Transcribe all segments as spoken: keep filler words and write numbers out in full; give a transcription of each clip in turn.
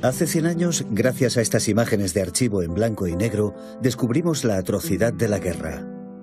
Hace cien años, gracias a estas imágenes de archivo en blanco y negro, descubrimos la atrocidad de la guerra.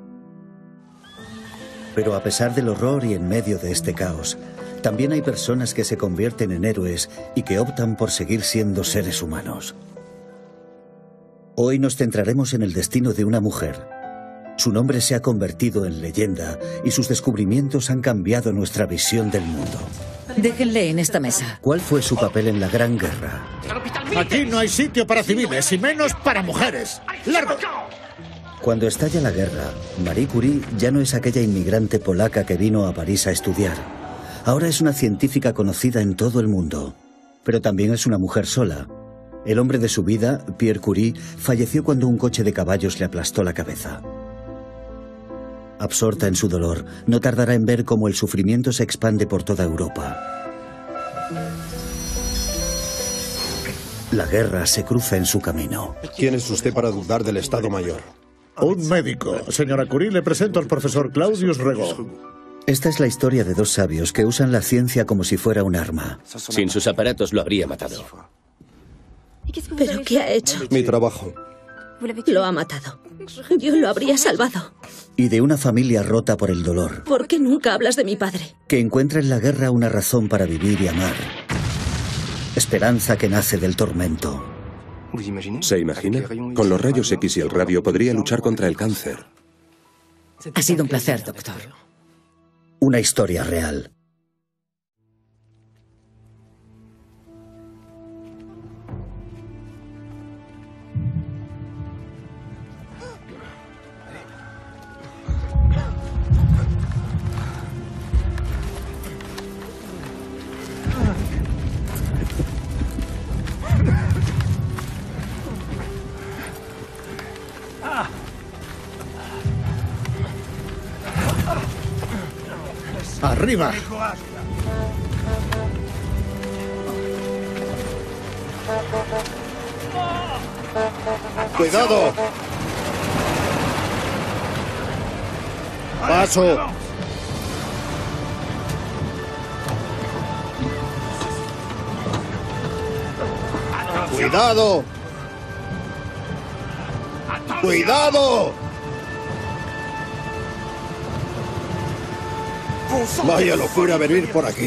Pero a pesar del horror y en medio de este caos, también hay personas que se convierten en héroes y que optan por seguir siendo seres humanos. Hoy nos centraremos en el destino de una mujer. Su nombre se ha convertido en leyenda y sus descubrimientos han cambiado nuestra visión del mundo. Déjenle en esta mesa. ¿Cuál fue su papel en la Gran Guerra? Aquí no hay sitio para civiles y menos para mujeres. ¡Largo! Cuando estalla la guerra, Marie Curie ya no es aquella inmigrante polaca que vino a París a estudiar. Ahora es una científica conocida en todo el mundo. Pero también es una mujer sola. El hombre de su vida, Pierre Curie, falleció cuando un coche de caballos le aplastó la cabeza. Absorta en su dolor, no tardará en ver cómo el sufrimiento se expande por toda Europa. La guerra se cruza en su camino. ¿Quién es usted para dudar del Estado Mayor? Un médico. Señora Curie, le presento al profesor Claudius Regaud. Esta es la historia de dos sabios que usan la ciencia como si fuera un arma. Sin sus aparatos lo habría matado. ¿Pero qué ha hecho? Mi trabajo. Lo ha matado. Yo lo habría salvado. Y de una familia rota por el dolor. ¿Por qué nunca hablas de mi padre? Que encuentra en la guerra una razón para vivir y amar. Esperanza que nace del tormento. ¿Se imagina? Con los rayos X y el radio podría luchar contra el cáncer. Ha sido un placer, doctor. Una historia real. ¡Arriba! ¡Cuidado! ¡Paso! ¡Cuidado! ¡Cuidado! Vaya locura venir por aquí.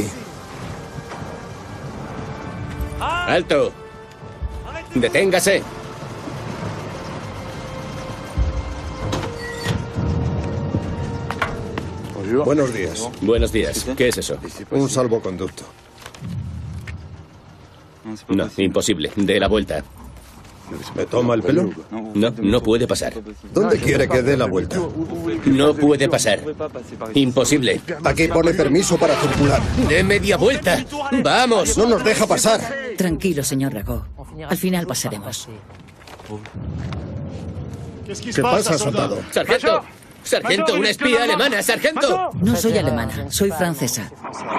¡Alto! ¡Deténgase! Buenos días. Buenos días. ¿Qué es eso? Un salvoconducto. No, imposible. Dé la vuelta. ¿Me toma el pelo? No, no puede pasar. ¿Dónde quiere que dé la vuelta? No puede pasar. Imposible. Aquí pone permiso para circular. ¡De media vuelta! ¡Vamos! No nos deja pasar. Tranquilo, señor Regaud. Al final pasaremos. ¿Qué pasa, soldado? ¡Sargento! ¡Sargento! ¡Una espía alemana! ¡Sargento! No soy alemana, soy francesa.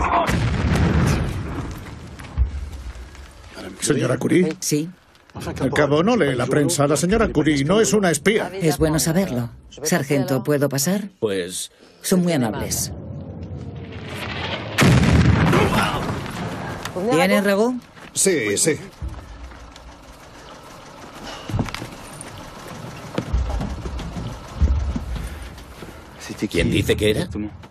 ¿Señora Curie? Sí. Al cabo, no lee la prensa. La señora Curie no es una espía. Es bueno saberlo. Sargento, ¿puedo pasar? Pues... Son muy amables. ¿Tiene Regaud? Sí, sí. ¿Quién dice que era?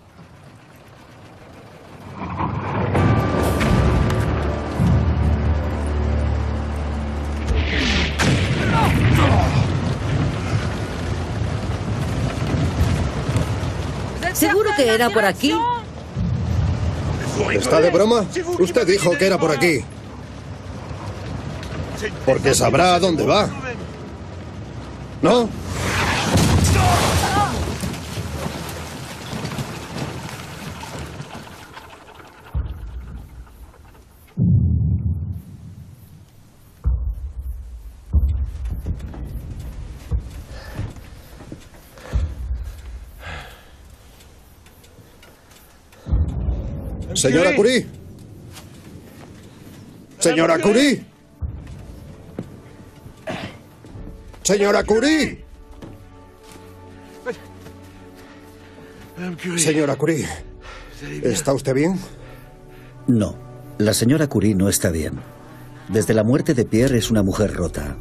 ¿Seguro que era por aquí? ¿Está de broma? Usted dijo que era por aquí. Porque sabrá a dónde va. ¿No? Señora Curie. Señora Curie. Señora Curie. Señora Curie. ¿Está usted bien? No, la señora Curie no está bien. Desde la muerte de Pierre es una mujer rota.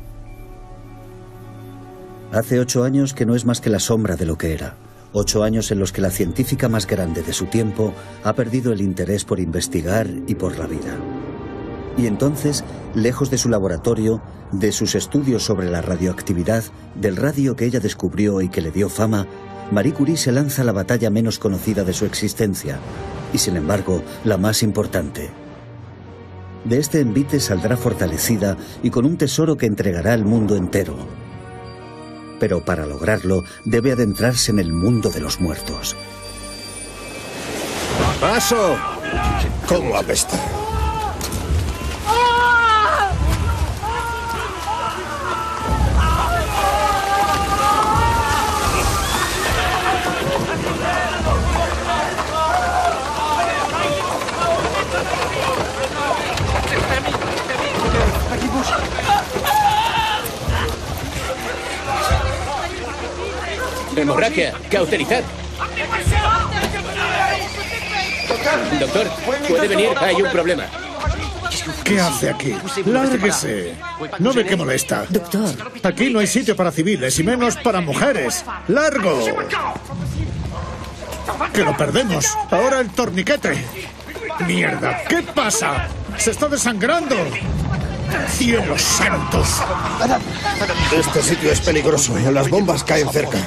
Hace ocho años que no es más que la sombra de lo que era. Ocho años en los que la científica más grande de su tiempo ha perdido el interés por investigar y por la vida. Y entonces, lejos de su laboratorio, de sus estudios sobre la radioactividad, del radio que ella descubrió y que le dio fama, Marie Curie se lanza a la batalla menos conocida de su existencia, y sin embargo, la más importante. De este envite saldrá fortalecida y con un tesoro que entregará al mundo entero. Pero para lograrlo, debe adentrarse en el mundo de los muertos. ¡Paso! ¡Cómo apesta! Hemorragia, cauterizar. Doctor, puede venir, hay un problema. ¿Qué hace aquí? Lárguese. ¿No ve que molesta? Doctor. Aquí no hay sitio para civiles y menos para mujeres. ¡Largo! ¡Que lo perdemos! Ahora el torniquete. ¡Mierda! ¿Qué pasa? ¡Se está desangrando! ¡Cielos santos! Este sitio es peligroso. Las bombas caen cerca.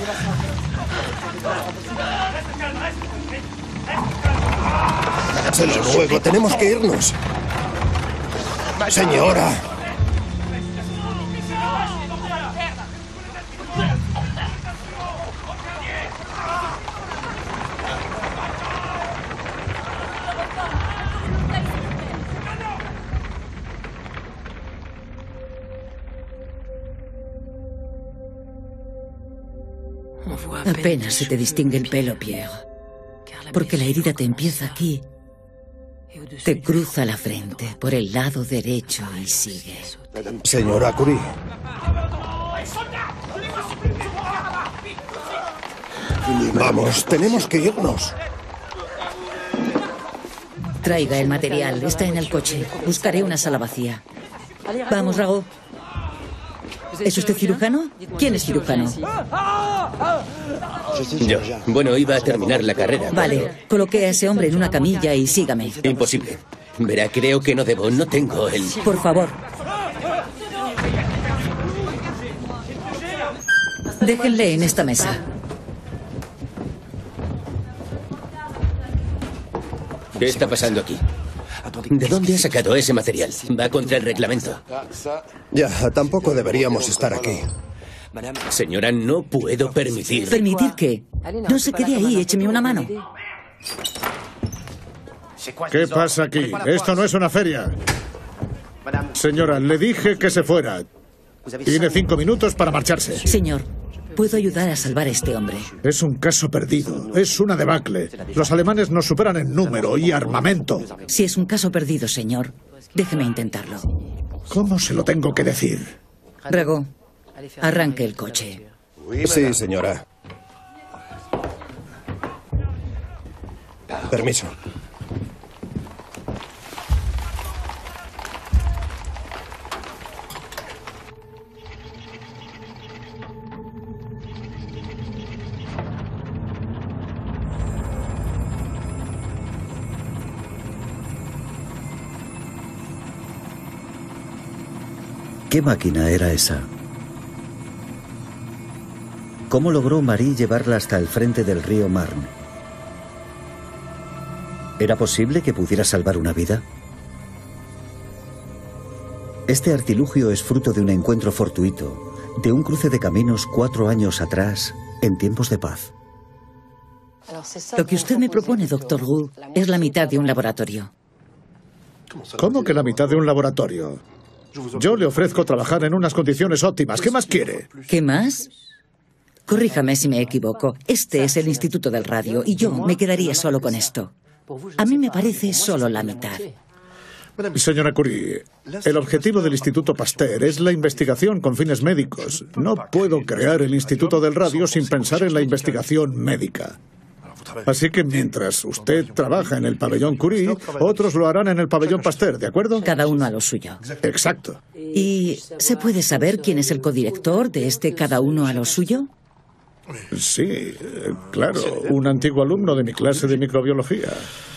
Se lo ruego, tenemos que irnos. Señora. Apenas se te distingue el pelo, Pierre. Porque la herida te empieza aquí. Te cruza la frente por el lado derecho y sigue. Señora Curie. Vamos, tenemos que irnos. Traiga el material, está en el coche. Buscaré una sala vacía. Vamos, Rago. ¿Es usted cirujano? ¿Quién es cirujano? Yo. Bueno, iba a terminar la carrera. Vale, pero... coloqué a ese hombre en una camilla y sígame. Imposible. Verá, creo que no debo. No tengo el... Por favor. Déjenle en esta mesa. ¿Qué está pasando aquí? ¿De dónde ha sacado ese material? Va contra el reglamento. Ya, tampoco deberíamos estar aquí. Señora, no puedo permitir... ¿Permitir qué? No se quede ahí, écheme una mano. ¿Qué pasa aquí? Esto no es una feria. Señora, le dije que se fuera. Tiene cinco minutos para marcharse. Señor, puedo ayudar a salvar a este hombre. Es un caso perdido. Es una debacle. Los alemanes nos superan en número y armamento. Si es un caso perdido, señor, déjeme intentarlo. ¿Cómo se lo tengo que decir? Rago, arranque el coche. Sí, señora. Permiso. ¿Qué máquina era esa? ¿Cómo logró Marie llevarla hasta el frente del río Marne? ¿Era posible que pudiera salvar una vida? Este artilugio es fruto de un encuentro fortuito, de un cruce de caminos cuatro años atrás, en tiempos de paz. Lo que usted me propone, doctor Gould, es la mitad de un laboratorio. ¿Cómo que la mitad de un laboratorio? Yo le ofrezco trabajar en unas condiciones óptimas. ¿Qué más quiere? ¿Qué más? Corríjame si me equivoco. Este es el Instituto del Radio y yo me quedaría solo con esto. A mí me parece solo la mitad. Señora Curie, el objetivo del Instituto Pasteur es la investigación con fines médicos. No puedo crear el Instituto del Radio sin pensar en la investigación médica. Así que mientras usted trabaja en el pabellón Curie, otros lo harán en el pabellón Pasteur, ¿de acuerdo? Cada uno a lo suyo. Exacto. ¿Y se puede saber quién es el codirector de este cada uno a lo suyo? Sí, eh, claro, un antiguo alumno de mi clase de microbiología.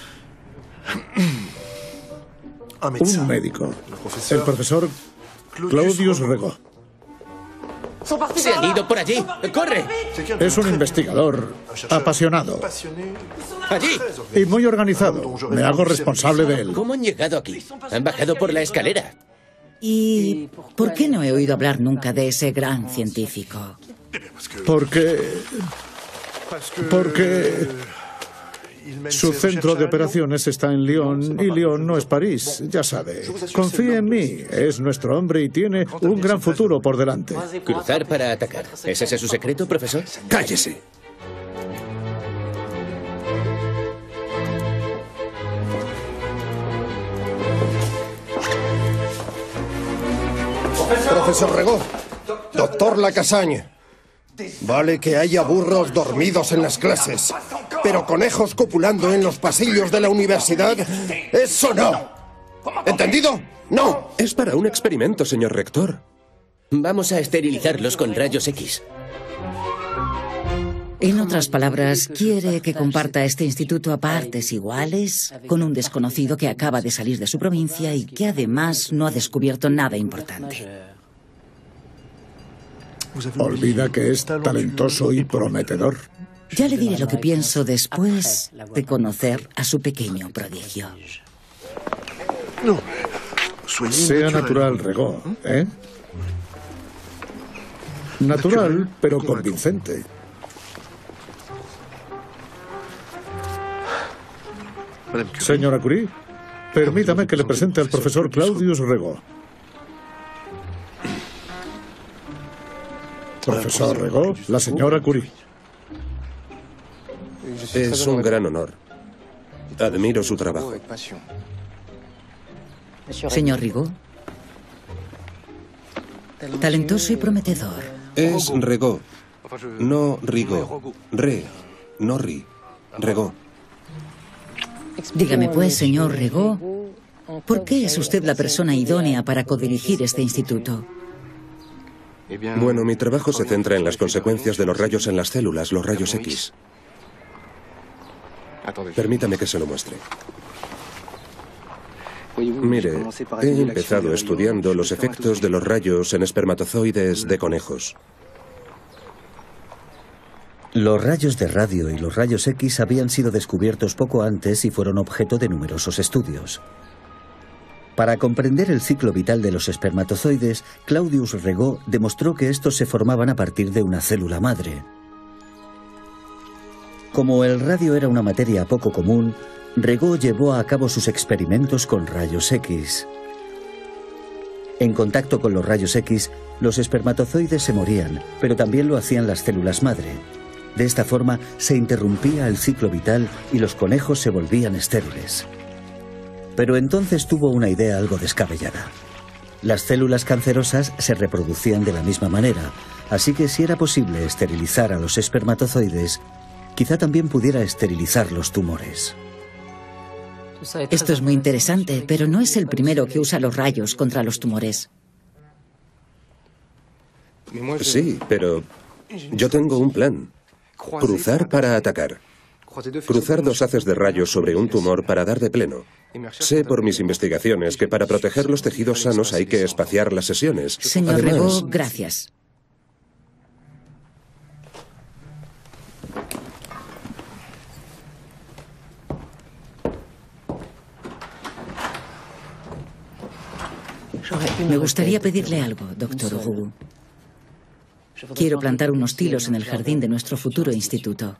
Un médico, el profesor Claudius Regaud. ¡Se han ido por allí! ¡Corre! Es un investigador apasionado ¡Allí! y muy organizado. Me hago responsable de él. ¿Cómo han llegado aquí? Han bajado por la escalera. ¿Y por qué no he oído hablar nunca de ese gran científico? Porque... Porque... Su centro de operaciones está en Lyon y Lyon no es París, ya sabe. Confíe en mí, es nuestro hombre y tiene un gran futuro por delante. Cruzar para atacar. ¿Es ese su secreto, profesor? ¡Cállese! Profesor Regaud, doctor Lacassagne. Vale que haya burros dormidos en las clases, pero conejos copulando en los pasillos de la universidad, ¡eso no! ¿Entendido? ¡No! Es para un experimento, señor rector. Vamos a esterilizarlos con rayos X. En otras palabras, quiere que comparta este instituto a partes iguales con un desconocido que acaba de salir de su provincia y que además no ha descubierto nada importante. Olvida que es talentoso y prometedor. Ya le diré lo que pienso después de conocer a su pequeño prodigio. Sea natural, Regaud, ¿eh? Natural, pero convincente. Señora Curie, permítame que le presente al profesor Claudius Regaud. Profesor Regaud, la señora Curie. Es un gran honor. Admiro su trabajo. Señor Rigaud, talentoso y prometedor. Es Regaud, no Rigaud. Re, no Ri. Regaud. Dígame pues, señor Regaud, ¿por qué es usted la persona idónea para codirigir este instituto? Bueno, mi trabajo se centra en las consecuencias de los rayos en las células, los rayos X. Permítame que se lo muestre. Mire, he empezado estudiando los efectos de los rayos en espermatozoides de conejos. Los rayos de radio y los rayos X habían sido descubiertos poco antes y fueron objeto de numerosos estudios. Para comprender el ciclo vital de los espermatozoides, Claudius Regaud demostró que estos se formaban a partir de una célula madre. Como el radio era una materia poco común, Regaud llevó a cabo sus experimentos con rayos X. En contacto con los rayos X, los espermatozoides se morían, pero también lo hacían las células madre. De esta forma se interrumpía el ciclo vital y los conejos se volvían estériles. Pero entonces tuvo una idea algo descabellada. Las células cancerosas se reproducían de la misma manera, así que si era posible esterilizar a los espermatozoides, quizá también pudiera esterilizar los tumores. Esto es muy interesante, pero no es el primero que usa los rayos contra los tumores. Sí, pero yo tengo un plan. Cruzar para atacar. Cruzar dos haces de rayos sobre un tumor para dar de pleno. Sé por mis investigaciones que para proteger los tejidos sanos hay que espaciar las sesiones. Señor Además, Regaud, gracias. Me gustaría pedirle algo, doctor Roux. Quiero plantar unos tilos en el jardín de nuestro futuro instituto.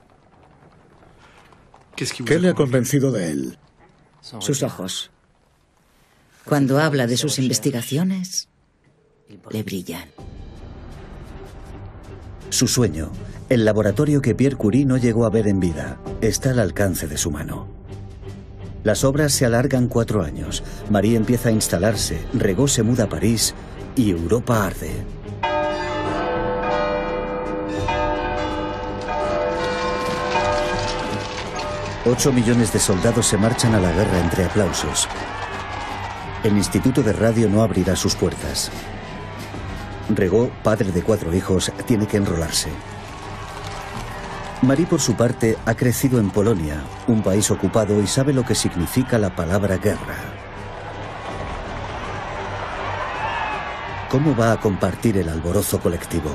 ¿Qué le ha convencido de él? Sus ojos. Cuando habla de sus investigaciones, le brillan. Su sueño, el laboratorio que Pierre Curie no llegó a ver en vida, está al alcance de su mano. Las obras se alargan cuatro años. Marie empieza a instalarse, Regaud se muda a París y Europa arde. Ocho millones de soldados se marchan a la guerra entre aplausos. El Instituto de Radio no abrirá sus puertas. Regaud, padre de cuatro hijos, tiene que enrolarse. Marie, por su parte, ha crecido en Polonia, un país ocupado, y sabe lo que significa la palabra guerra. ¿Cómo va a compartir el alborozo colectivo?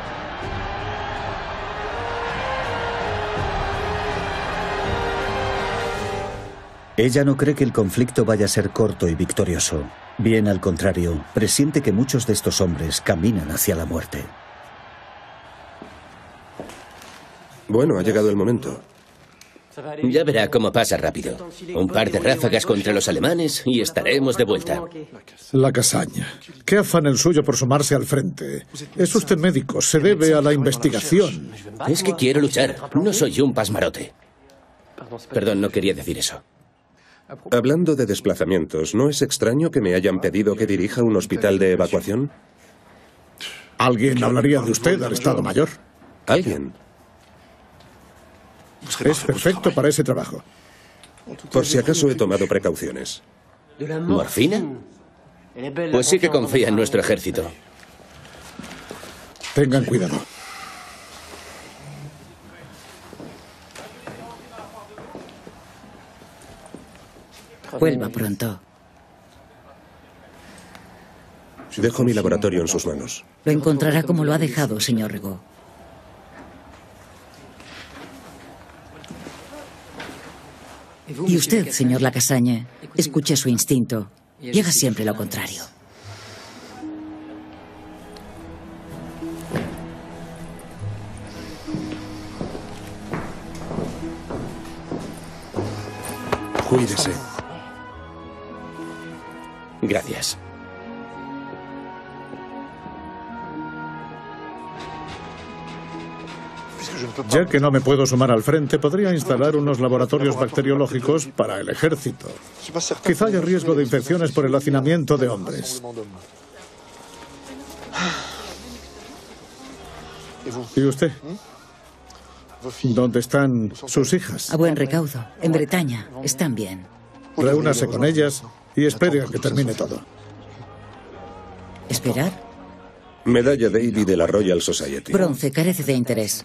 Ella no cree que el conflicto vaya a ser corto y victorioso. Bien al contrario, presiente que muchos de estos hombres caminan hacia la muerte. Bueno, ha llegado el momento. Ya verá cómo pasa rápido. Un par de ráfagas contra los alemanes y estaremos de vuelta. La Casaña. ¿Qué afán el suyo por sumarse al frente? Es usted médico, se debe a la investigación. Es que quiero luchar, no soy un pasmarote. Perdón, no quería decir eso. Hablando de desplazamientos, ¿no es extraño que me hayan pedido que dirija un hospital de evacuación? ¿Alguien hablaría de usted al Estado Mayor? ¿Alguien? Es perfecto para ese trabajo. Por si acaso he tomado precauciones. ¿Morfina? Pues sí que confía en nuestro ejército. Tengan cuidado. Vuelva pronto. Dejo mi laboratorio en sus manos. Lo encontrará como lo ha dejado, señor Regaud. Y usted, señor Lacassagne, escuche su instinto y haga siempre lo contrario. Cuídese. Gracias. Ya que no me puedo sumar al frente, podría instalar unos laboratorios bacteriológicos para el ejército. Quizá haya riesgo de infecciones por el hacinamiento de hombres. ¿Y usted? ¿Dónde están sus hijas? A buen recaudo. En Bretaña. Están bien. Reúnase con ellas y espere a que termine todo. ¿Esperar? Medalla David de la Royal Society. Bronce, carece de interés.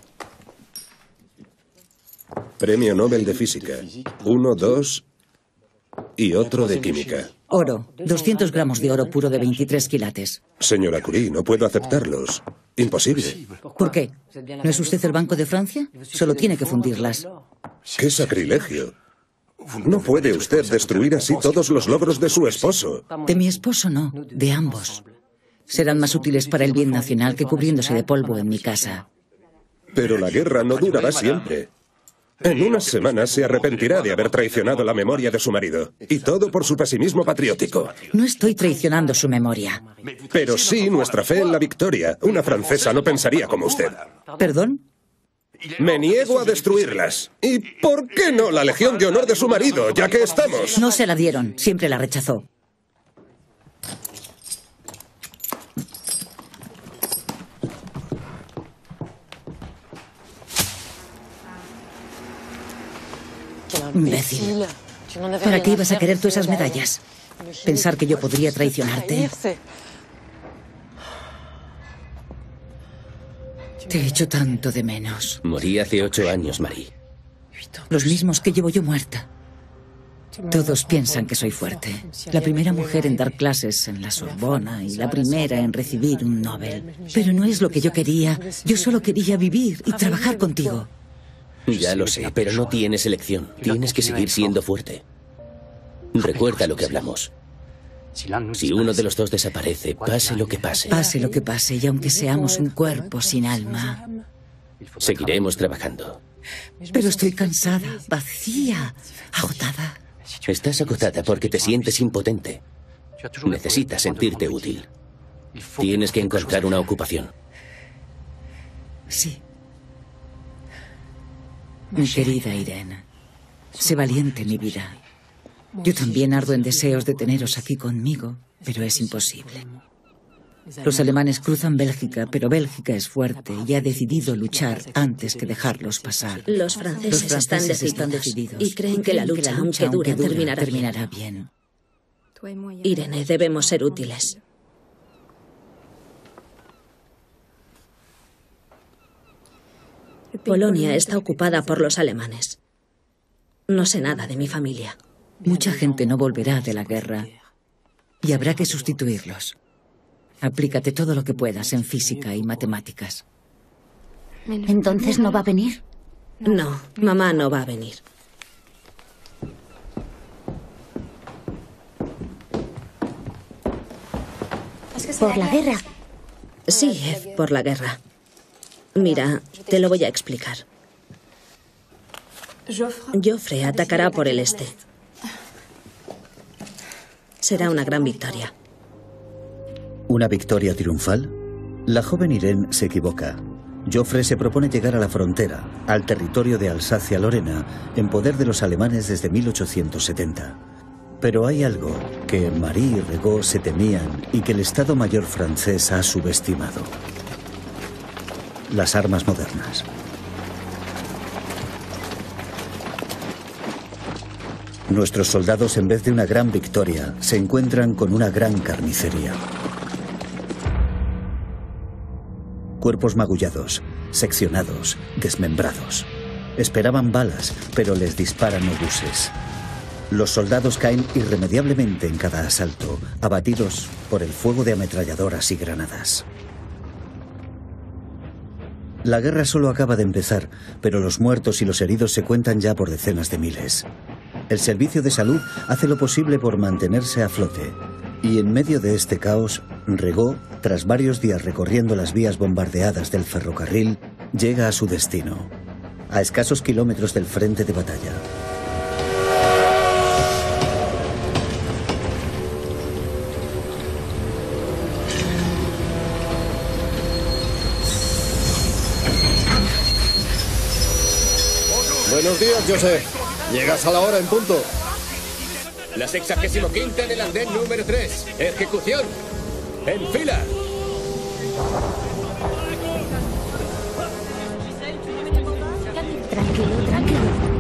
Premio Nobel de Física. Uno, dos y otro de Química. Oro. doscientos gramos de oro puro de veintitrés quilates. Señora Curie, no puedo aceptarlos. Imposible. ¿Por qué? ¿No es usted el Banco de Francia? Solo tiene que fundirlas. ¡Qué sacrilegio! No puede usted destruir así todos los logros de su esposo. De mi esposo no, de ambos. Serán más útiles para el bien nacional que cubriéndose de polvo en mi casa. Pero la guerra no durará siempre. En unas semanas se arrepentirá de haber traicionado la memoria de su marido. Y todo por su pesimismo patriótico. No estoy traicionando su memoria. Pero sí nuestra fe en la victoria. Una francesa no pensaría como usted. ¿Perdón? Me niego a destruirlas. ¿Y por qué no la Legión de Honor de su marido, ya que estamos? No se la dieron, siempre la rechazó. Imbécil. ¿Para qué ibas a querer tú esas medallas? ¿Pensar que yo podría traicionarte? Te he hecho tanto de menos. Morí hace ocho años, Marie. Los mismos que llevo yo muerta. Todos piensan que soy fuerte. La primera mujer en dar clases en la Sorbona y la primera en recibir un Nobel. Pero no es lo que yo quería. Yo solo quería vivir y trabajar contigo. Ya lo sé, pero no tienes elección. Tienes que seguir siendo fuerte. Recuerda lo que hablamos. Si uno de los dos desaparece, pase lo que pase. Pase lo que pase, y aunque seamos un cuerpo sin alma, seguiremos trabajando. Pero estoy cansada, vacía, agotada. Estás agotada porque te sientes impotente. Necesitas sentirte útil. Tienes que encontrar una ocupación. Sí. Mi querida Irene, sé valiente, mi vida. Yo también ardo en deseos de teneros aquí conmigo, pero es imposible. Los alemanes cruzan Bélgica, pero Bélgica es fuerte y ha decidido luchar antes que dejarlos pasar. Los franceses, Los franceses están, decididos están decididos y creen que la lucha, aunque dure, terminará, terminará bien. Irene, debemos ser útiles. Polonia está ocupada por los alemanes. No sé nada de mi familia. Mucha gente no volverá de la guerra y habrá que sustituirlos. Aplícate todo lo que puedas en física y matemáticas. ¿Entonces no va a venir? No, mamá no va a venir. ¿Por la guerra? Sí, por la guerra. Mira, te lo voy a explicar. Joffre atacará por el este. Será una gran victoria. ¿Una victoria triunfal? La joven Irene se equivoca. Joffre se propone llegar a la frontera, al territorio de Alsacia-Lorena, en poder de los alemanes desde mil ochocientos setenta. Pero hay algo que Marie y Rigaud se temían y que el Estado Mayor francés ha subestimado. Las armas modernas. Nuestros soldados, en vez de una gran victoria, se encuentran con una gran carnicería. Cuerpos magullados, seccionados, desmembrados. Esperaban balas, pero les disparan obuses. Los soldados caen irremediablemente en cada asalto, abatidos por el fuego de ametralladoras y granadas. La guerra solo acaba de empezar, pero los muertos y los heridos se cuentan ya por decenas de miles. El servicio de salud hace lo posible por mantenerse a flote. Y en medio de este caos, Rigaud, tras varios días recorriendo las vías bombardeadas del ferrocarril, llega a su destino, a escasos kilómetros del frente de batalla. Buenos días, José. Llegas a la hora en punto. La sexagésimo quinta en el andén número tres. Ejecución. En fila. Tranquilo, tranquilo.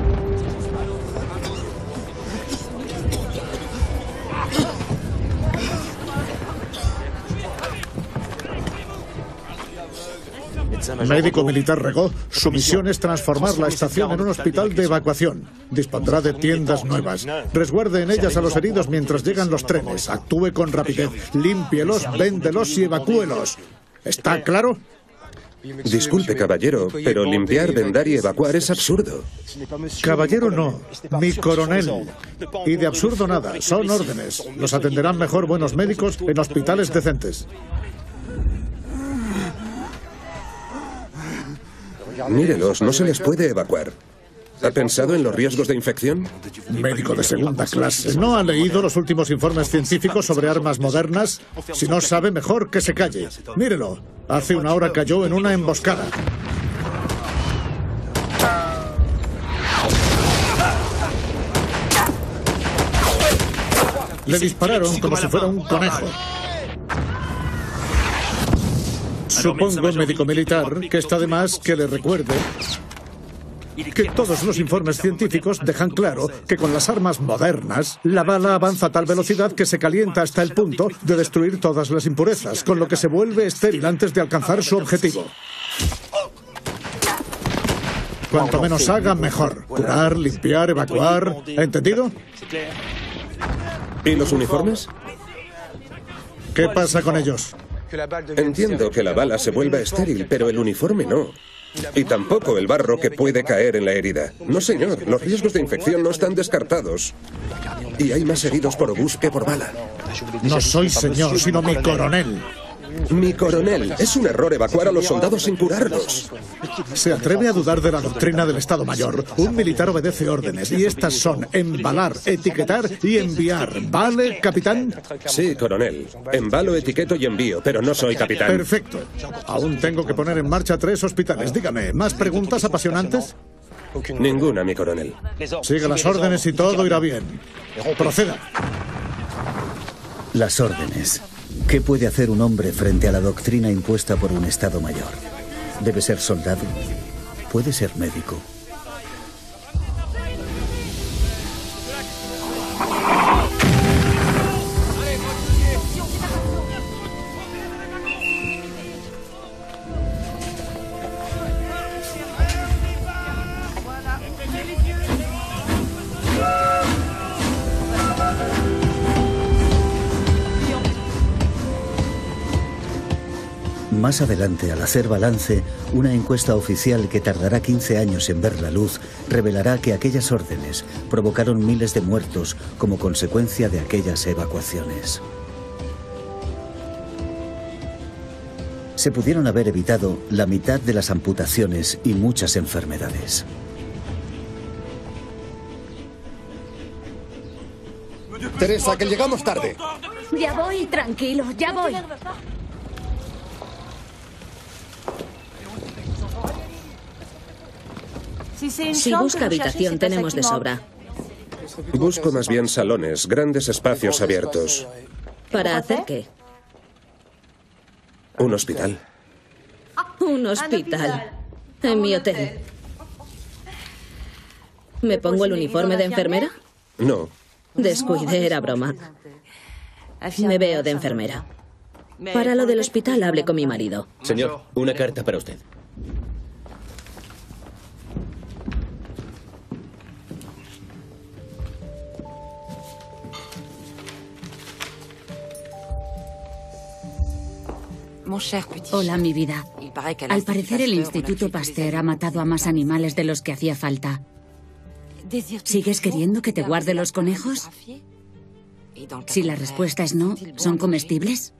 Médico militar Rigaud, su misión es transformar la estación en un hospital de evacuación. Dispondrá de tiendas nuevas. Resguarde en ellas a los heridos mientras llegan los trenes. Actúe con rapidez. Límpielos, véndelos y evacúelos. ¿Está claro? Disculpe, caballero, pero limpiar, vendar y evacuar es absurdo. Caballero no, mi coronel. Y de absurdo nada, son órdenes. Los atenderán mejor buenos médicos en hospitales decentes. Mírelos, no se les puede evacuar. ¿Ha pensado en los riesgos de infección? Médico de segunda clase. ¿No ha leído los últimos informes científicos sobre armas modernas? Si no sabe, mejor que se calle. Mírelo. Hace una hora cayó en una emboscada. Le dispararon como si fuera un conejo. Supongo, médico militar, que está de más que le recuerde que todos los informes científicos dejan claro que con las armas modernas la bala avanza a tal velocidad que se calienta hasta el punto de destruir todas las impurezas, con lo que se vuelve estéril antes de alcanzar su objetivo. Cuanto menos haga, mejor. Curar, limpiar, evacuar. ¿Entendido? ¿Y los uniformes? ¿Qué pasa con ellos? Entiendo que la bala se vuelva estéril, pero el uniforme no. Y tampoco el barro que puede caer en la herida. No, señor, los riesgos de infección no están descartados. Y hay más heridos por obús que por bala. No soy señor, sino mi coronel. Mi coronel, es un error evacuar a los soldados sin curarlos. ¿Se atreve a dudar de la doctrina del Estado Mayor? Un militar obedece órdenes y estas son embalar, etiquetar y enviar. ¿Vale, capitán? Sí, coronel. Embalo, etiqueto y envío, pero no soy capitán. Perfecto. Aún tengo que poner en marcha tres hospitales. Dígame, ¿más preguntas apasionantes? Ninguna, mi coronel. Siga las órdenes y todo irá bien. Proceda. Las órdenes. ¿Qué puede hacer un hombre frente a la doctrina impuesta por un Estado Mayor? ¿Debe ser soldado? ¿Puede ser médico? Más adelante, al hacer balance, una encuesta oficial que tardará quince años en ver la luz revelará que aquellas órdenes provocaron miles de muertos como consecuencia de aquellas evacuaciones. Se pudieron haber evitado la mitad de las amputaciones y muchas enfermedades. Teresa, que llegamos tarde. Ya voy, tranquilo, ya voy. Si busca habitación, tenemos de sobra. Busco más bien salones, grandes espacios abiertos. ¿Para hacer qué? Un hospital. Un hospital. En mi hotel. ¿Me pongo el uniforme de enfermera? No. Descuide, era broma. Me veo de enfermera. Para lo del hospital, hable con mi marido. Señor, una carta para usted. Hola, mi vida. Al parecer el Instituto Pasteur ha matado a más animales de los que hacía falta. ¿Sigues queriendo que te guarde los conejos? Si la respuesta es no, ¿son comestibles?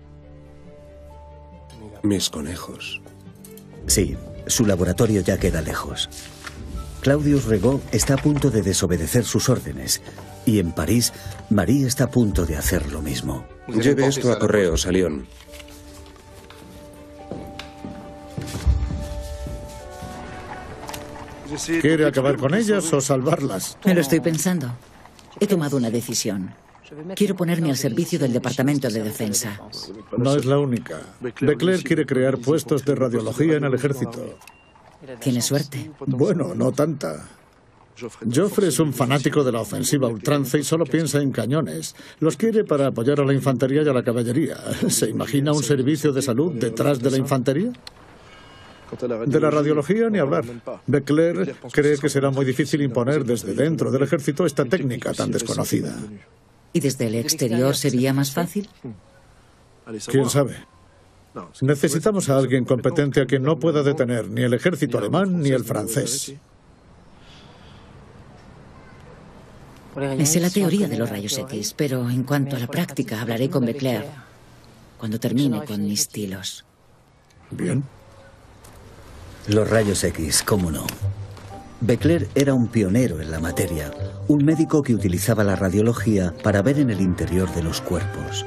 Mis conejos. Sí, su laboratorio ya queda lejos. Claudius Regaud está a punto de desobedecer sus órdenes. Y en París, Marie está a punto de hacer lo mismo. Lleve esto a correos, a Lyon. ¿Quiere acabar con ellas o salvarlas? Me lo estoy pensando. He tomado una decisión. Quiero ponerme al servicio del Departamento de Defensa. No es la única. Becler quiere crear puestos de radiología en el ejército. Tiene suerte. Bueno, no tanta. Joffre es un fanático de la ofensiva a ultranza y solo piensa en cañones. Los quiere para apoyar a la infantería y a la caballería. ¿Se imagina un servicio de salud detrás de la infantería? De la radiología ni hablar. Becler cree que será muy difícil imponer desde dentro del ejército esta técnica tan desconocida. ¿Y desde el exterior sería más fácil? ¿Quién sabe? Necesitamos a alguien competente a quien no pueda detener ni el ejército alemán ni el francés. Me sé la teoría de los rayos X, pero en cuanto a la práctica hablaré con Becler cuando termine con mis tilos. Bien. Los rayos X, cómo no. Becler era un pionero en la materia, un médico que utilizaba la radiología para ver en el interior de los cuerpos.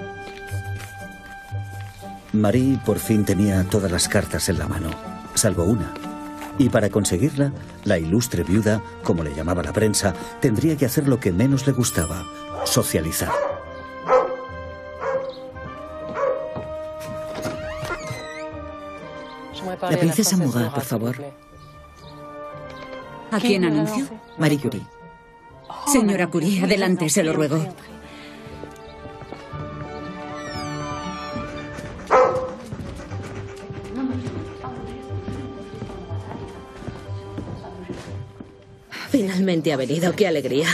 Marie por fin tenía todas las cartas en la mano, salvo una. Y para conseguirla, la ilustre viuda, como le llamaba la prensa, tendría que hacer lo que menos le gustaba, socializar. La princesa Murat, por favor. ¿A quién anuncio? Marie Curie. Señora Curie, adelante, se lo ruego. Finalmente ha venido, qué alegría.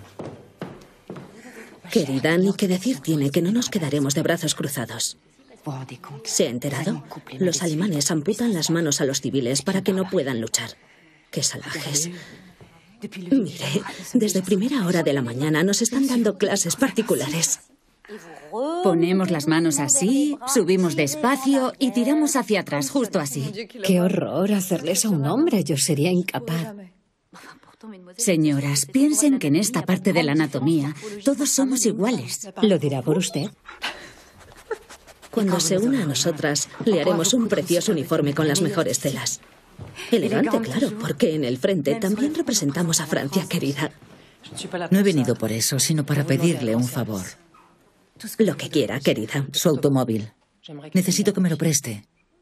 Querida, ni qué decir tiene que no nos quedaremos de brazos cruzados. ¿Se ha enterado? Los alemanes amputan las manos a los civiles para que no puedan luchar. ¡Qué salvajes! Mire, desde primera hora de la mañana nos están dando clases particulares. Ponemos las manos así, subimos despacio y tiramos hacia atrás, justo así. ¡Qué horror hacerles a un hombre! Yo sería incapaz. Señoras, piensen que en esta parte de la anatomía todos somos iguales. ¿Lo dirá por usted? Cuando se una a nosotras, le haremos un precioso uniforme con las mejores telas. Elegante, claro, porque en el frente también representamos a Francia, querida. No he venido por eso, sino para pedirle un favor. Lo que quiera, querida. Su automóvil. Necesito que me lo preste.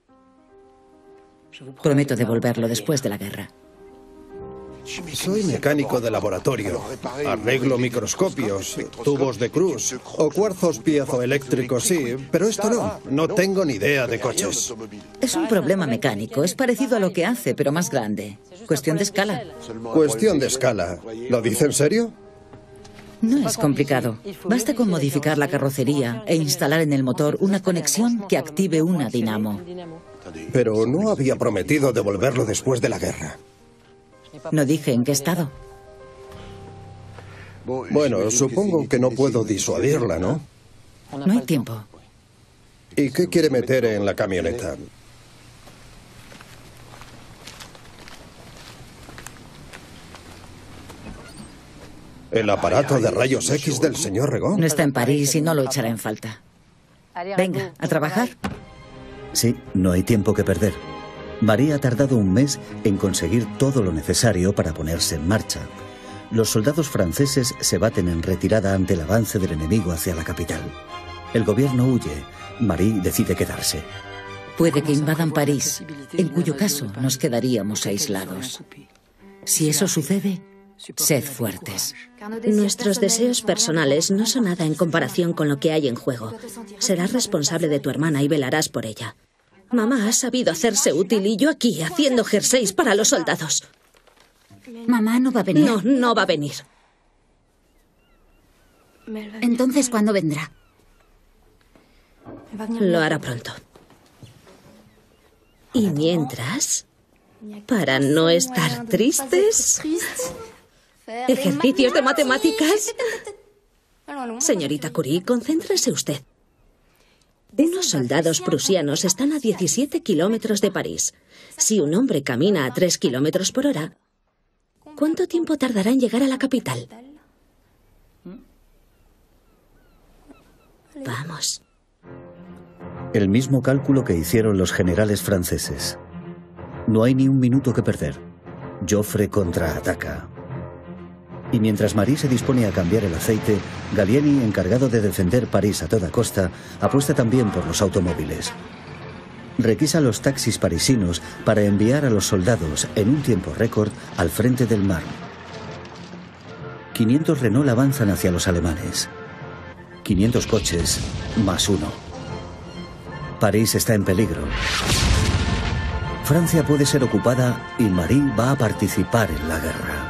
Prometo devolverlo después de la guerra. Soy mecánico de laboratorio. Arreglo microscopios, tubos de cruz o cuarzos piezoeléctricos, sí, pero esto no. No tengo ni idea de coches. Es un problema mecánico. Es parecido a lo que hace, pero más grande. Cuestión de escala. Cuestión de escala. ¿Lo dice en serio? No es complicado. Basta con modificar la carrocería e instalar en el motor una conexión que active una dinamo. Pero no había prometido devolverlo después de la guerra. No dije en qué estado. Bueno, supongo que no puedo disuadirla, ¿no? No hay tiempo. ¿Y qué quiere meter en la camioneta? ¿El aparato de rayos X del señor Regó? No está en París y no lo echará en falta. Venga, ¿a trabajar? Sí, no hay tiempo que perder. Marie ha tardado un mes en conseguir todo lo necesario para ponerse en marcha. Los soldados franceses se baten en retirada ante el avance del enemigo hacia la capital. El gobierno huye. Marie decide quedarse. Puede que invadan París, en cuyo caso nos quedaríamos aislados. Si eso sucede, sed fuertes. Nuestros deseos personales no son nada en comparación con lo que hay en juego. Serás responsable de tu hermana y velarás por ella. Mamá ha sabido hacerse útil y yo aquí haciendo jerseys para los soldados. Mamá no va a venir. No, no va a venir. Entonces, ¿cuándo vendrá? Lo hará pronto. Y mientras, para no estar tristes, ejercicios de matemáticas. Señorita Curie, concéntrese usted. Unos soldados prusianos están a diecisiete kilómetros de París. Si un hombre camina a tres kilómetros por hora, ¿cuánto tiempo tardará en llegar a la capital? Vamos. El mismo cálculo que hicieron los generales franceses. No hay ni un minuto que perder. Joffre contraataca. Y mientras Marie se dispone a cambiar el aceite, Gallieni, encargado de defender París a toda costa, apuesta también por los automóviles. Requisa los taxis parisinos para enviar a los soldados en un tiempo récord al frente del Marne. quinientos Renault avanzan hacia los alemanes. quinientos coches más uno. París está en peligro. Francia puede ser ocupada y Marie va a participar en la guerra.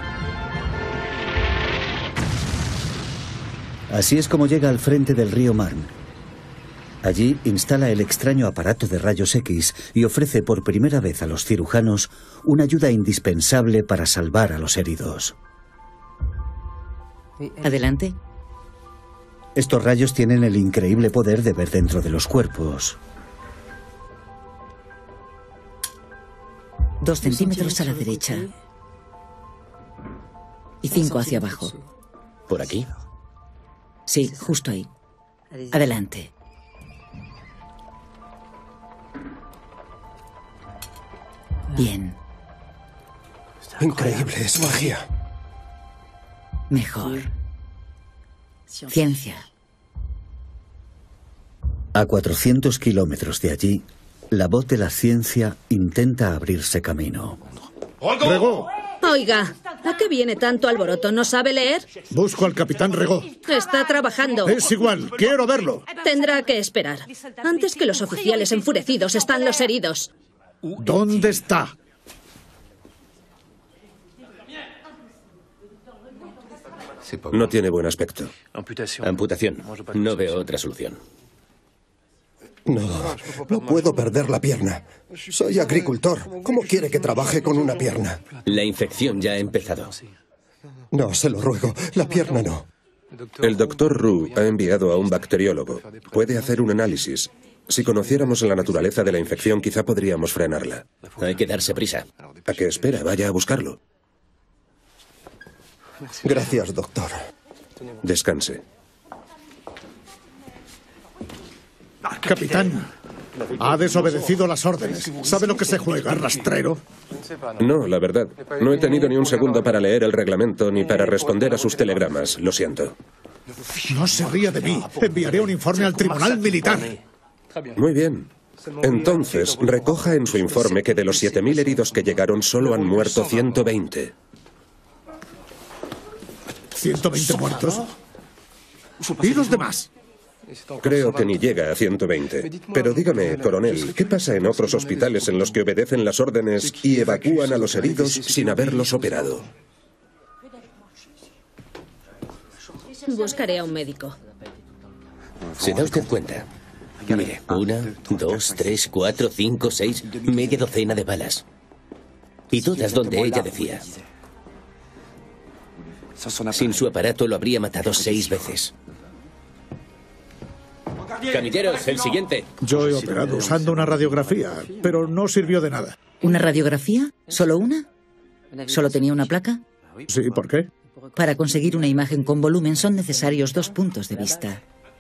Así es como llega al frente del río Marne. Allí instala el extraño aparato de rayos X y ofrece por primera vez a los cirujanos una ayuda indispensable para salvar a los heridos. Adelante. Estos rayos tienen el increíble poder de ver dentro de los cuerpos. Dos centímetros a la derecha. Y cinco hacia abajo. ¿Por aquí? Sí, justo ahí. Adelante. Bien. Increíble, es magia. Mejor. Ciencia. A cuatrocientos kilómetros de allí, la voz de la ciencia intenta abrirse camino. ¡Regó! Oiga, ¿a qué viene tanto alboroto? ¿No sabe leer? Busco al capitán Regó. Está trabajando. Es igual, quiero verlo. Tendrá que esperar. Antes que los oficiales enfurecidos están los heridos. ¿Dónde está? No tiene buen aspecto. Amputación. No veo otra solución. No, no puedo perder la pierna. Soy agricultor. ¿Cómo quiere que trabaje con una pierna? La infección ya ha empezado. No, se lo ruego. La pierna no. El doctor Roux ha enviado a un bacteriólogo. Puede hacer un análisis. Si conociéramos la naturaleza de la infección, quizá podríamos frenarla. Hay que darse prisa. ¿A qué espera? Vaya a buscarlo. Gracias, doctor. Descanse. Capitán, ha desobedecido las órdenes. ¿Sabe lo que se juega, rastrero? No, la verdad. No he tenido ni un segundo para leer el reglamento ni para responder a sus telegramas. Lo siento. No se ría de mí. Enviaré un informe al tribunal militar. Muy bien. Entonces, recoja en su informe que de los siete mil heridos que llegaron solo han muerto ciento veinte. ¿ciento veinte muertos? ¿Y los demás? Creo que ni llega a ciento veinte. Pero dígame, coronel, ¿qué pasa en otros hospitales en los que obedecen las órdenes y evacúan a los heridos sin haberlos operado? Buscaré a un médico. ¿Se da usted cuenta? Mire, una, dos, tres, cuatro, cinco, seis, media docena de balas. Y todas donde ella decía. Sin su aparato lo habría matado seis veces. Camilleros, el siguiente. Yo he operado usando una radiografía, pero no sirvió de nada. ¿Una radiografía? ¿Solo una? ¿Solo tenía una placa? Sí, ¿por qué? Para conseguir una imagen con volumen son necesarios dos puntos de vista.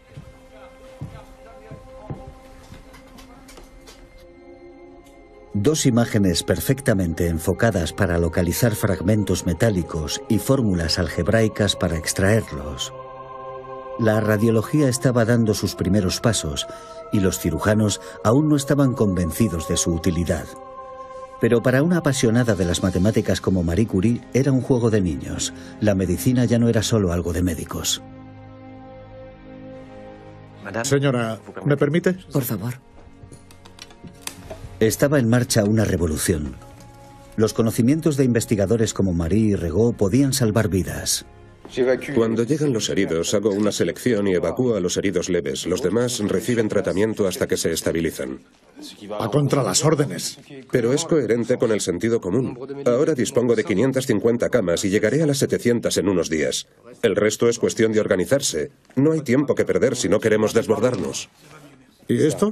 Dos imágenes perfectamente enfocadas para localizar fragmentos metálicos y fórmulas algebraicas para extraerlos. La radiología estaba dando sus primeros pasos y los cirujanos aún no estaban convencidos de su utilidad. Pero para una apasionada de las matemáticas como Marie Curie era un juego de niños. La medicina ya no era solo algo de médicos. Señora, ¿me permite? Por favor. Estaba en marcha una revolución. Los conocimientos de investigadores como Marie Regaud podían salvar vidas. Cuando llegan los heridos, hago una selección y evacúo a los heridos leves. Los demás reciben tratamiento hasta que se estabilizan. Va contra las órdenes. Pero es coherente con el sentido común. Ahora dispongo de quinientas cincuenta camas y llegaré a las setecientas en unos días. El resto es cuestión de organizarse. No hay tiempo que perder si no queremos desbordarnos. ¿Y esto?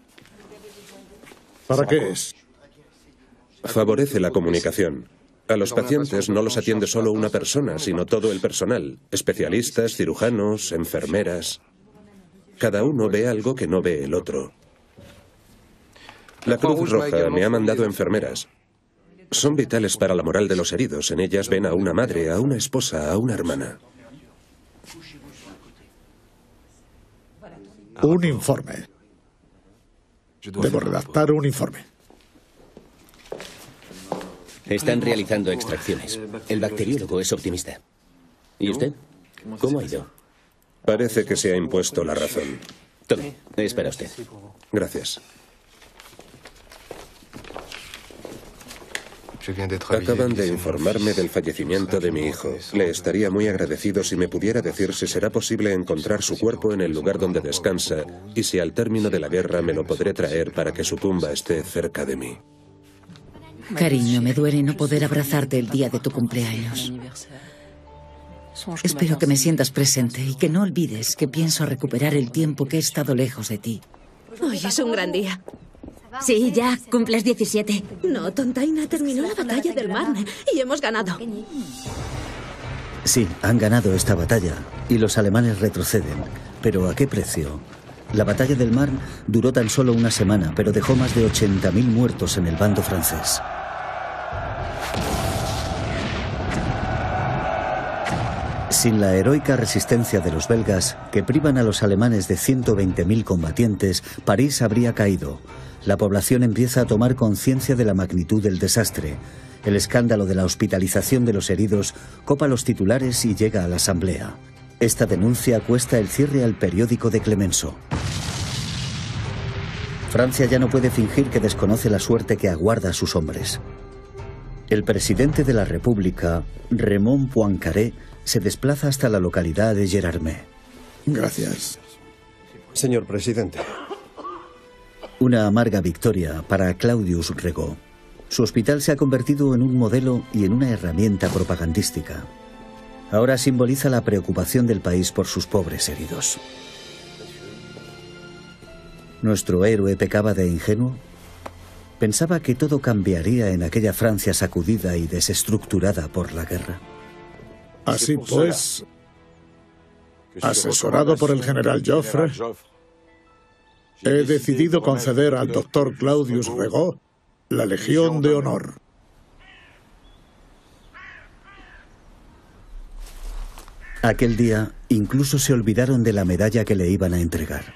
¿Para qué es? Favorece la comunicación. A los pacientes no los atiende solo una persona, sino todo el personal. Especialistas, cirujanos, enfermeras. Cada uno ve algo que no ve el otro. La Cruz Roja me ha mandado enfermeras. Son vitales para la moral de los heridos. En ellas ven a una madre, a una esposa, a una hermana. Un informe. Debo redactar un informe. Están realizando extracciones. El bacteriólogo es optimista. ¿Y usted? ¿Cómo ha ido? Parece que se ha impuesto la razón. Tome, es para usted. Gracias. Acaban de informarme del fallecimiento de mi hijo. Le estaría muy agradecido si me pudiera decir si será posible encontrar su cuerpo en el lugar donde descansa y si al término de la guerra me lo podré traer para que su tumba esté cerca de mí. Cariño, me duele no poder abrazarte el día de tu cumpleaños. Espero que me sientas presente y que no olvides que pienso recuperar el tiempo que he estado lejos de ti. Hoy es un gran día. Sí, ya, cumples diecisiete. No, Tontaina, terminó la batalla del Marne y hemos ganado. Sí, han ganado esta batalla y los alemanes retroceden. ¿Pero a qué precio? La batalla del Marne duró tan solo una semana, pero dejó más de ochenta mil muertos en el bando francés. Sin la heroica resistencia de los belgas, que privan a los alemanes de ciento veinte mil combatientes, París habría caído. La población empieza a tomar conciencia de la magnitud del desastre. El escándalo de la hospitalización de los heridos copa los titulares y llega a la asamblea. Esta denuncia cuesta el cierre al periódico de Clemenceau. Francia ya no puede fingir que desconoce la suerte que aguarda a sus hombres. El presidente de la República, Raymond Poincaré, se desplaza hasta la localidad de Gérardmer. Gracias. Señor presidente. Una amarga victoria para Claudius Regaud. Su hospital se ha convertido en un modelo y en una herramienta propagandística. Ahora simboliza la preocupación del país por sus pobres heridos. ¿Nuestro héroe pecaba de ingenuo? ¿Pensaba que todo cambiaría en aquella Francia sacudida y desestructurada por la guerra? Así pues, asesorado por el general Joffre, he decidido conceder al doctor Claudius Regaud la Legión de Honor. Aquel día, incluso se olvidaron de la medalla que le iban a entregar.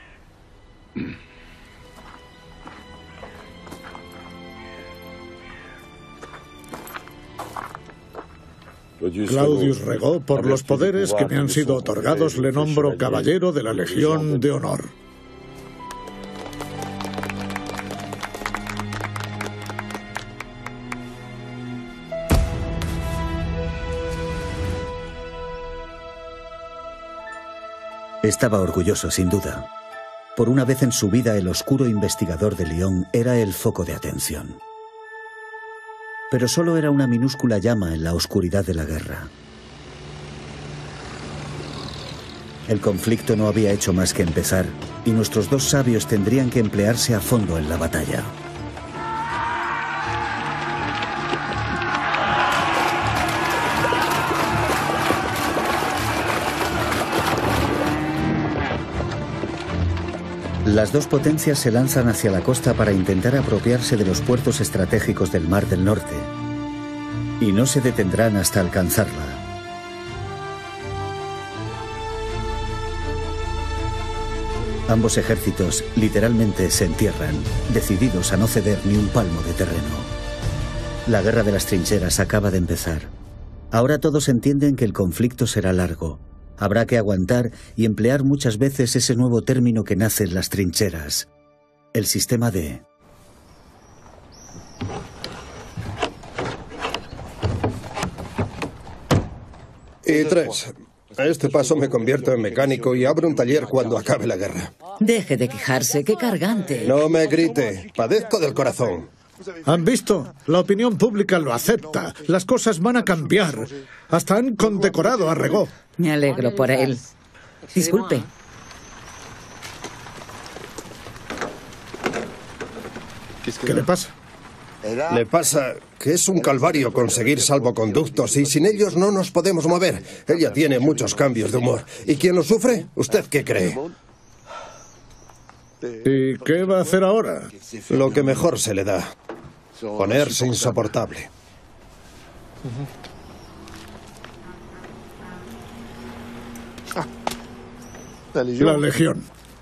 Claudius Regó, por los poderes que me han sido otorgados, le nombro caballero de la Legión de Honor. Estaba orgulloso, sin duda. Por una vez en su vida, el oscuro investigador de Lyon era el foco de atención. Pero solo era una minúscula llama en la oscuridad de la guerra. El conflicto no había hecho más que empezar, y nuestros dos sabios tendrían que emplearse a fondo en la batalla. Las dos potencias se lanzan hacia la costa para intentar apropiarse de los puertos estratégicos del Mar del Norte, y no se detendrán hasta alcanzarla. Ambos ejércitos literalmente se entierran, decididos a no ceder ni un palmo de terreno. La guerra de las trincheras acaba de empezar. Ahora todos entienden que el conflicto será largo. Habrá que aguantar y emplear muchas veces ese nuevo término que nace en las trincheras: el sistema D. Y tres. A este paso me convierto en mecánico y abro un taller cuando acabe la guerra. Deje de quejarse, qué cargante. No me grite, padezco del corazón. ¿Han visto? La opinión pública lo acepta. Las cosas van a cambiar. Hasta han condecorado a Regó. Me alegro por él. Disculpe. ¿Qué le pasa? Le pasa que es un calvario conseguir salvoconductos y sin ellos no nos podemos mover. Ella tiene muchos cambios de humor. ¿Y quién lo sufre? ¿Usted qué cree? ¿Y qué va a hacer ahora? Lo que mejor se le da: ponerse insoportable. La Legión.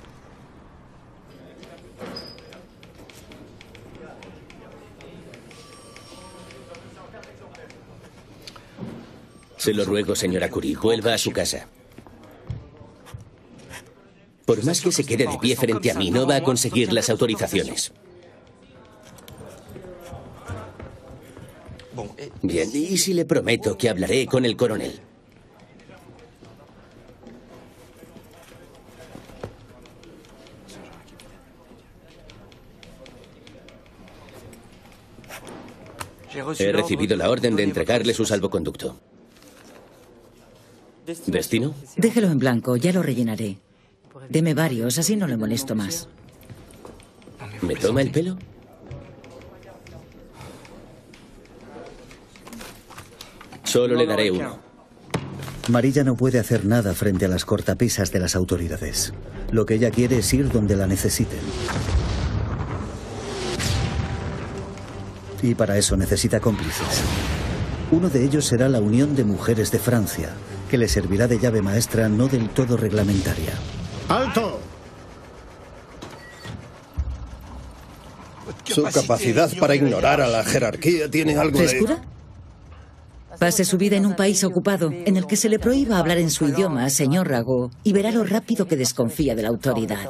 Se lo ruego, señora Curie, vuelva a su casa. Por más que se quede de pie frente a mí, no va a conseguir las autorizaciones. Bien, ¿y si le prometo que hablaré con el coronel? He recibido la orden de entregarle su salvoconducto. ¿Destino? Déjelo en blanco, ya lo rellenaré. Deme varios, así no le molesto más. ¿Me toma el pelo? Solo le daré uno. Marilla no puede hacer nada frente a las cortapisas de las autoridades. Lo que ella quiere es ir donde la necesiten. Y para eso necesita cómplices. Uno de ellos será la Unión de Mujeres de Francia, que le servirá de llave maestra no del todo reglamentaria. ¡Alto! Su capacidad para ignorar a la jerarquía tiene algo de... ¿Frescura? Pase su vida en un país ocupado, en el que se le prohíba hablar en su idioma, señor Rago, y verá lo rápido que desconfía de la autoridad.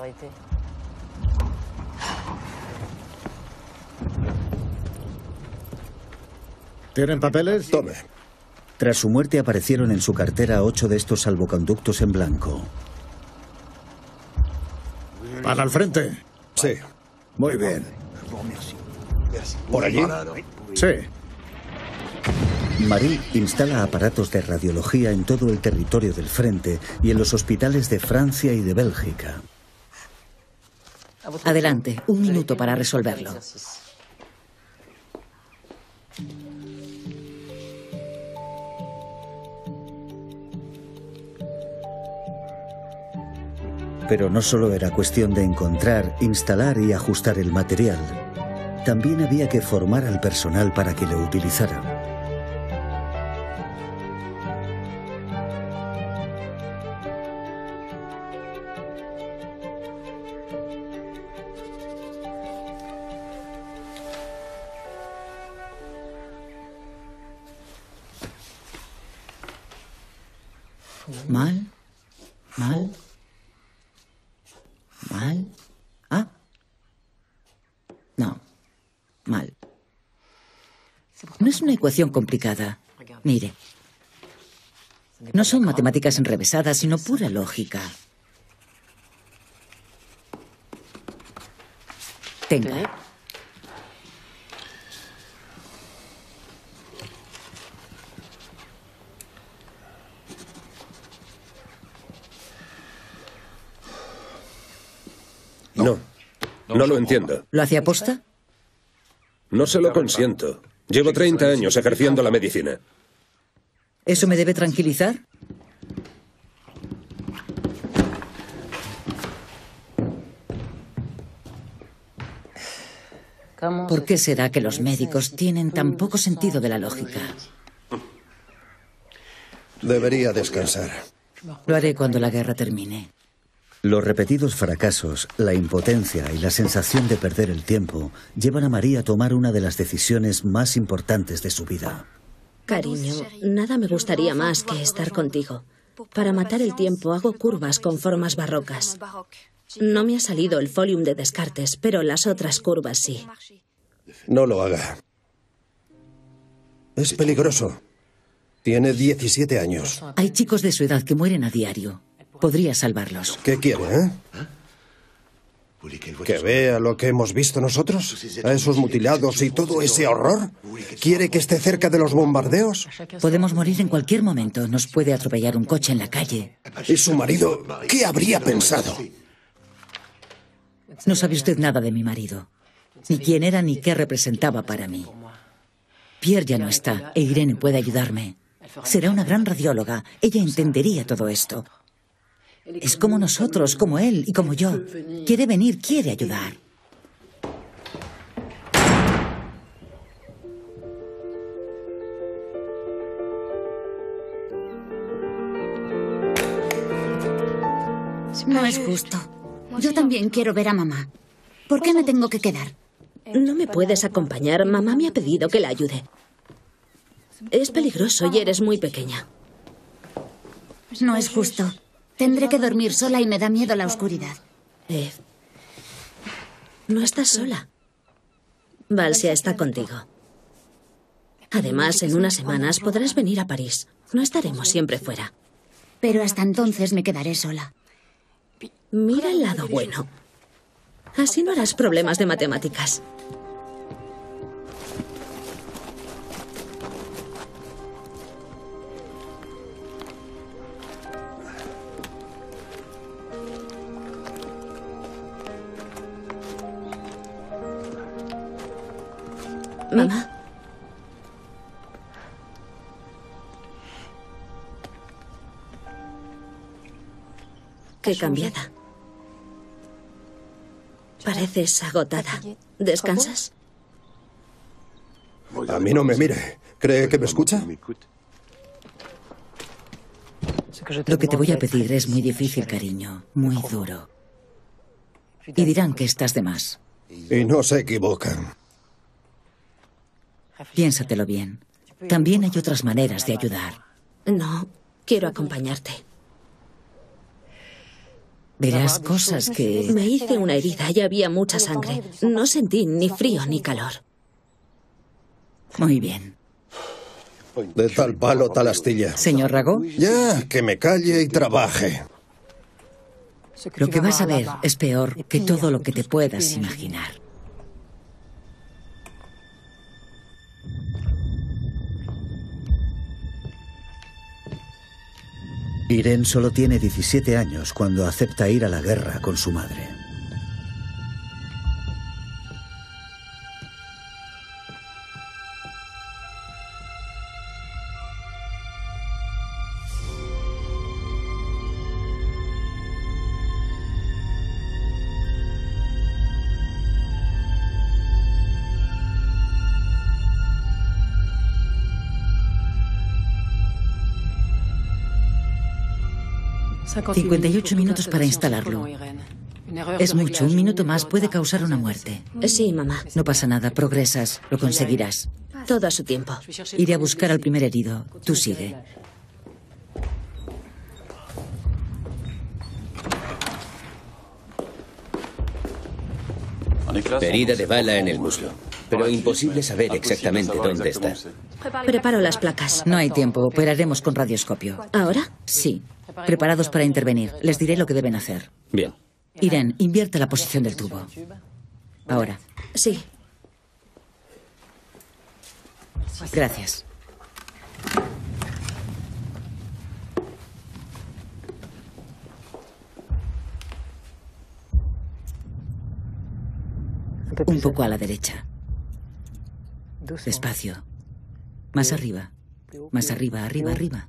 ¿Tienen papeles? Tome. Tras su muerte aparecieron en su cartera ocho de estos salvoconductos en blanco. ¿Van al frente? Sí. Muy bien. ¿Por allí? Sí. Marie instala aparatos de radiología en todo el territorio del frente y en los hospitales de Francia y de Bélgica. Adelante, un minuto para resolverlo. Pero no solo era cuestión de encontrar, instalar y ajustar el material. También había que formar al personal para que lo utilizara. Mal. Mal. Mal. Ah. No. Mal. No es una ecuación complicada. Mire. No son matemáticas enrevesadas, sino pura lógica. Tenga. No, no lo entiendo. ¿Lo hace aposta? No se lo consiento. Llevo treinta años ejerciendo la medicina. ¿Eso me debe tranquilizar? ¿Por qué será que los médicos tienen tan poco sentido de la lógica? Debería descansar. Lo haré cuando la guerra termine. Los repetidos fracasos, la impotencia y la sensación de perder el tiempo llevan a María a tomar una de las decisiones más importantes de su vida. Cariño, nada me gustaría más que estar contigo. Para matar el tiempo hago curvas con formas barrocas. No me ha salido el folium de Descartes, pero las otras curvas sí. No lo haga. Es peligroso. Tiene diecisiete años. Hay chicos de su edad que mueren a diario. Podría salvarlos. ¿Qué quiere, eh? ¿Que vea lo que hemos visto nosotros? ¿A esos mutilados y todo ese horror? ¿Quiere que esté cerca de los bombardeos? Podemos morir en cualquier momento. Nos puede atropellar un coche en la calle. ¿Y su marido qué habría pensado? No sabe usted nada de mi marido. Ni quién era ni qué representaba para mí. Pierre ya no está e Irene puede ayudarme. Será una gran radióloga. Ella entendería todo esto. Es como nosotros, como él y como yo. Quiere venir, quiere ayudar. No es justo. Yo también quiero ver a mamá. ¿Por qué me tengo que quedar? No me puedes acompañar. Mamá me ha pedido que la ayude. Es peligroso y eres muy pequeña. No es justo. Tendré que dormir sola y me da miedo la oscuridad. Eh, no estás sola. Valsia está contigo. Además, en unas semanas podrás venir a París. No estaremos siempre fuera. Pero hasta entonces me quedaré sola. Mira el lado bueno. Así no harás problemas de matemáticas. Mamá. Qué cambiada. Pareces agotada. ¿Descansas? A mí no me mire. ¿Cree que me escucha? Lo que te voy a pedir es muy difícil, cariño. Muy duro. Y dirán que estás de más. Y no se equivocan. Piénsatelo bien. También hay otras maneras de ayudar. No, quiero acompañarte. Verás cosas que... Me hice una herida y había mucha sangre. No sentí ni frío ni calor. Muy bien. De tal palo, tal astilla. Señor Rago. Ya, que me calle y trabaje. Lo que vas a ver es peor que todo lo que te puedas imaginar. Irene solo tiene diecisiete años cuando acepta ir a la guerra con su madre. cincuenta y ocho minutos para instalarlo. Es mucho, un minuto más puede causar una muerte. Sí, mamá. No pasa nada, progresas, lo conseguirás. Todo a su tiempo. Iré a buscar al primer herido. Tú sigue. Herida de bala en el muslo. Pero imposible saber exactamente dónde está. Preparo las placas. No hay tiempo. Operaremos con radioscopio. ¿Ahora? Sí. Preparados para intervenir. Les diré lo que deben hacer. Bien. Irene, invierte la posición del tubo. Ahora. Sí. Gracias. Un poco a la derecha. Despacio. Más arriba. Más arriba, arriba, arriba.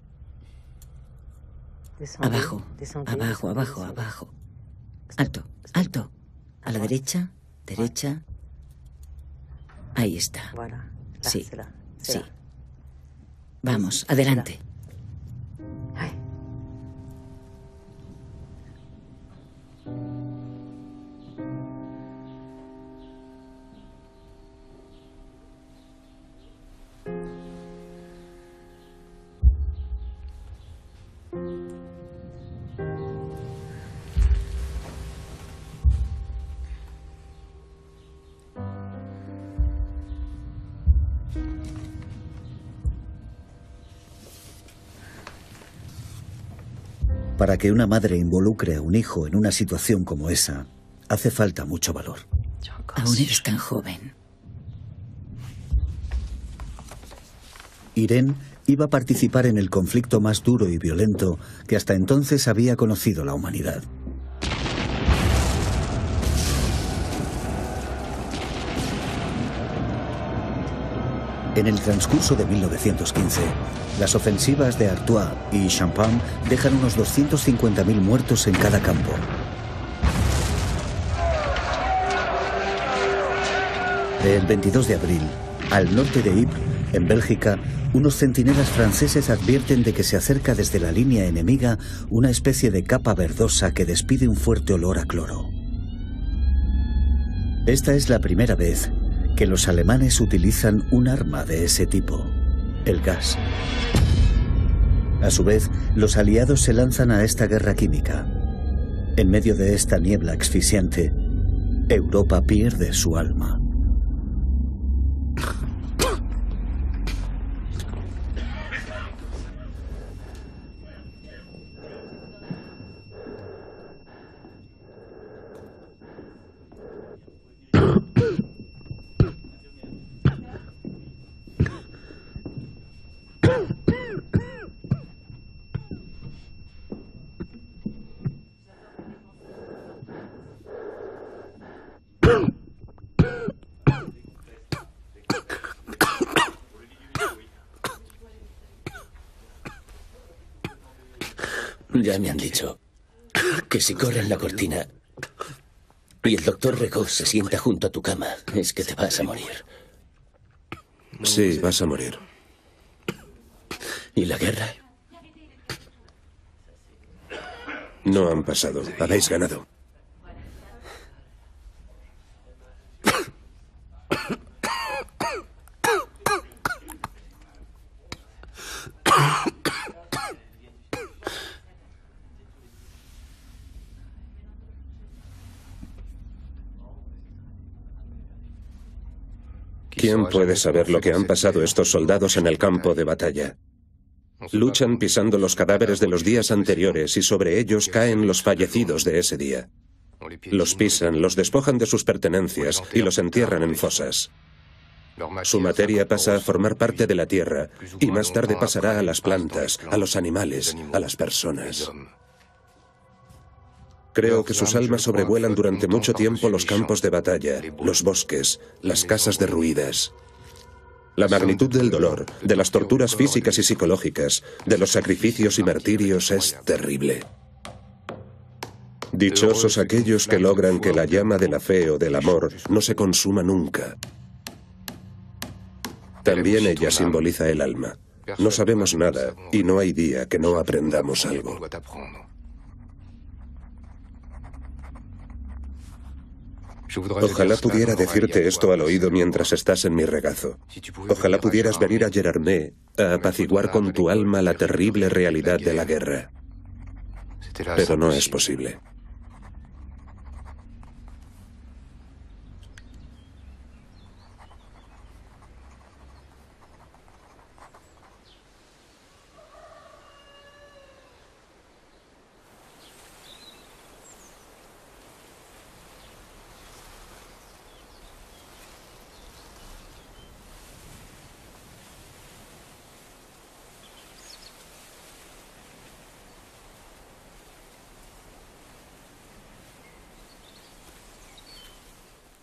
Abajo, abajo, abajo, abajo. Alto, alto. A la derecha, derecha. Ahí está. Sí, sí. Vamos, adelante. Para que una madre involucre a un hijo en una situación como esa, hace falta mucho valor. Aún eres tan joven. Irene iba a participar en el conflicto más duro y violento que hasta entonces había conocido la humanidad. En el transcurso de mil novecientos quince, las ofensivas de Artois y Champagne dejan unos doscientos cincuenta mil muertos en cada campo. El veintidós de abril, al norte de Ypres, en Bélgica, unos centinelas franceses advierten de que se acerca desde la línea enemiga una especie de capa verdosa que despide un fuerte olor a cloro. Esta es la primera vez que los alemanes utilizan un arma de ese tipo, el gas. A su vez, los aliados se lanzan a esta guerra química. En medio de esta niebla asfixiante, Europa pierde su alma. Ya me han dicho que si corren la cortina y el doctor Regaud se sienta junto a tu cama, es que te vas a morir. Sí, vas a morir. ¿Y la guerra? No han pasado. Habéis ganado. ¿Quién puede saber lo que han pasado estos soldados en el campo de batalla? Luchan pisando los cadáveres de los días anteriores y sobre ellos caen los fallecidos de ese día. Los pisan, los despojan de sus pertenencias y los entierran en fosas. Su materia pasa a formar parte de la tierra y más tarde pasará a las plantas, a los animales, a las personas. Creo que sus almas sobrevuelan durante mucho tiempo los campos de batalla, los bosques, las casas derruidas. La magnitud del dolor, de las torturas físicas y psicológicas, de los sacrificios y martirios es terrible. Dichosos aquellos que logran que la llama de la fe o del amor no se consuma nunca. También ella simboliza el alma. No sabemos nada y no hay día que no aprendamos algo. Ojalá pudiera decirte esto al oído mientras estás en mi regazo. Ojalá pudieras venir a Gérardmer a apaciguar con tu alma la terrible realidad de la guerra. Pero no es posible.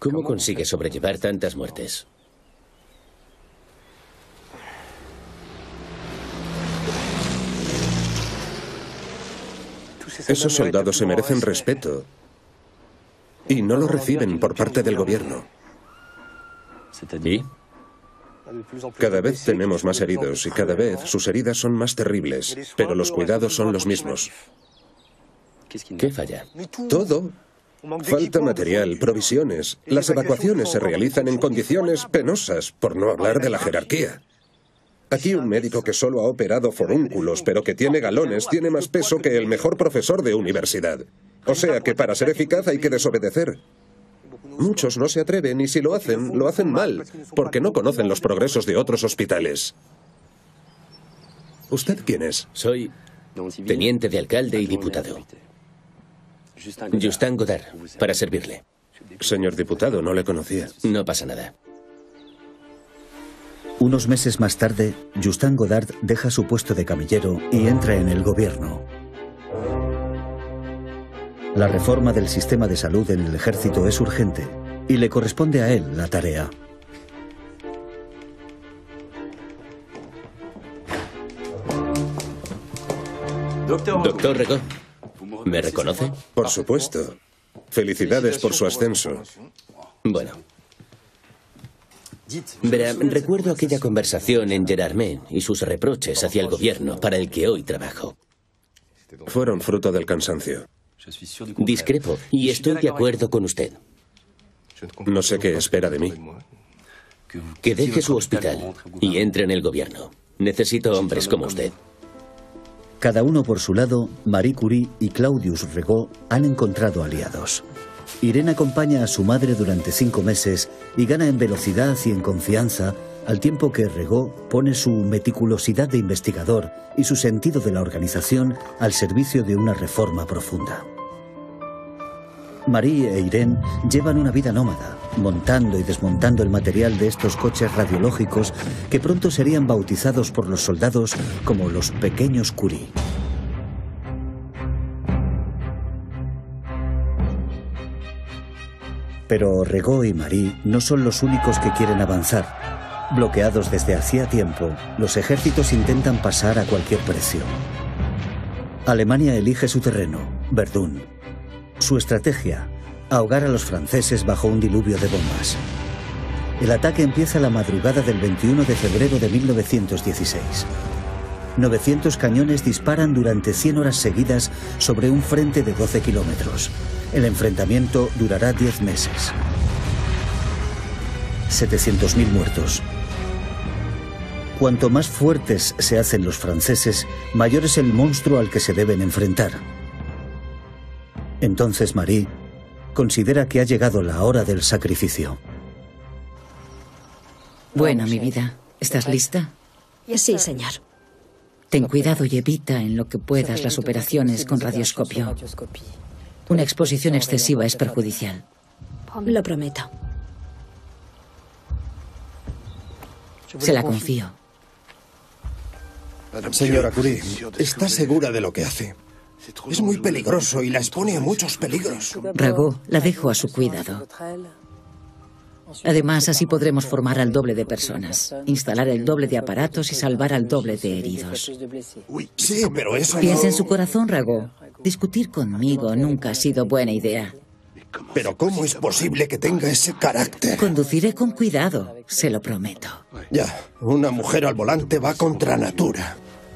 ¿Cómo consigue sobrellevar tantas muertes? Esos soldados se merecen respeto y no lo reciben por parte del gobierno. ¿Y? Cada vez tenemos más heridos y cada vez sus heridas son más terribles, pero los cuidados son los mismos. ¿Qué falla? Todo. Falta material, provisiones. Las evacuaciones se realizan en condiciones penosas, por no hablar de la jerarquía. Aquí un médico que solo ha operado forúnculos, pero que tiene galones, tiene más peso que el mejor profesor de universidad. O sea que para ser eficaz hay que desobedecer. Muchos no se atreven y si lo hacen, lo hacen mal, porque no conocen los progresos de otros hospitales. ¿Usted quién es? Soy teniente de alcalde y diputado. Justin Godard, para servirle. Señor diputado, no le conocía. No pasa nada. Unos meses más tarde, Justin Godard deja su puesto de camillero y entra en el gobierno. La reforma del sistema de salud en el ejército es urgente y le corresponde a él la tarea. Doctor Regaud, ¿me reconoce? Por supuesto. Felicidades por su ascenso. Bueno. Verá, recuerdo aquella conversación en Gerardmer y sus reproches hacia el gobierno para el que hoy trabajo. Fueron fruto del cansancio. Discrepo y estoy de acuerdo con usted. No sé qué espera de mí. Que deje su hospital y entre en el gobierno. Necesito hombres como usted. Cada uno por su lado, Marie Curie y Claudius Regaud han encontrado aliados. Irene acompaña a su madre durante cinco meses y gana en velocidad y en confianza, al tiempo que Regaud pone su meticulosidad de investigador y su sentido de la organización al servicio de una reforma profunda. Marie e Irene llevan una vida nómada, montando y desmontando el material de estos coches radiológicos que pronto serían bautizados por los soldados como los pequeños Curie. Pero Regaud y Marie no son los únicos que quieren avanzar. Bloqueados desde hacía tiempo, los ejércitos intentan pasar a cualquier precio. Alemania elige su terreno, Verdún. Su estrategia, ahogar a los franceses bajo un diluvio de bombas. El ataque empieza la madrugada del veintiuno de febrero de mil novecientos dieciséis. novecientos cañones disparan durante cien horas seguidas sobre un frente de doce kilómetros. El enfrentamiento durará diez meses. setecientos mil muertos. Cuanto más fuertes se hacen los franceses, mayor es el monstruo al que se deben enfrentar. Entonces Marie considera que ha llegado la hora del sacrificio. Bueno, mi vida, ¿estás lista? Sí, señor. Ten cuidado y evita en lo que puedas las operaciones con radioscopio. Una exposición excesiva es perjudicial. Lo prometo. Se la confío. Señora Curie, ¿está segura de lo que hace? Es muy peligroso y la expone a muchos peligros. Regaud la dejo a su cuidado. Además, así podremos formar al doble de personas, instalar el doble de aparatos y salvar al doble de heridos. Sí, pero eso Piensa no... en su corazón, Regaud. Discutir conmigo nunca ha sido buena idea. Pero ¿cómo es posible que tenga ese carácter? Conduciré con cuidado, se lo prometo. Ya, una mujer al volante va contra natura.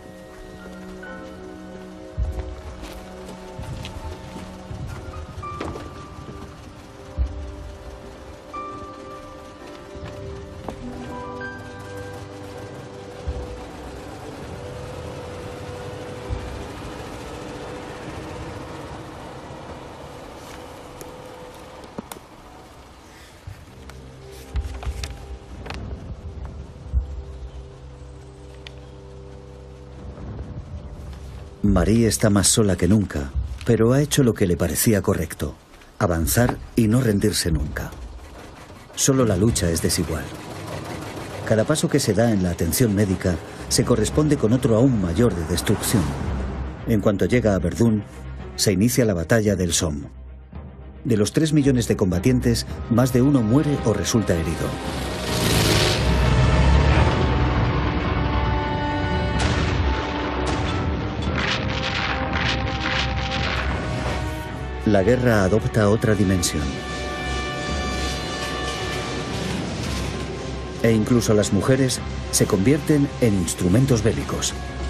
Marie está más sola que nunca, pero ha hecho lo que le parecía correcto: avanzar y no rendirse nunca. Solo la lucha es desigual. Cada paso que se da en la atención médica se corresponde con otro aún mayor de destrucción. En cuanto llega a Verdún, se inicia la batalla del Somme. De los tres millones de combatientes, más de uno muere o resulta herido. La guerra adopta otra dimensión. E incluso las mujeres se convierten en instrumentos bélicos.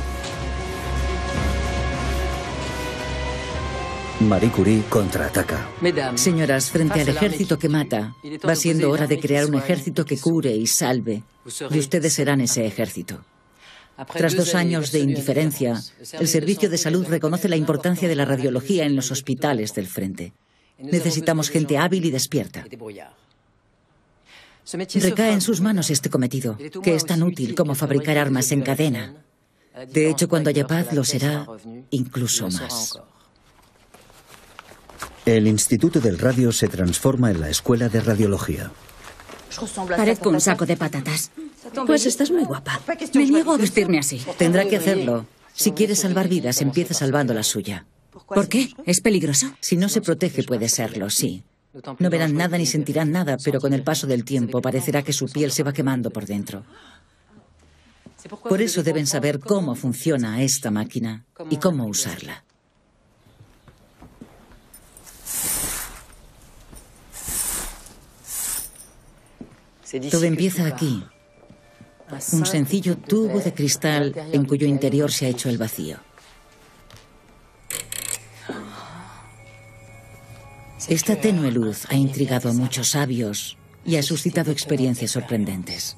Marie Curie contraataca. Señoras, frente al ejército que mata, va siendo hora de crear un ejército que cure y salve. Y ustedes serán ese ejército. Tras dos años de indiferencia, el Servicio de Salud reconoce la importancia de la radiología en los hospitales del frente. Necesitamos gente hábil y despierta. Recae en sus manos este cometido, que es tan útil como fabricar armas en cadena. De hecho, cuando haya paz, lo será incluso más. El Instituto del Radio se transforma en la Escuela de Radiología. Parezco un saco de patatas. Pues estás muy guapa. Me niego a vestirme así. Tendrá que hacerlo. Si quiere salvar vidas, empieza salvando la suya. ¿Por qué? ¿Es peligroso? Si no se protege, puede serlo, sí. No verán nada ni sentirán nada, pero con el paso del tiempo parecerá que su piel se va quemando por dentro. Por eso deben saber cómo funciona esta máquina y cómo usarla. Todo empieza aquí. Un sencillo tubo de cristal en cuyo interior se ha hecho el vacío. Esta tenue luz ha intrigado a muchos sabios y ha suscitado experiencias sorprendentes.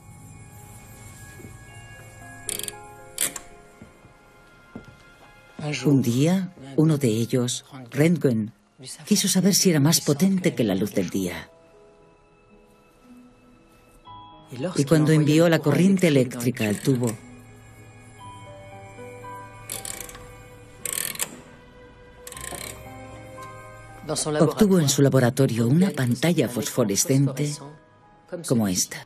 Un día, uno de ellos, Röntgen, quiso saber si era más potente que la luz del día. Y cuando envió la corriente eléctrica al tubo, obtuvo en su laboratorio una pantalla fosforescente como esta,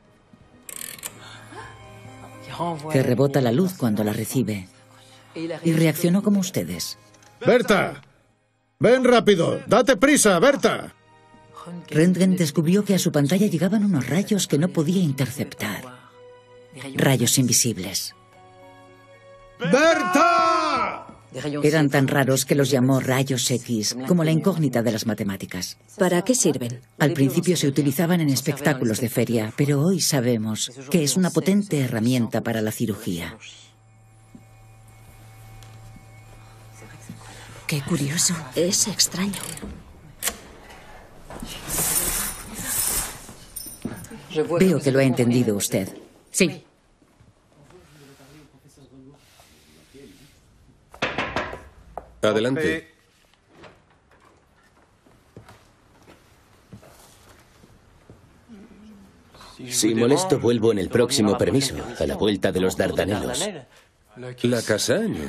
que rebota la luz cuando la recibe, y reaccionó como ustedes. ¡Berta! ¡Ven rápido! ¡Date prisa, Berta! Röntgen descubrió que a su pantalla llegaban unos rayos que no podía interceptar. Rayos invisibles. ¡Berta! Eran tan raros que los llamó rayos X, como la incógnita de las matemáticas. ¿Para qué sirven? Al principio se utilizaban en espectáculos de feria, pero hoy sabemos que es una potente herramienta para la cirugía. Qué curioso. Es extraño. Veo que lo ha entendido usted. Sí. Adelante. Si molesto, vuelvo en el próximo permiso, a la vuelta de los Dardanelos. La Cassagne.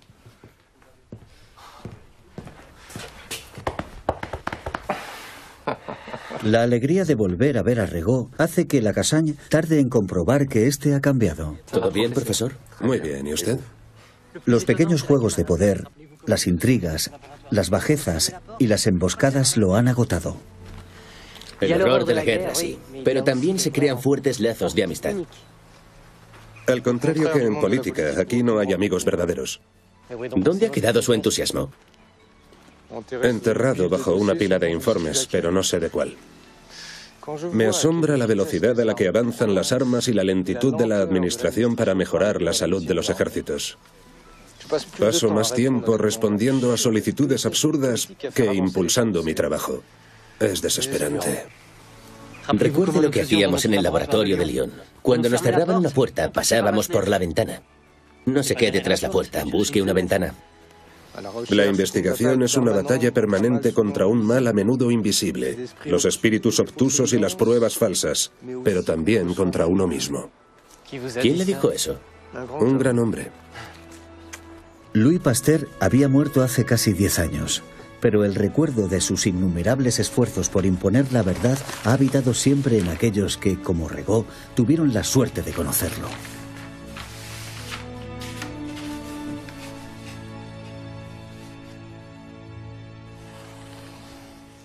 La alegría de volver a ver a Regaud hace que la Cassagne tarde en comprobar que éste ha cambiado. ¿Todo bien, profesor? Muy bien, ¿y usted? Los pequeños juegos de poder, las intrigas, las bajezas y las emboscadas lo han agotado. El horror de la guerra, sí. Pero también se crean fuertes lazos de amistad. Al contrario que en política, aquí no hay amigos verdaderos. ¿Dónde ha quedado su entusiasmo? Enterrado bajo una pila de informes, pero no sé de cuál. Me asombra la velocidad a la que avanzan las armas y la lentitud de la administración para mejorar la salud de los ejércitos. Paso más tiempo respondiendo a solicitudes absurdas que impulsando mi trabajo. Es desesperante. Recuerde lo que hacíamos en el laboratorio de Lyon. Cuando nos cerraban una puerta, pasábamos por la ventana. No se quede tras la puerta, busque una ventana. La investigación es una batalla permanente contra un mal a menudo invisible, los espíritus obtusos y las pruebas falsas, pero también contra uno mismo. ¿Quién le dijo eso? Un gran hombre. Louis Pasteur había muerto hace casi diez años, pero el recuerdo de sus innumerables esfuerzos por imponer la verdad ha habitado siempre en aquellos que, como Regaud, tuvieron la suerte de conocerlo.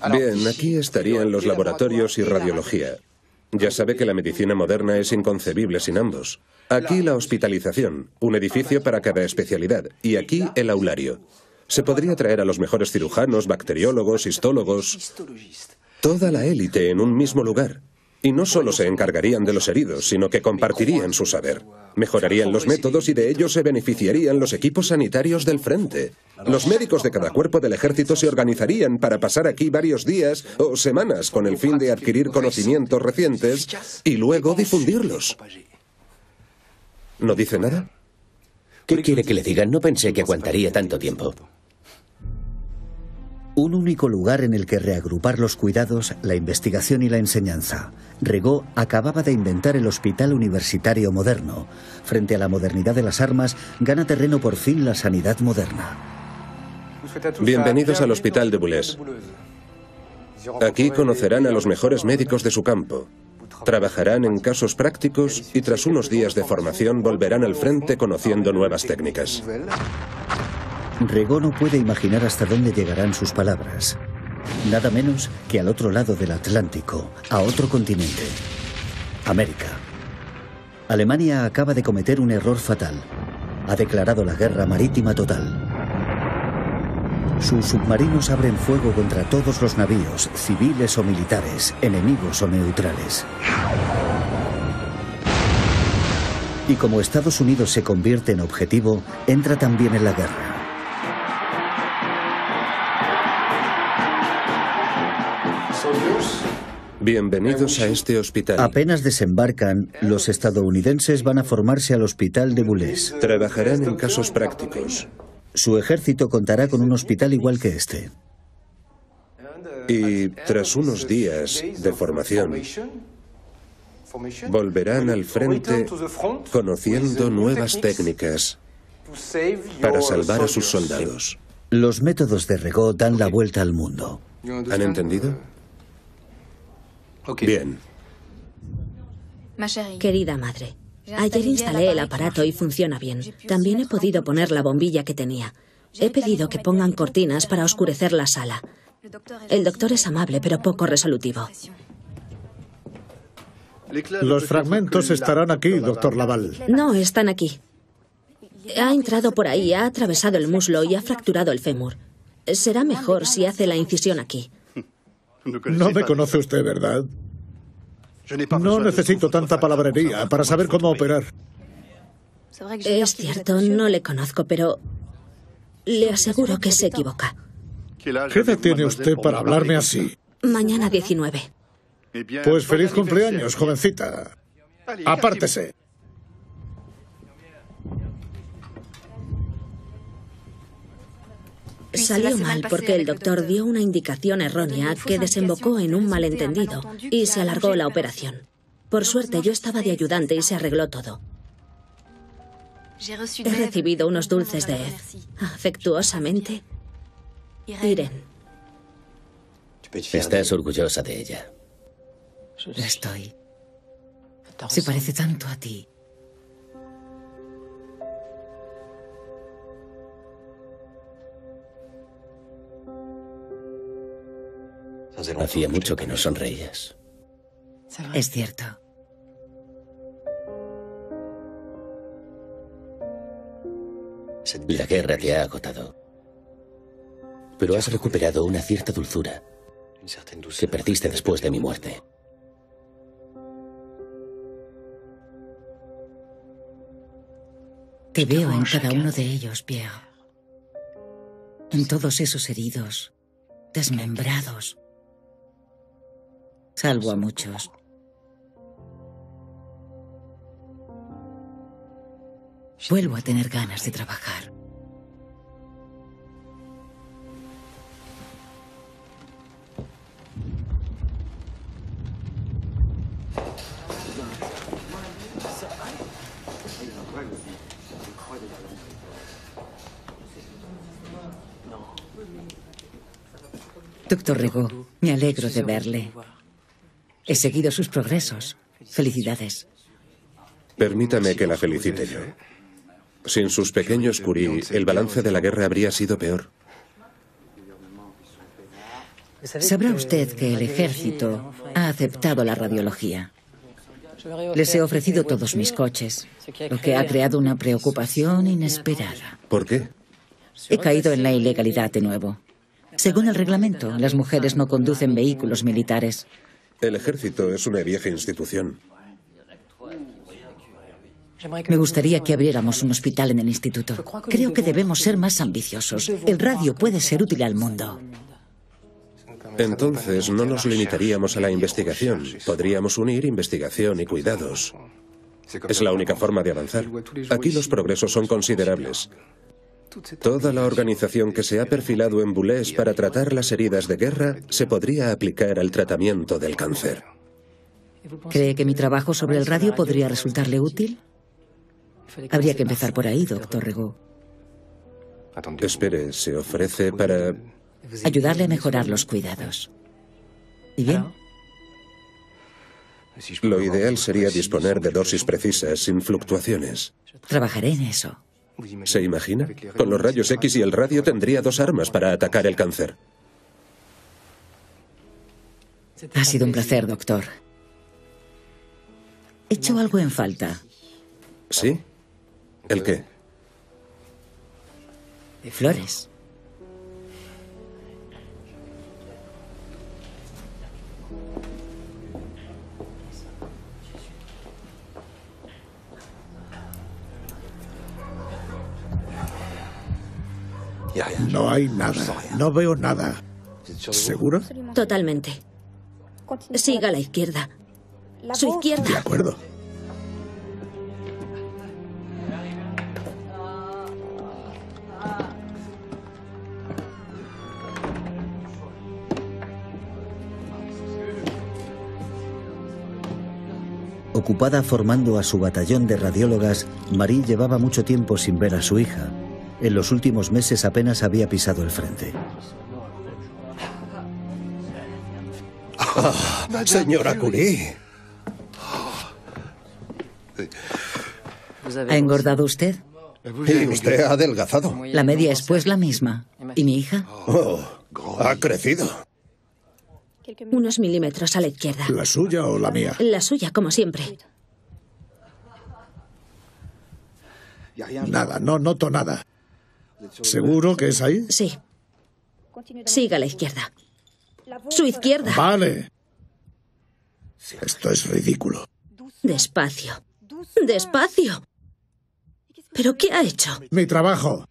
Bien, aquí estarían los laboratorios y radiología. Ya sabe que la medicina moderna es inconcebible sin ambos. Aquí la hospitalización, un edificio para cada especialidad, y aquí el aulario. Se podría traer a los mejores cirujanos, bacteriólogos, histólogos, toda la élite en un mismo lugar. Y no solo se encargarían de los heridos, sino que compartirían su saber. Mejorarían los métodos y de ello se beneficiarían los equipos sanitarios del frente. Los médicos de cada cuerpo del ejército se organizarían para pasar aquí varios días o semanas con el fin de adquirir conocimientos recientes y luego difundirlos. ¿No dice nada? ¿Qué quiere que le diga? No pensé que aguantaría tanto tiempo. Un único lugar en el que reagrupar los cuidados, la investigación y la enseñanza. Rigaud acababa de inventar el hospital universitario moderno. Frente a la modernidad de las armas, gana terreno por fin la sanidad moderna. Bienvenidos al hospital de Boulez. Aquí conocerán a los mejores médicos de su campo. Trabajarán en casos prácticos y tras unos días de formación volverán al frente conociendo nuevas técnicas. Rigaud no puede imaginar hasta dónde llegarán sus palabras. Nada menos que al otro lado del Atlántico, a otro continente. América. Alemania acaba de cometer un error fatal. Ha declarado la guerra marítima total. Sus submarinos abren fuego contra todos los navíos, civiles o militares, enemigos o neutrales. Y como Estados Unidos se convierte en objetivo, entra también en la guerra. Bienvenidos a este hospital. Apenas desembarcan, los estadounidenses van a formarse al hospital de Boulez. Trabajarán en casos prácticos. Su ejército contará con un hospital igual que este. Y tras unos días de formación, volverán al frente conociendo nuevas técnicas para salvar a sus soldados. Los métodos de Rigaud dan la vuelta al mundo. ¿Han entendido? Bien. Querida madre, ayer instalé el aparato y funciona bien. También he podido poner la bombilla que tenía. He pedido que pongan cortinas para oscurecer la sala. El doctor es amable, pero poco resolutivo. Los fragmentos estarán aquí, doctor Laval. No, están aquí. Ha entrado por ahí, ha atravesado el muslo y ha fracturado el fémur. Será mejor si hace la incisión aquí. No me conoce usted, ¿verdad? No necesito tanta palabrería para saber cómo operar. Es cierto, no le conozco, pero le aseguro que se equivoca. ¿Qué edad tiene usted para hablarme así? Mañana diecinueve. Pues feliz cumpleaños, jovencita. Apártese. Salió mal porque el doctor dio una indicación errónea que desembocó en un malentendido y se alargó la operación. Por suerte yo estaba de ayudante y se arregló todo. He recibido unos dulces de Eve. Afectuosamente, Irene. Estás orgullosa de ella. Estoy. Se parece tanto a ti. Hacía mucho que no sonreías. Es cierto. La guerra te ha agotado. Pero has recuperado una cierta dulzura que perdiste después de mi muerte. Te veo en cada uno de ellos, Pierre. En todos esos heridos, desmembrados. Salvo a muchos. Vuelvo a tener ganas de trabajar. Doctor Rigaud, me alegro de verle. He seguido sus progresos. Felicidades. Permítame que la felicite yo. Sin sus pequeños Curie, el balance de la guerra habría sido peor. Sabrá usted que el ejército ha aceptado la radiología. Les he ofrecido todos mis coches, lo que ha creado una preocupación inesperada. ¿Por qué? He caído en la ilegalidad de nuevo. Según el reglamento, las mujeres no conducen vehículos militares. El ejército es una vieja institución. Me gustaría que abriéramos un hospital en el instituto. Creo que debemos ser más ambiciosos. El radio puede ser útil al mundo. Entonces no nos limitaríamos a la investigación. Podríamos unir investigación y cuidados. Es la única forma de avanzar. Aquí los progresos son considerables. Toda la organización que se ha perfilado en Boulez para tratar las heridas de guerra se podría aplicar al tratamiento del cáncer. ¿Cree que mi trabajo sobre el radio podría resultarle útil? Habría que empezar por ahí, doctor Regaud. Espere, se ofrece para... Ayudarle a mejorar los cuidados. ¿Y bien? Lo ideal sería disponer de dosis precisas, sin fluctuaciones. Trabajaré en eso. ¿Se imagina? Con los rayos X y el radio tendría dos armas para atacar el cáncer. Ha sido un placer, doctor. He hecho algo en falta. ¿Sí? ¿El qué? Flores. No hay nada. No veo nada. ¿Seguro? Totalmente. Siga a la izquierda. Su izquierda. De acuerdo. Ocupada formando a su batallón de radiólogas, Marie llevaba mucho tiempo sin ver a su hija. En los últimos meses apenas había pisado el frente. Ah, señora Curie. ¿Ha engordado usted? Y usted ha adelgazado. La media es pues la misma. ¿Y mi hija? Oh, ha crecido. Unos milímetros a la izquierda. ¿La suya o la mía? La suya, como siempre. Nada, no noto nada. ¿Seguro que es ahí? Sí. Siga a la izquierda. Su izquierda. Vale. Esto es ridículo. Despacio. Despacio. ¿Pero qué ha hecho? Mi trabajo.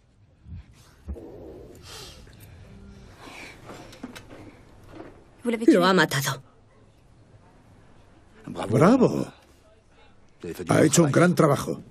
Lo ha matado. Bravo. Ha hecho un gran trabajo.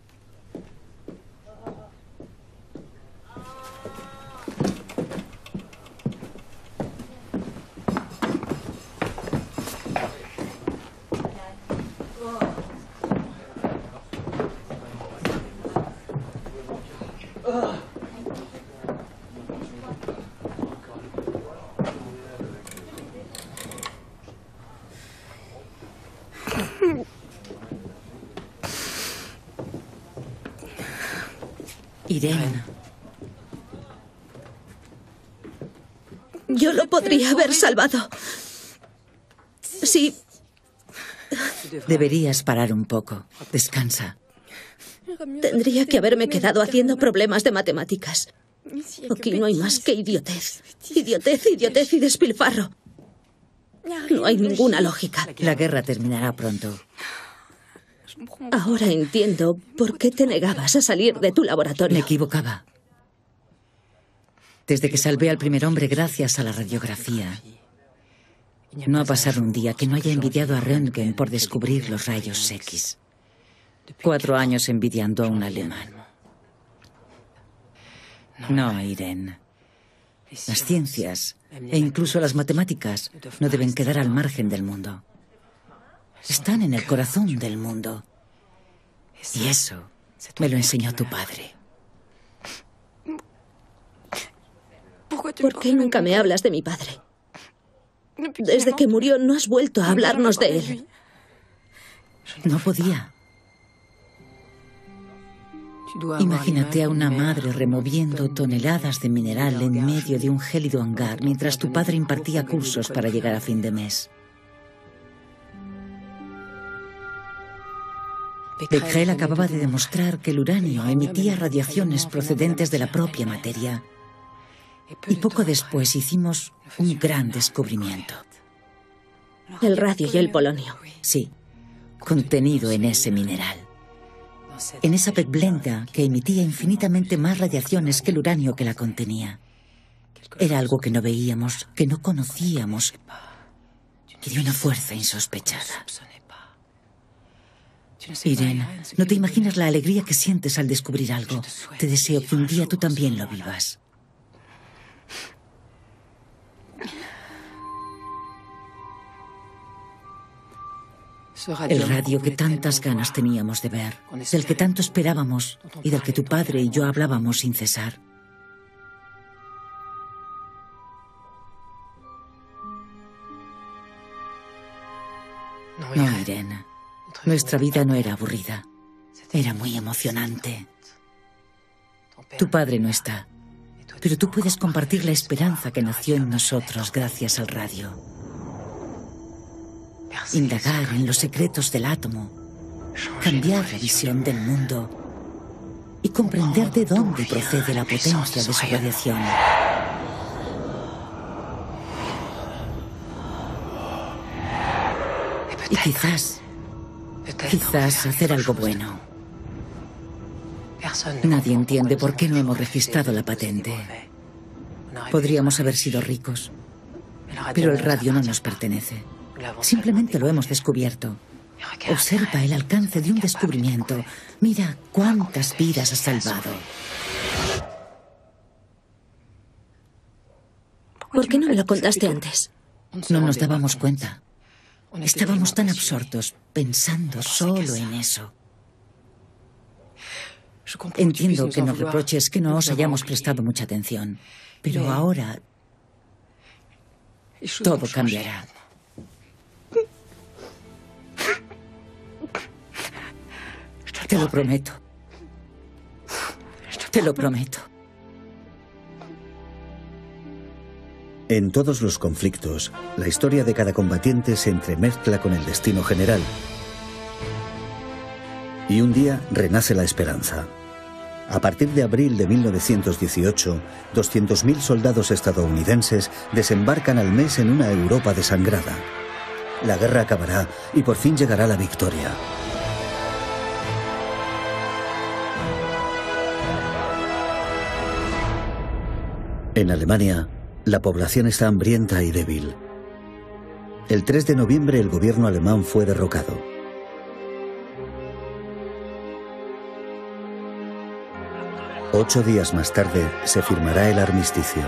Irene. Yo lo podría haber salvado. Sí. Deberías parar un poco. Descansa. Tendría que haberme quedado haciendo problemas de matemáticas. Aquí no hay más que idiotez. Idiotez, idiotez y despilfarro. No hay ninguna lógica. La guerra terminará pronto. Ahora entiendo por qué te negabas a salir de tu laboratorio. Me equivocaba. Desde que salvé al primer hombre gracias a la radiografía, no ha pasado un día que no haya envidiado a Röntgen por descubrir los rayos X. Cuatro años envidiando a un alemán. No, Irene. Las ciencias e incluso las matemáticas no deben quedar al margen del mundo. Están en el corazón del mundo. Y eso me lo enseñó tu padre. ¿Por qué nunca me hablas de mi padre? Desde que murió no has vuelto a hablarnos de él. No podía. Imagínate a una madre removiendo toneladas de mineral en medio de un gélido hangar mientras tu padre impartía cursos para llegar a fin de mes. Becquerel acababa de demostrar que el uranio emitía radiaciones procedentes de la propia materia. Y poco después hicimos un gran descubrimiento. El radio y el polonio. Sí, contenido en ese mineral. En esa pegblenda que emitía infinitamente más radiaciones que el uranio que la contenía. Era algo que no veíamos, que no conocíamos, y de una fuerza insospechada. Irene, no te imaginas la alegría que sientes al descubrir algo. Te deseo que un día tú también lo vivas. El radio que tantas ganas teníamos de ver, del que tanto esperábamos y del que tu padre y yo hablábamos sin cesar. No, Irene, nuestra vida no era aburrida, era muy emocionante. Tu padre no está, pero tú puedes compartir la esperanza que nació en nosotros gracias al radio. Indagar en los secretos del átomo, cambiar la visión del mundo y comprender de dónde procede la potencia de su radiación. Y quizás, quizás hacer algo bueno. Nadie entiende por qué no hemos registrado la patente. Podríamos haber sido ricos, pero el radio no nos pertenece. Simplemente lo hemos descubierto. Observa el alcance de un descubrimiento. Mira cuántas vidas has salvado. ¿Por qué no me lo contaste antes? No nos dábamos cuenta. Estábamos tan absortos, pensando solo en eso. Entiendo que nos reproches que no os hayamos prestado mucha atención, pero ahora todo cambiará. Te lo prometo. Te lo prometo. En todos los conflictos, la historia de cada combatiente se entremezcla con el destino general. Y un día renace la esperanza. A partir de abril de mil novecientos dieciocho, doscientos mil soldados estadounidenses desembarcan al mes en una Europa desangrada. La guerra acabará y por fin llegará la victoria. En Alemania, la población está hambrienta y débil. El tres de noviembre el gobierno alemán fue derrocado. Ocho días más tarde se firmará el armisticio.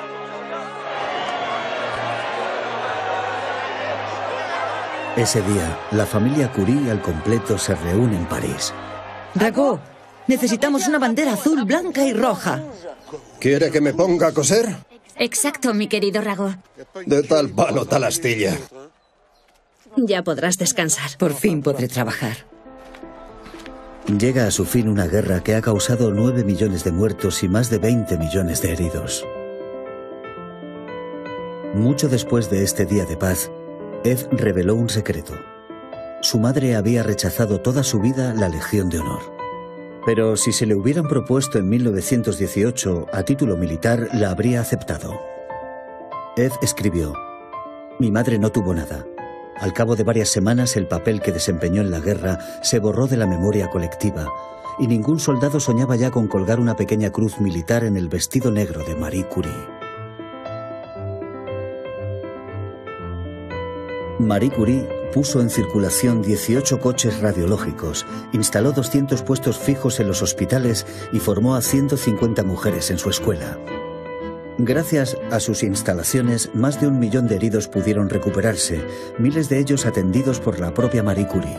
Ese día, la familia Curie al completo se reúne en París. Rago, necesitamos una bandera azul, blanca y roja. ¿Quiere que me ponga a coser? Exacto, mi querido Rago. De tal palo, tal astilla. Ya podrás descansar. Por fin podré trabajar. Llega a su fin una guerra que ha causado nueve millones de muertos y más de veinte millones de heridos. Mucho después de este día de paz, Ed reveló un secreto. Su madre había rechazado toda su vida la Legión de Honor. Pero si se le hubieran propuesto en mil novecientos dieciocho a título militar, la habría aceptado. Ed escribió: «Mi madre no tuvo nada. Al cabo de varias semanas, el papel que desempeñó en la guerra se borró de la memoria colectiva, y ningún soldado soñaba ya con colgar una pequeña cruz militar en el vestido negro de Marie Curie». Marie Curie puso en circulación dieciocho coches radiológicos, instaló doscientos puestos fijos en los hospitales y formó a ciento cincuenta mujeres en su escuela. Gracias a sus instalaciones, más de un millón de heridos pudieron recuperarse, miles de ellos atendidos por la propia Marie Curie.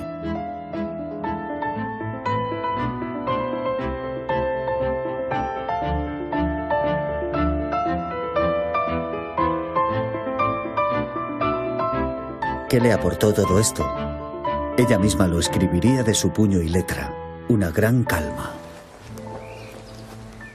¿Qué le aportó todo esto? Ella misma lo escribiría de su puño y letra: una gran calma.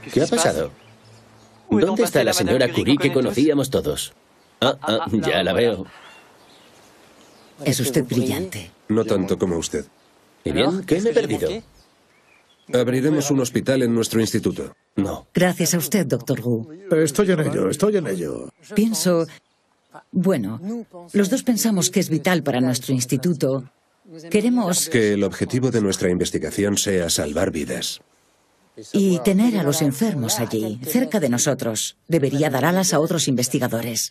¿Qué ha pasado? ¿Dónde está la señora Curie que conocíamos todos? Ah, ah, ya la veo. Es usted brillante. No tanto como usted. ¿Y bien? ¿Qué me he perdido? Abriremos un hospital en nuestro instituto. No. Gracias a usted, doctor Wu. Estoy en ello, estoy en ello. Pienso... Bueno, los dos pensamos que es vital para nuestro instituto. Queremos... Que el objetivo de nuestra investigación sea salvar vidas. Y tener a los enfermos allí, cerca de nosotros, debería dar alas a otros investigadores.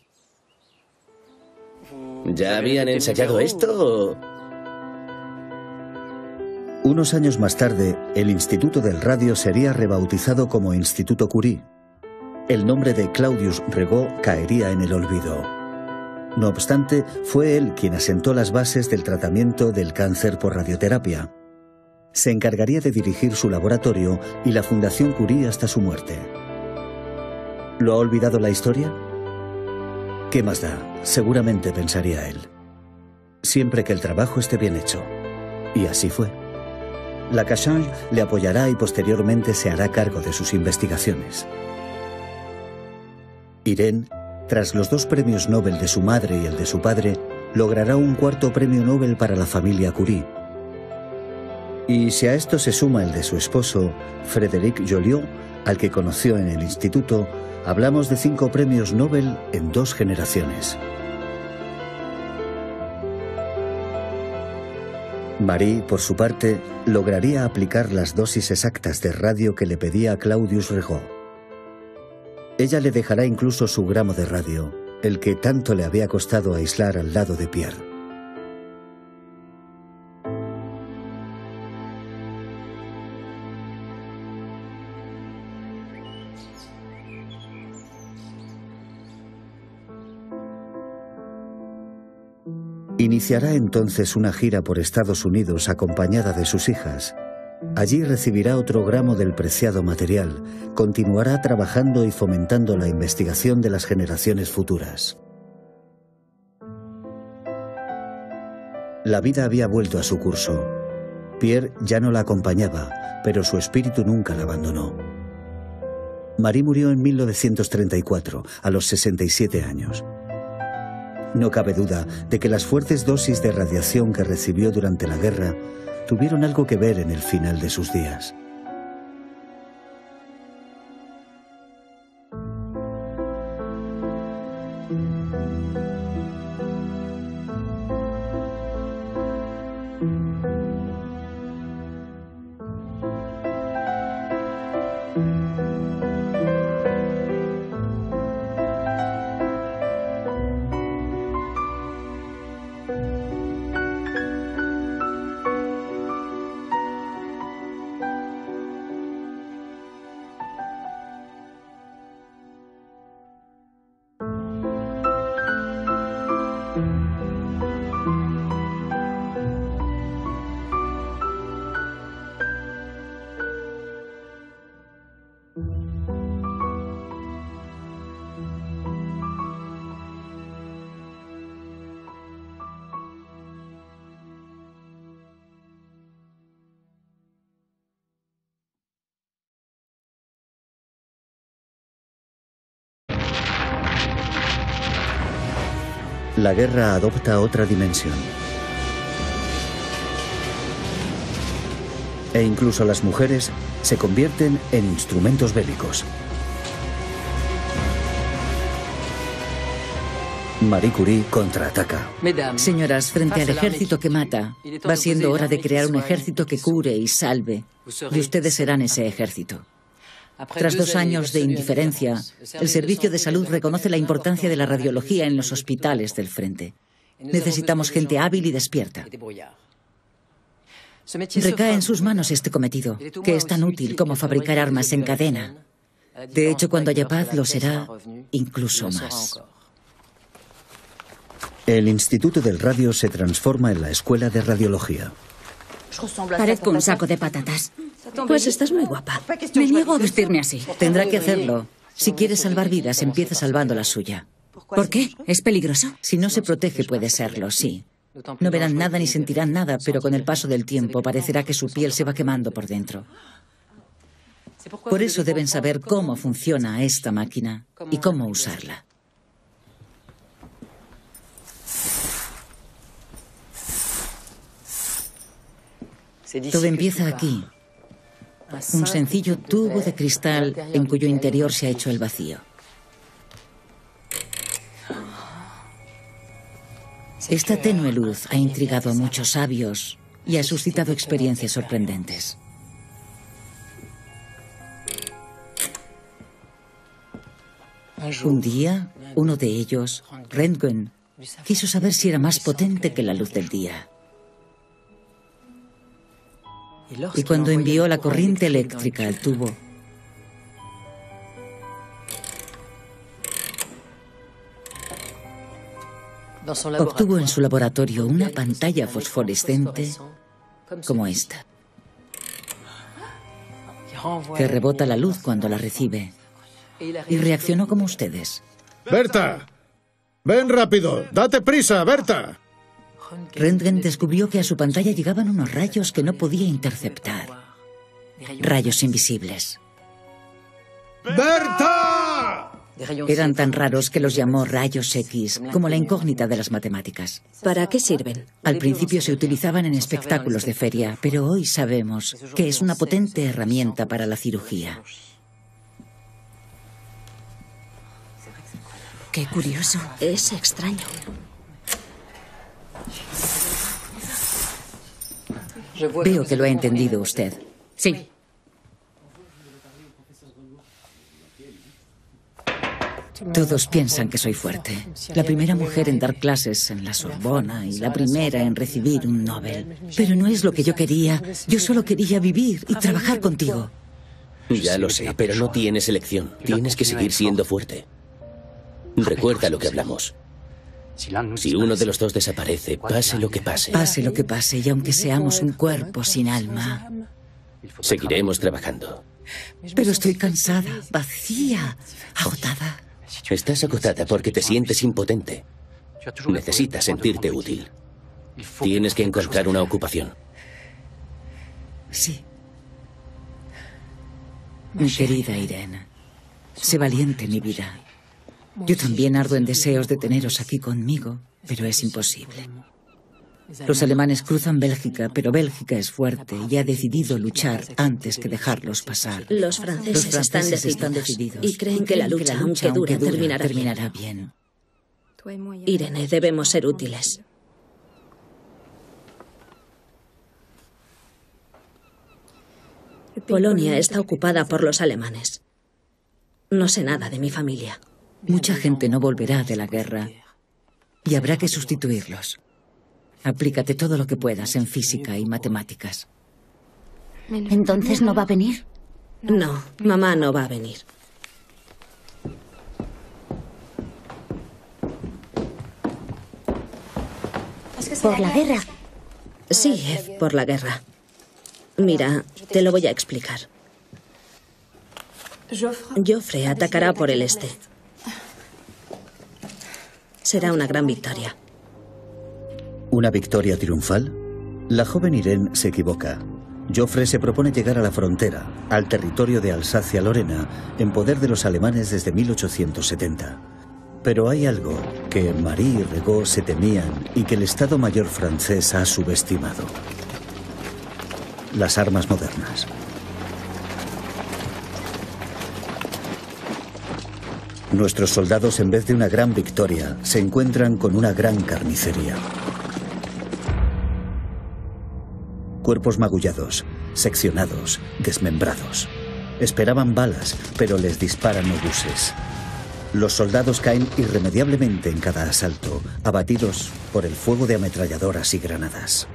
¿Ya habían ensayado esto o...? Unos años más tarde, el Instituto del Radio sería rebautizado como Instituto Curie. El nombre de Claudius Regaud caería en el olvido. No obstante, fue él quien asentó las bases del tratamiento del cáncer por radioterapia. Se encargaría de dirigir su laboratorio y la Fundación Curie hasta su muerte. ¿Lo ha olvidado la historia? ¿Qué más da? Seguramente pensaría él. Siempre que el trabajo esté bien hecho. Y así fue. Lacassagne le apoyará y posteriormente se hará cargo de sus investigaciones. Irene, tras los dos premios Nobel de su madre y el de su padre, logrará un cuarto premio Nobel para la familia Curie. Y si a esto se suma el de su esposo, Frédéric Joliot, al que conoció en el instituto, hablamos de cinco premios Nobel en dos generaciones. Marie, por su parte, lograría aplicar las dosis exactas de radio que le pedía a Claudius Regaud. Ella le dejará incluso su gramo de radio, el que tanto le había costado aislar al lado de Pierre. Iniciará entonces una gira por Estados Unidos acompañada de sus hijas. Allí recibirá otro gramo del preciado material, continuará trabajando y fomentando la investigación de las generaciones futuras. La vida había vuelto a su curso. Pierre ya no la acompañaba, pero su espíritu nunca la abandonó. Marie murió en mil novecientos treinta y cuatro, a los sesenta y siete años. No cabe duda de que las fuertes dosis de radiación que recibió durante la guerra tuvieron algo que ver en el final de sus días. La guerra adopta otra dimensión. E incluso las mujeres se convierten en instrumentos bélicos. Marie Curie contraataca. Señoras, frente al ejército que mata, va siendo hora de crear un ejército que cure y salve. Y ustedes serán ese ejército. Tras dos años de indiferencia, el Servicio de Salud reconoce la importancia de la radiología en los hospitales del frente. Necesitamos gente hábil y despierta. Recae en sus manos este cometido, que es tan útil como fabricar armas en cadena. De hecho, cuando haya paz, lo será incluso más. El Instituto del Radio se transforma en la Escuela de Radiología. Parezco un saco de patatas. Pues estás muy guapa. Me niego a vestirme así. Tendrá que hacerlo. Si quiere salvar vidas, empieza salvando la suya. ¿Por qué? ¿Es peligroso? Si no se protege, puede serlo, sí. No verán nada ni sentirán nada, pero con el paso del tiempo parecerá que su piel se va quemando por dentro. Por eso deben saber cómo funciona esta máquina y cómo usarla. Todo empieza aquí. Un sencillo tubo de cristal en cuyo interior se ha hecho el vacío. Esta tenue luz ha intrigado a muchos sabios y ha suscitado experiencias sorprendentes. Un día, uno de ellos, Röntgen, quiso saber si era más potente que la luz del día. Y cuando envió la corriente eléctrica al tubo, obtuvo en su laboratorio una pantalla fosforescente como esta, que rebota la luz cuando la recibe, y reaccionó como ustedes. ¡Berta! ¡Ven rápido! ¡Date prisa, Berta! Röntgen descubrió que a su pantalla llegaban unos rayos que no podía interceptar. Rayos invisibles. ¡Berta! Eran tan raros que los llamó rayos X, como la incógnita de las matemáticas. ¿Para qué sirven? Al principio se utilizaban en espectáculos de feria, pero hoy sabemos que es una potente herramienta para la cirugía. Qué curioso. Es extraño. Veo que lo ha entendido usted. Sí. Todos piensan que soy fuerte. La primera mujer en dar clases en la Sorbona y la primera en recibir un Nobel. Pero no es lo que yo quería. Yo solo quería vivir y trabajar contigo. Ya lo sé, pero no tienes elección. Tienes que seguir siendo fuerte. Recuerda lo que hablamos. Si uno de los dos desaparece, pase lo que pase. Pase lo que pase, y aunque seamos un cuerpo sin alma, seguiremos trabajando. Pero estoy cansada, vacía, agotada. Estás agotada porque te sientes impotente. Necesitas sentirte útil. Tienes que encontrar una ocupación. Sí. Mi querida Irene, sé valiente, mi vida. Yo también ardo en deseos de teneros aquí conmigo, pero es imposible. Los alemanes cruzan Bélgica, pero Bélgica es fuerte y ha decidido luchar antes que dejarlos pasar. Los franceses, Los franceses están, decididos están decididos y creen que la lucha, aunque dure, terminará, terminará bien. Irene, debemos ser útiles. Polonia está ocupada por los alemanes. No sé nada de mi familia. Mucha gente no volverá de la guerra y habrá que sustituirlos. Aplícate todo lo que puedas en física y matemáticas. ¿Entonces no va a venir? No, mamá no va a venir. ¿Por la guerra? Sí, por la guerra. Mira, te lo voy a explicar. Joffre atacará por el este. Será una gran victoria. ¿Una victoria triunfal? La joven Irene se equivoca. Joffre se propone llegar a la frontera, al territorio de Alsacia-Lorena, en poder de los alemanes desde mil ochocientos setenta. Pero hay algo que Marie y Rigaud se temían y que el Estado Mayor francés ha subestimado. Las armas modernas. Nuestros soldados, en vez de una gran victoria, se encuentran con una gran carnicería. Cuerpos magullados, seccionados, desmembrados. Esperaban balas, pero les disparan obuses. Los soldados caen irremediablemente en cada asalto, abatidos por el fuego de ametralladoras y granadas.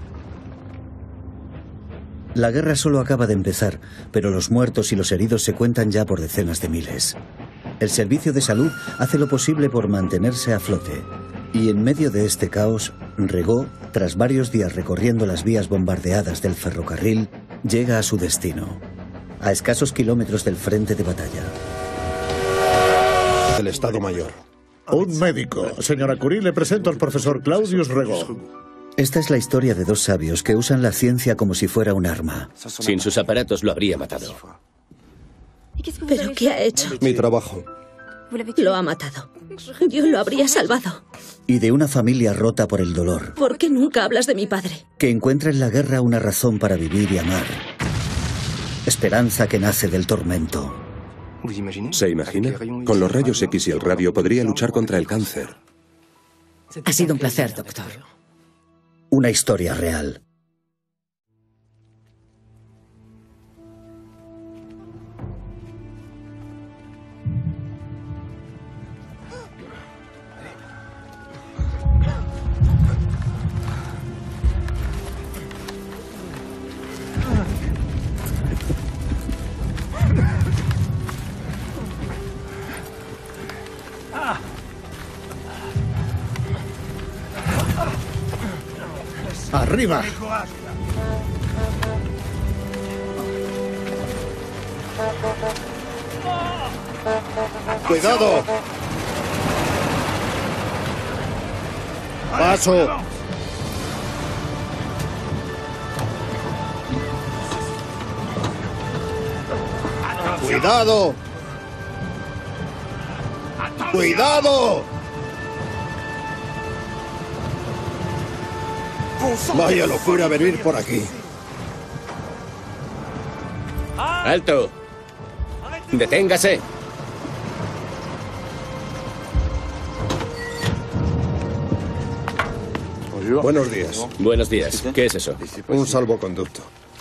La guerra solo acaba de empezar, pero los muertos y los heridos se cuentan ya por decenas de miles. El servicio de salud hace lo posible por mantenerse a flote. Y en medio de este caos, Rigaud, tras varios días recorriendo las vías bombardeadas del ferrocarril, llega a su destino, a escasos kilómetros del frente de batalla. Del Estado Mayor. Un médico. Señora Curie, le presento al profesor Claudius Rigaud. Esta es la historia de dos sabios que usan la ciencia como si fuera un arma. Sin sus aparatos lo habría matado. ¿Pero qué ha hecho? Mi trabajo. Lo ha matado. Yo lo habría salvado. Y de una familia rota por el dolor, ¿Por qué nunca hablas de mi padre? que encuentra en la guerra una razón para vivir y amar. Esperanza que nace del tormento. ¿Se imagina? Con los rayos X y el radio podría luchar contra el cáncer. Ha sido un placer, doctor. Una historia real. ¡Arriba! ¡Cuidado! ¡Paso! ¡Cuidado! ¡Cuidado! Vaya locura venir por aquí. ¡Alto! ¡Deténgase! Buenos días. Buenos días. ¿Qué es eso? Un salvoconducto.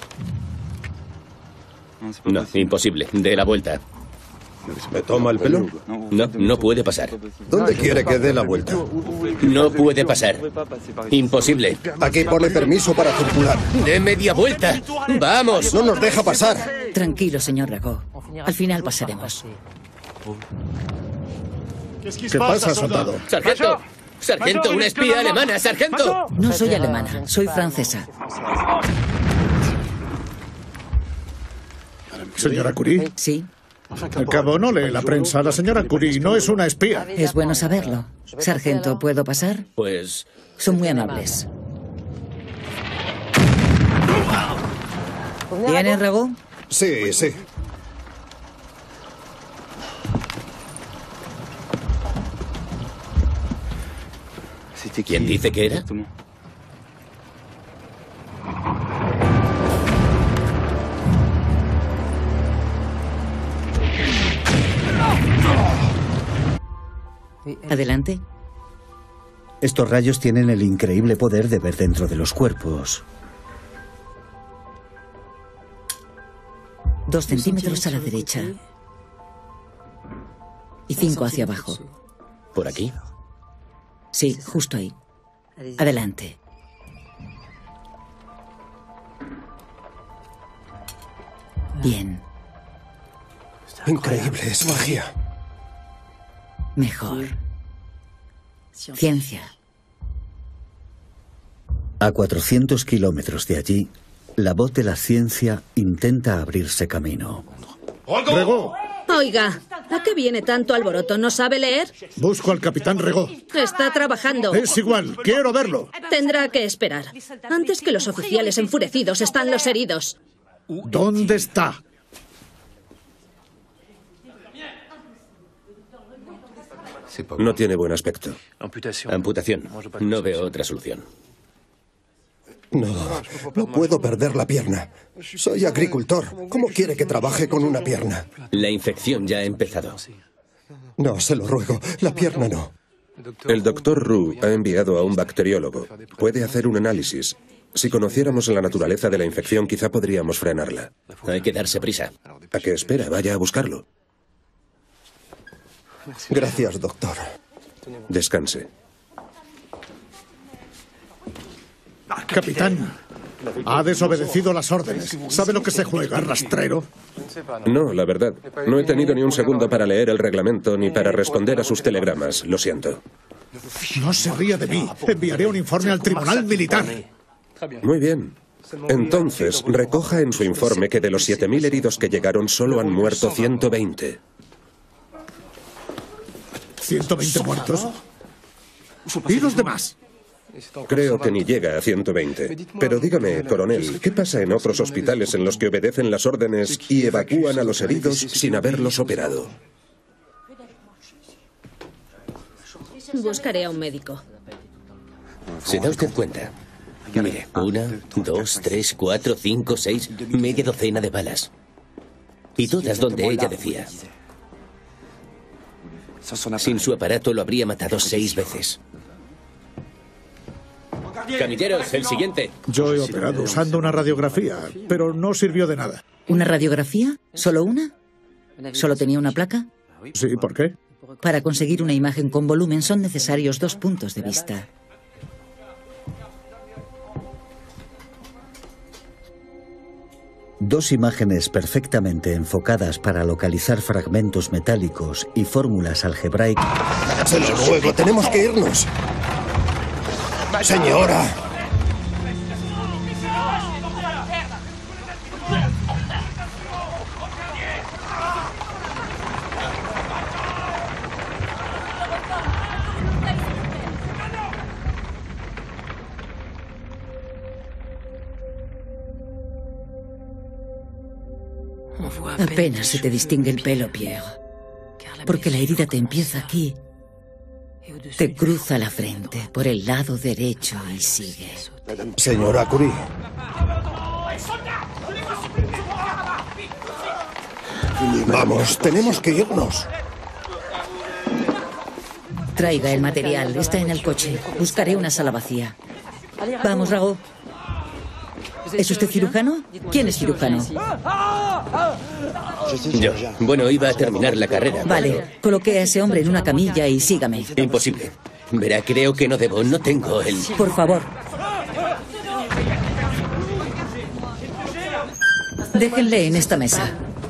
No, imposible. Dé la vuelta. ¿Me toma el pelo? No, no puede pasar. ¿Dónde quiere que dé la vuelta? No puede pasar. Imposible. Aquí pone permiso para circular. ¡De media vuelta! ¡Vamos! No nos deja pasar. Tranquilo, señor Rago. Al final pasaremos. ¿Qué pasa, soldado? ¡Sargento! ¡Sargento! ¡Una espía alemana! ¡Sargento! No soy alemana, soy francesa. ¿Señora Curie? Sí. Al cabo, no lee la prensa. La señora Curie no es una espía. Es bueno saberlo. Sargento, ¿puedo pasar? Pues... Son muy amables. ¿Tiene, Rago? Sí, sí. ¿Quién dice que era? Adelante. Estos rayos tienen el increíble poder de ver dentro de los cuerpos. Dos centímetros a la derecha. Y cinco hacia abajo. ¿Por aquí? Sí, justo ahí. Adelante. Bien. Increíble, es magia. Mejor. Ciencia. A cuatrocientos kilómetros de allí, la voz de la ciencia intenta abrirse camino. ¡Regó! Oiga, ¿a qué viene tanto alboroto? ¿No sabe leer? Busco al capitán Regó. Está trabajando. Es igual, quiero verlo. Tendrá que esperar. Antes que los oficiales enfurecidos están los heridos. ¿Dónde está? No tiene buen aspecto. Amputación. No veo otra solución. No, no puedo perder la pierna. Soy agricultor. ¿Cómo quiere que trabaje con una pierna? La infección ya ha empezado. No, se lo ruego. La pierna no. El doctor Roux ha enviado a un bacteriólogo. Puede hacer un análisis. Si conociéramos la naturaleza de la infección, quizá podríamos frenarla. Hay que darse prisa. ¿A qué espera? Vaya a buscarlo. Gracias, doctor. Descanse. Capitán, ha desobedecido las órdenes. ¿Sabe lo que se juega, rastrero? No, la verdad. No he tenido ni un segundo para leer el reglamento ni para responder a sus telegramas. Lo siento. No se ría de mí. Enviaré un informe al tribunal militar. Muy bien. Entonces, recoja en su informe que de los siete mil heridos que llegaron solo han muerto ciento veinte. ¿ciento veinte muertos? ¿Y los demás? Creo que ni llega a ciento veinte. Pero dígame, coronel, ¿qué pasa en otros hospitales en los que obedecen las órdenes y evacúan a los heridos sin haberlos operado? Buscaré a un médico. ¿Se da usted cuenta? Mire, una, dos, tres, cuatro, cinco, seis, media docena de balas. Y todas donde ella decía. Sin su aparato lo habría matado seis veces. Camilleros, el siguiente. Yo he operado usando una radiografía, pero no sirvió de nada. ¿Una radiografía? ¿Solo una? ¿Solo tenía una placa? Sí, ¿por qué? Para conseguir una imagen con volumen son necesarios dos puntos de vista. Dos imágenes perfectamente enfocadas para localizar fragmentos metálicos y fórmulas algebraicas. Se lo ruego, tenemos que irnos. Señora. Apenas se te distingue el pelo, Pierre. Porque la herida te empieza aquí. Te cruza la frente por el lado derecho y sigue. Señora Curie. Vamos, tenemos que irnos. Traiga el material, está en el coche. Buscaré una sala vacía. Vamos, Rago. ¿Es usted cirujano? ¿Quién es cirujano? Yo. Bueno, iba a terminar la carrera. Vale, pero... coloqué a ese hombre en una camilla y sígame. Imposible. Verá, creo que no debo. No tengo el... Por favor. Déjenle en esta mesa.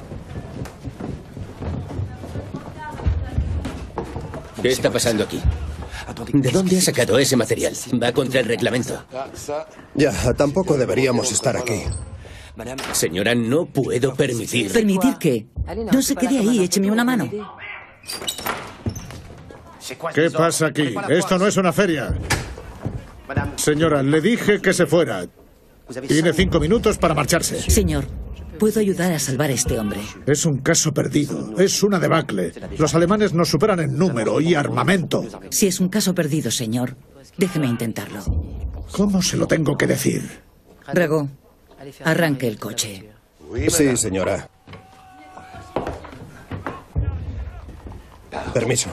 ¿Qué está pasando aquí? ¿De dónde ha sacado ese material? Va contra el reglamento. Ya, tampoco deberíamos estar aquí. Señora, no puedo permitir... ¿Permitir qué? No se quede ahí, écheme una mano. ¿Qué pasa aquí? Esto no es una feria. Señora, le dije que se fuera. Tiene cinco minutos para marcharse. Señor, puedo ayudar a salvar a este hombre. Es un caso perdido. Es una debacle. Los alemanes nos superan en número y armamento. Si es un caso perdido, señor, déjeme intentarlo. ¿Cómo se lo tengo que decir? Rago, arranque el coche. Sí, señora. Permiso.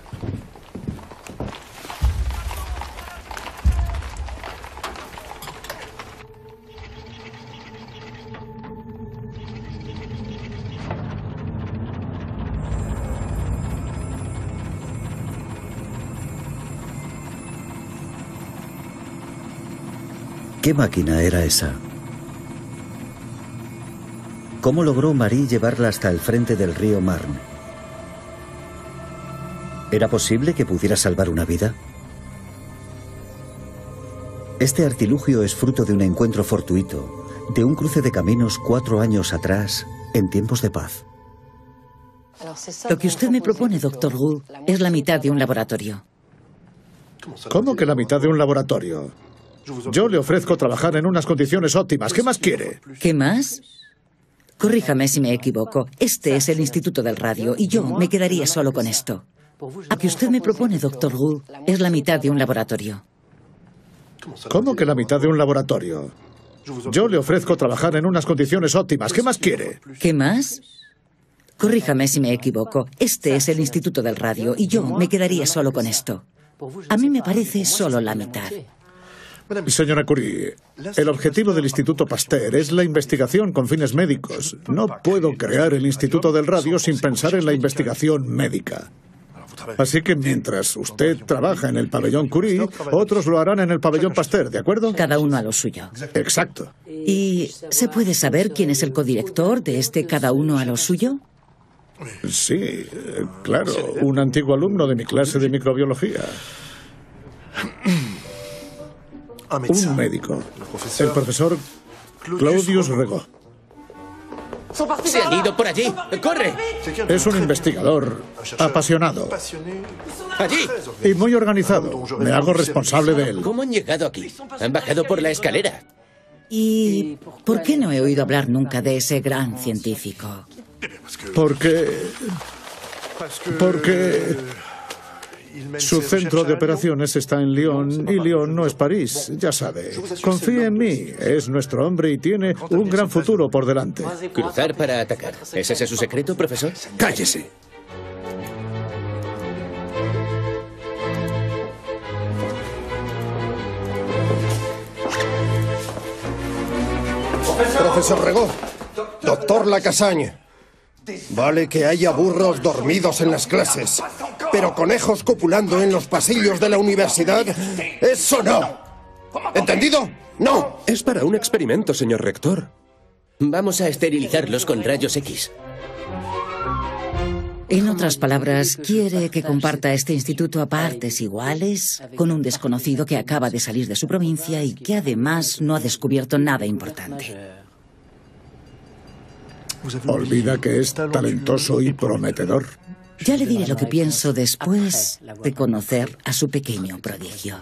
¿Qué máquina era esa? ¿Cómo logró Marie llevarla hasta el frente del río Marne? ¿Era posible que pudiera salvar una vida? Este artilugio es fruto de un encuentro fortuito, de un cruce de caminos cuatro años atrás, en tiempos de paz. Lo que usted me propone, doctor Wu, es la mitad de un laboratorio. ¿Cómo que la mitad de un laboratorio? Yo le ofrezco trabajar en unas condiciones óptimas. ¿Qué más quiere? ¿Qué más? Corríjame si me equivoco. Este es el Instituto del Radio y yo me quedaría solo con esto. Lo que usted me propone, doctor Wu, es la mitad de un laboratorio. ¿Cómo que la mitad de un laboratorio? Yo le ofrezco trabajar en unas condiciones óptimas. ¿Qué más quiere? ¿Qué más? Corríjame si me equivoco. Este es el Instituto del Radio y yo me quedaría solo con esto. A mí me parece solo la mitad. Señora Curie, el objetivo del Instituto Pasteur es la investigación con fines médicos. No puedo crear el Instituto del Radio sin pensar en la investigación médica. Así que mientras usted trabaja en el pabellón Curie, otros lo harán en el pabellón Pasteur, ¿de acuerdo? Cada uno a lo suyo. Exacto. ¿Y se puede saber quién es el codirector de este cada uno a lo suyo? Sí, claro, un antiguo alumno de mi clase de microbiología. Un médico, el profesor Claudius Regaud. ¡Se han ido por allí! ¡Corre! Es un investigador apasionado. ¡Allí! Y muy organizado. Me hago responsable de él. ¿Cómo han llegado aquí? Han bajado por la escalera. ¿Y por qué no he oído hablar nunca de ese gran científico? Porque... Porque... Su centro de operaciones está en Lyon y Lyon no es París, ya sabe. Confíe en mí, es nuestro hombre y tiene un gran futuro por delante. Cruzar para atacar. ¿Es ese su secreto, profesor? ¡Cállese! Profesor Regó, doctor Lacassagne. Vale que haya burros dormidos en las clases, pero conejos copulando en los pasillos de la universidad, ¡eso no! ¿Entendido? ¡No! Es para un experimento, señor rector. Vamos a esterilizarlos con rayos X. En otras palabras, quiere que comparta este instituto a partes iguales con un desconocido que acaba de salir de su provincia y que además no ha descubierto nada importante. Olvida que es talentoso y prometedor. Ya le diré lo que pienso después de conocer a su pequeño prodigio.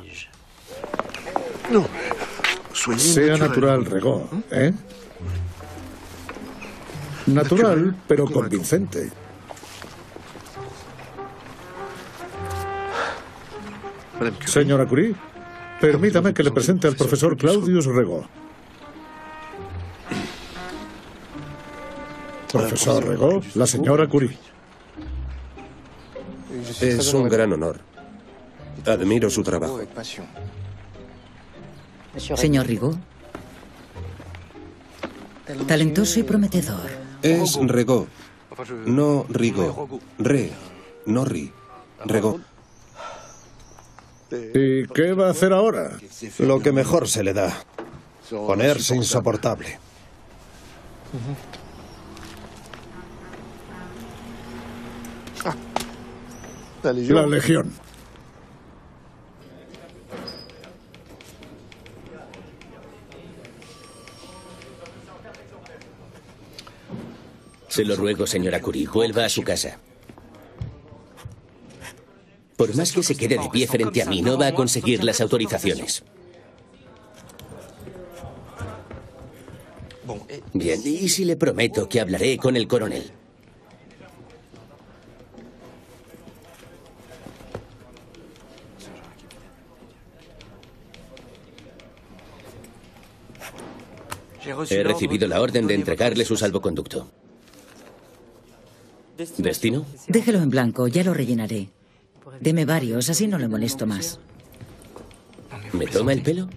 Sea natural, Regó, ¿eh? Natural, pero convincente. Señora Curie, permítame que le presente al profesor Claudius Regó. Profesor Regó, la señora Curie. Es un gran honor. Admiro su trabajo. Señor Rigaud. Talentoso y prometedor. Es Regó, no Rigaud. Re, no Ri. Regó. ¿Y qué va a hacer ahora? Lo que mejor se le da. Ponerse insoportable. La Legión. Se lo ruego, señora Curie, vuelva a su casa. Por más que se quede de pie frente a mí, no va a conseguir las autorizaciones. Bien, ¿y si le prometo que hablaré con el coronel? He recibido la orden de entregarle su salvoconducto. ¿Destino? Déjelo en blanco, ya lo rellenaré. Deme varios, así no le molesto más. ¿Me toma el pelo?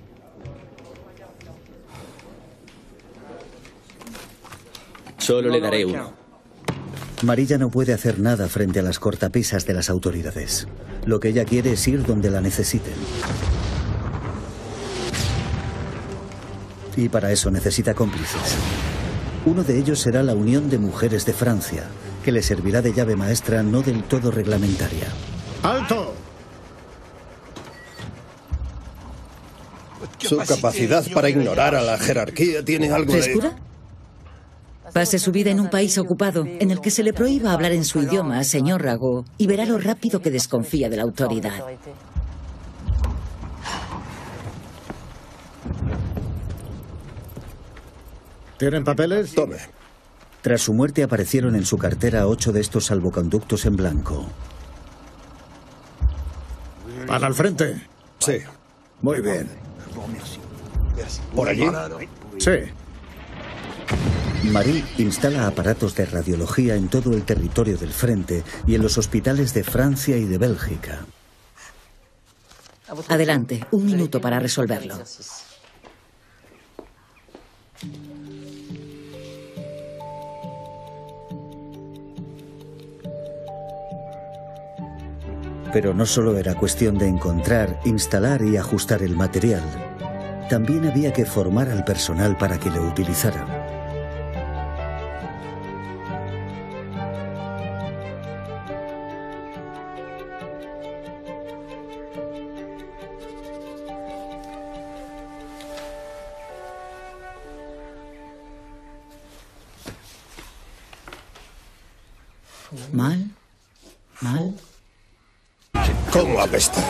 Solo le daré uno. Marilla no puede hacer nada frente a las cortapisas de las autoridades. Lo que ella quiere es ir donde la necesiten. Y para eso necesita cómplices. Uno de ellos será la Unión de Mujeres de Francia, que le servirá de llave maestra no del todo reglamentaria. ¡Alto! Su capacidad para ignorar a la jerarquía tiene algo de... ¿Frescura? Pase su vida en un país ocupado, en el que se le prohíba hablar en su idioma, señor Rago, y verá lo rápido que desconfía de la autoridad. ¿Tienen papeles? Tome. Tras su muerte aparecieron en su cartera ocho de estos salvoconductos en blanco. ¿Van al frente? Sí. Muy bien. ¿Por allí? Sí. Marie instala aparatos de radiología en todo el territorio del frente y en los hospitales de Francia y de Bélgica. Adelante, un minuto para resolverlo. Pero no solo era cuestión de encontrar, instalar y ajustar el material. También había que formar al personal para que lo utilizara. Mal. Mal. ¿Cómo apesta?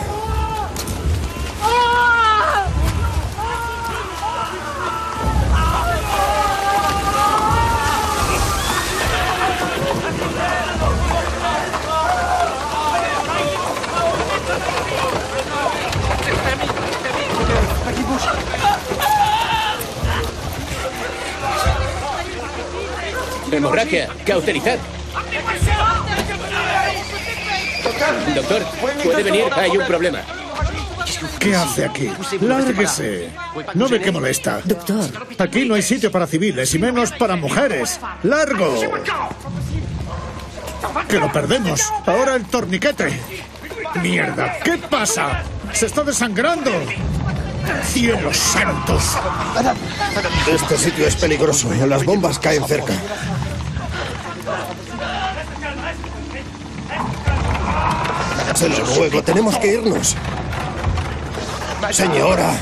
Hemorragia, cauterizad. Doctor, ¿puede venir? Hay un problema. ¿Qué hace aquí? Lárguese. ¿No ve que molesta? Doctor. Aquí no hay sitio para civiles y menos para mujeres. ¡Largo! ¡Que lo perdemos! Ahora el torniquete. ¡Mierda! ¿Qué pasa? ¡Se está desangrando! ¡Cielos santos! Este sitio es peligroso. Las bombas caen cerca. Se lo ruego, tenemos que irnos. Señora.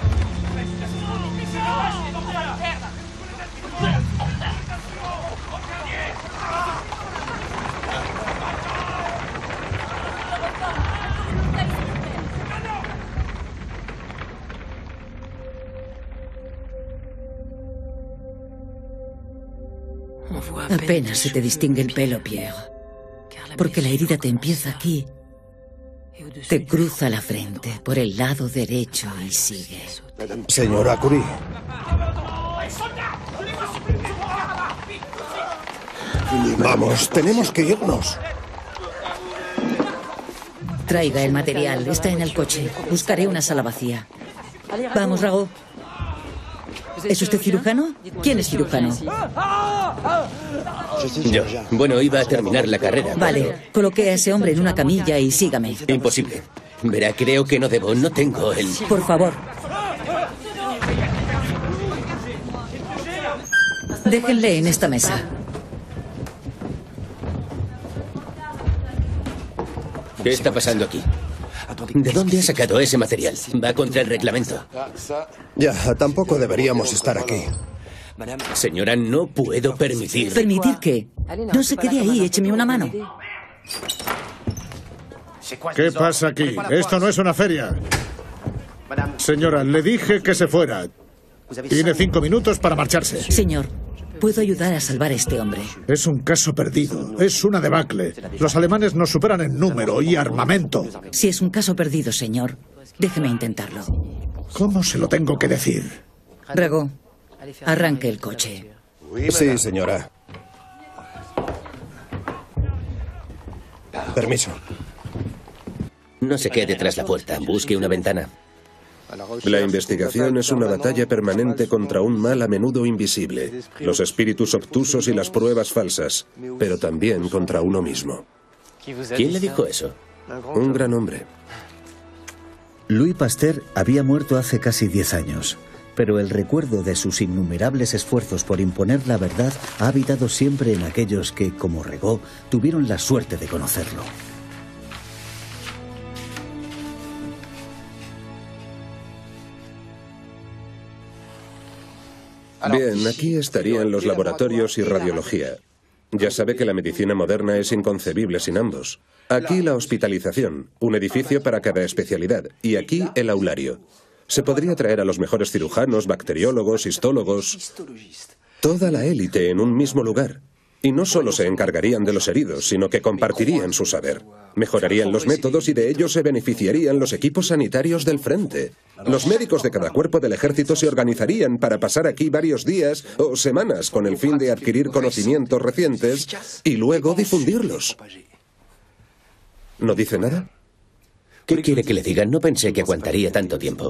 Apenas se te distingue el pelo, Pierre. Porque la herida te empieza aquí. Te cruza la frente por el lado derecho y sigue. Señora Curie. Vamos, tenemos que irnos. Traiga el material, está en el coche. Buscaré una sala vacía. Vamos, Rago. ¿Es usted cirujano? ¿Quién es cirujano? Yo. Bueno, iba a terminar la carrera. Vale, coloque a ese hombre en una camilla y sígame. Imposible. Verá, creo que no debo. No tengo el... Por favor. Déjenle en esta mesa. ¿Qué está pasando aquí? ¿De dónde ha sacado ese material? Va contra el reglamento. Ya, tampoco deberíamos estar aquí. Señora, no puedo permitir... ¿Permitir qué? No se quede ahí, écheme una mano. ¿Qué pasa aquí? Esto no es una feria. Señora, le dije que se fuera. Tiene cinco minutos para marcharse. Señor, puedo ayudar a salvar a este hombre. Es un caso perdido. Es una debacle. Los alemanes nos superan en número y armamento. Si es un caso perdido, señor, déjeme intentarlo. ¿Cómo se lo tengo que decir? Rago, arranque el coche. Sí, señora. Permiso. No se quede tras la puerta. Busque una ventana. La investigación es una batalla permanente contra un mal a menudo invisible, los espíritus obtusos y las pruebas falsas, pero también contra uno mismo. ¿Quién le dijo eso? Un gran hombre. Louis Pasteur había muerto hace casi diez años, pero el recuerdo de sus innumerables esfuerzos por imponer la verdad ha habitado siempre en aquellos que, como Regaud, tuvieron la suerte de conocerlo. Bien, aquí estarían los laboratorios y radiología. Ya sabe que la medicina moderna es inconcebible sin ambos. Aquí la hospitalización, un edificio para cada especialidad, y aquí el aulario. Se podría traer a los mejores cirujanos, bacteriólogos, histólogos, toda la élite en un mismo lugar. Y no solo se encargarían de los heridos, sino que compartirían su saber. Mejorarían los métodos y de ello se beneficiarían los equipos sanitarios del frente. Los médicos de cada cuerpo del ejército se organizarían para pasar aquí varios días o semanas con el fin de adquirir conocimientos recientes y luego difundirlos. ¿No dice nada? ¿Qué quiere que le diga? No pensé que aguantaría tanto tiempo.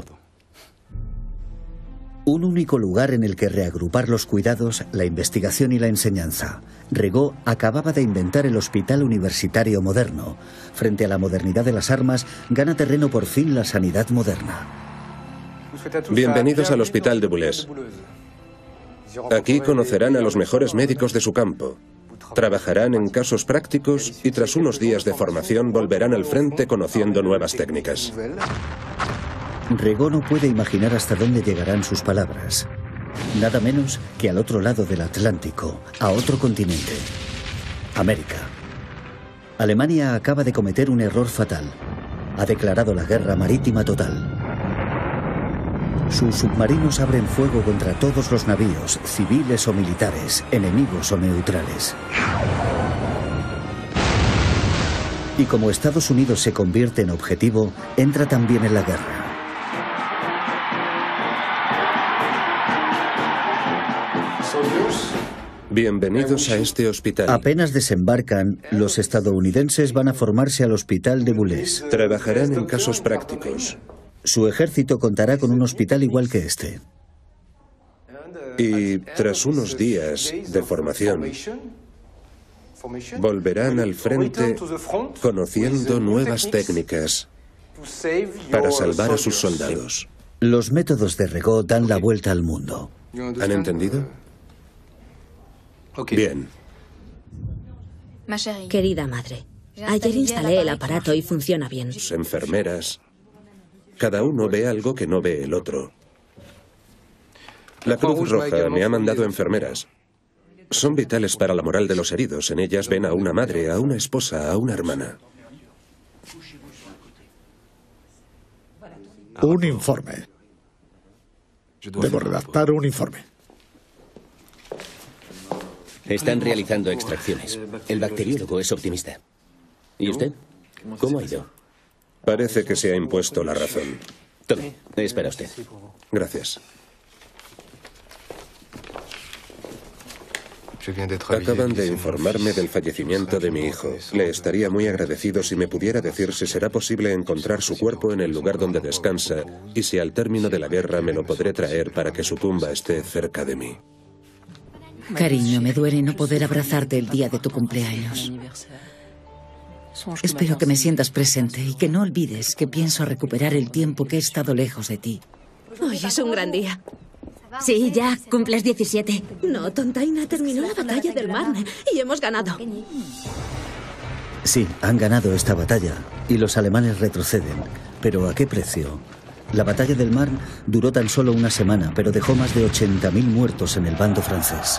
Un único lugar en el que reagrupar los cuidados, la investigación y la enseñanza. Regaud acababa de inventar el hospital universitario moderno. Frente a la modernidad de las armas, gana terreno por fin la sanidad moderna. Bienvenidos al Hospital de Boulez. Aquí conocerán a los mejores médicos de su campo. Trabajarán en casos prácticos y tras unos días de formación volverán al frente conociendo nuevas técnicas. Regaud no puede imaginar hasta dónde llegarán sus palabras. Nada menos que al otro lado del Atlántico, a otro continente. América. Alemania acaba de cometer un error fatal. Ha declarado la guerra marítima total. Sus submarinos abren fuego contra todos los navíos, civiles o militares, enemigos o neutrales. Y como Estados Unidos se convierte en objetivo, entra también en la guerra. Bienvenidos a este hospital. Apenas desembarcan, los estadounidenses van a formarse al hospital de Boulez. Trabajarán en casos prácticos. Su ejército contará con un hospital igual que este. Y tras unos días de formación, volverán al frente conociendo nuevas técnicas para salvar a sus soldados. Los métodos de Regaud dan la vuelta al mundo. ¿Han entendido? Bien. Querida madre, ayer instalé el aparato y funciona bien. Enfermeras. Cada uno ve algo que no ve el otro. La Cruz Roja me ha mandado enfermeras. Son vitales para la moral de los heridos. En ellas ven a una madre, a una esposa, a una hermana. Un informe. Debo redactar un informe. Están realizando extracciones. El bacteriólogo es optimista. ¿Y usted? ¿Cómo ha ido? Parece que se ha impuesto la razón. Tome, espera usted. Gracias. Acaban de informarme del fallecimiento de mi hijo. Le estaría muy agradecido si me pudiera decir si será posible encontrar su cuerpo en el lugar donde descansa y si al término de la guerra me lo podré traer para que su tumba esté cerca de mí. Cariño, me duele no poder abrazarte el día de tu cumpleaños. Espero que me sientas presente y que no olvides que pienso recuperar el tiempo que he estado lejos de ti. Hoy es un gran día. Sí, ya, cumples diecisiete. No, Tontaina, terminó la batalla del Marne y hemos ganado. Sí, han ganado esta batalla y los alemanes retroceden. ¿Pero a qué precio? La batalla del Marne duró tan solo una semana, pero dejó más de ochenta mil muertos en el bando francés.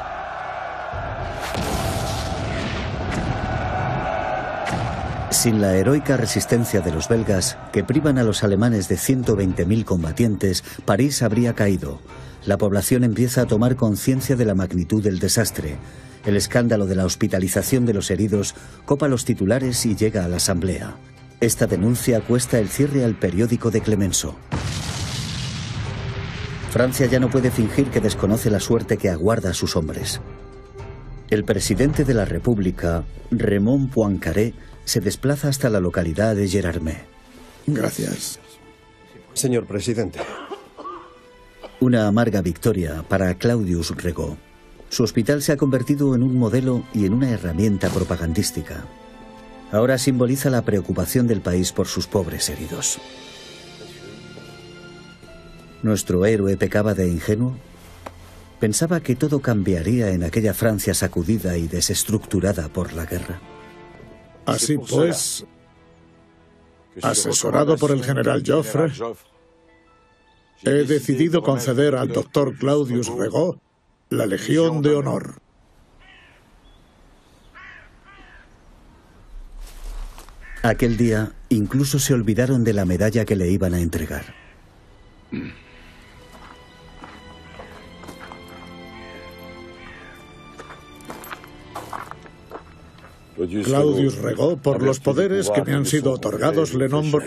Sin la heroica resistencia de los belgas, que privan a los alemanes de ciento veinte mil combatientes, París habría caído. La población empieza a tomar conciencia de la magnitud del desastre. El escándalo de la hospitalización de los heridos copa los titulares y llega a la asamblea. Esta denuncia cuesta el cierre al periódico de Clemenceau. Francia ya no puede fingir que desconoce la suerte que aguarda a sus hombres. El presidente de la República, Raymond Poincaré, se desplaza hasta la localidad de Gérardmer. Gracias. Señor presidente. Una amarga victoria para Claudius Regaud. Su hospital se ha convertido en un modelo y en una herramienta propagandística. Ahora simboliza la preocupación del país por sus pobres heridos. ¿Nuestro héroe pecaba de ingenuo? ¿Pensaba que todo cambiaría en aquella Francia sacudida y desestructurada por la guerra? Así pues, asesorado por el general Joffre, he decidido conceder al doctor Claudius Regaud la Legión de Honor. Aquel día, incluso se olvidaron de la medalla que le iban a entregar. Claudius Regaud, por los poderes que me han sido otorgados, le nombro...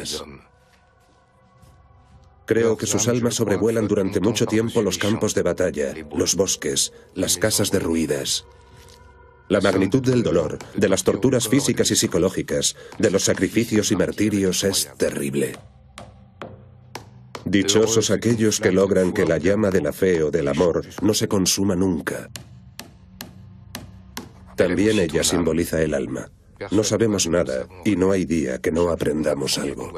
Creo que sus almas sobrevuelan durante mucho tiempo los campos de batalla, los bosques, las casas derruidas. La magnitud del dolor, de las torturas físicas y psicológicas, de los sacrificios y martirios es terrible. Dichosos aquellos que logran que la llama de la fe o del amor no se consuma nunca. También ella simboliza el alma. No sabemos nada y no hay día que no aprendamos algo.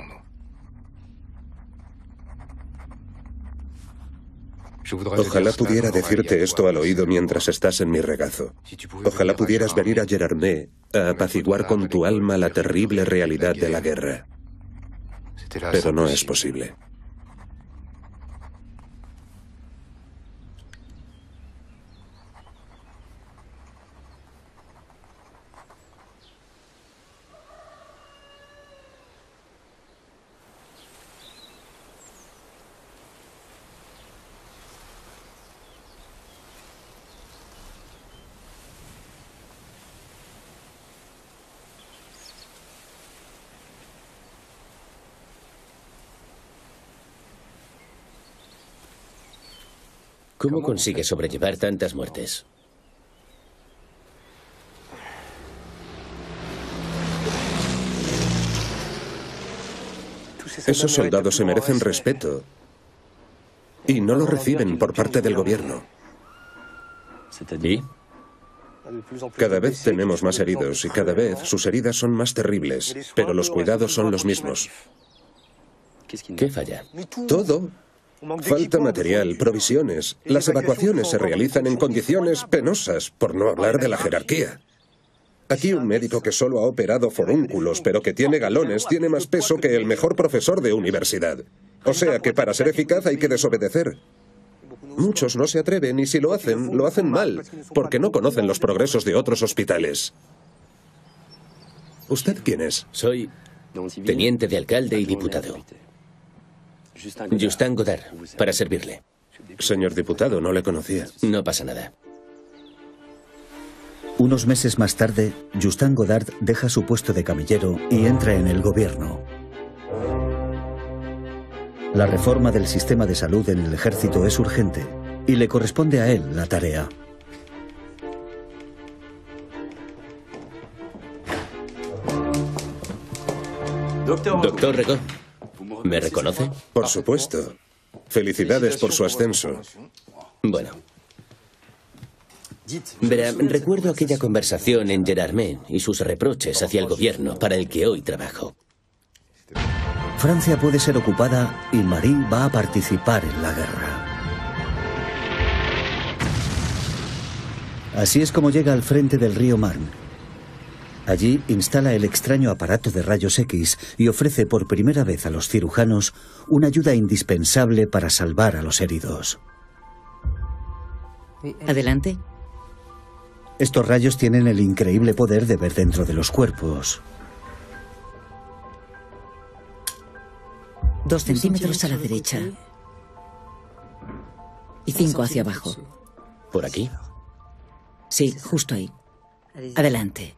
Ojalá pudiera decirte esto al oído mientras estás en mi regazo. Ojalá pudieras venir a Gérardmer a apaciguar con tu alma la terrible realidad de la guerra. Pero no es posible. ¿Cómo consigue sobrellevar tantas muertes? Esos soldados se merecen respeto y no lo reciben por parte del gobierno. ¿Y? Cada vez tenemos más heridos y cada vez sus heridas son más terribles, pero los cuidados son los mismos. ¿Qué falla? Todo. Falta material, provisiones. Las evacuaciones se realizan en condiciones penosas, por no hablar de la jerarquía. Aquí un médico que solo ha operado forúnculos, pero que tiene galones, tiene más peso que el mejor profesor de universidad. O sea que para ser eficaz hay que desobedecer. Muchos no se atreven y si lo hacen, lo hacen mal, porque no conocen los progresos de otros hospitales. ¿Usted quién es? Soy teniente de alcalde y diputado. Justin Godard, para servirle. Señor diputado, no le conocía. No pasa nada. Unos meses más tarde, Justin Godard deja su puesto de camillero y entra en el gobierno. La reforma del sistema de salud en el ejército es urgente y le corresponde a él la tarea. Doctor Regot, ¿me reconoce? Por supuesto. Felicidades por su ascenso. Bueno. Verá, recuerdo aquella conversación en Gerardmer y sus reproches hacia el gobierno para el que hoy trabajo. Francia puede ser ocupada y Marie va a participar en la guerra. Así es como llega al frente del río Marne. Allí instala el extraño aparato de rayos X y ofrece por primera vez a los cirujanos una ayuda indispensable para salvar a los heridos. Adelante. Estos rayos tienen el increíble poder de ver dentro de los cuerpos. Dos centímetros a la derecha. Y cinco hacia abajo. ¿Por aquí? Sí, justo ahí. Adelante.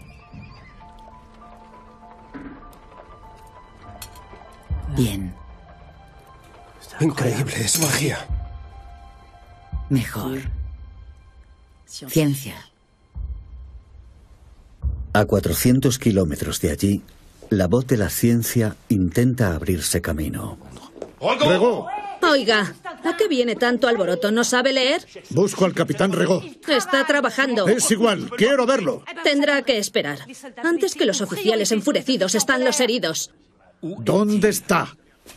Bien. Increíble, es magia. Mejor. Ciencia. A cuatrocientos kilómetros de allí, la voz de la ciencia intenta abrirse camino. ¡Regot! Oiga, ¿a qué viene tanto alboroto? ¿No sabe leer? Busco al capitán Regot. Está trabajando. Es igual, quiero verlo. Tendrá que esperar. Antes que los oficiales enfurecidos están los heridos. ¿Dónde está?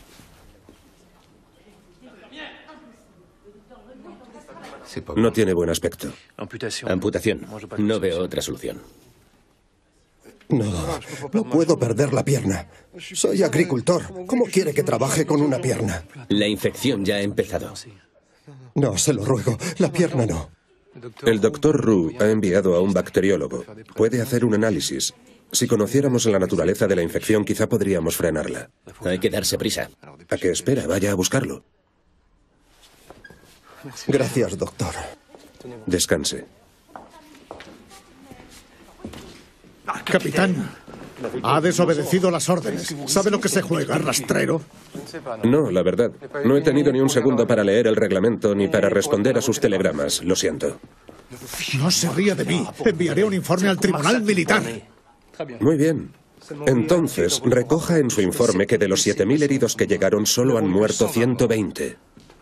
No tiene buen aspecto. Amputación. No veo otra solución. No, no puedo perder la pierna. Soy agricultor. ¿Cómo quiere que trabaje con una pierna? La infección ya ha empezado. No, se lo ruego. La pierna no. El doctor Roux ha enviado a un bacteriólogo. Puede hacer un análisis. Si conociéramos la naturaleza de la infección, quizá podríamos frenarla. Hay que darse prisa. ¿A qué espera? Vaya a buscarlo. Gracias, doctor. Descanse. Capitán, ha desobedecido las órdenes. ¿Sabe lo que se juega, rastrero? No, la verdad. No he tenido ni un segundo para leer el reglamento ni para responder a sus telegramas. Lo siento. No se ría de mí. Enviaré un informe al tribunal militar. Muy bien. Entonces, recoja en su informe que de los siete mil heridos que llegaron solo han muerto ciento veinte.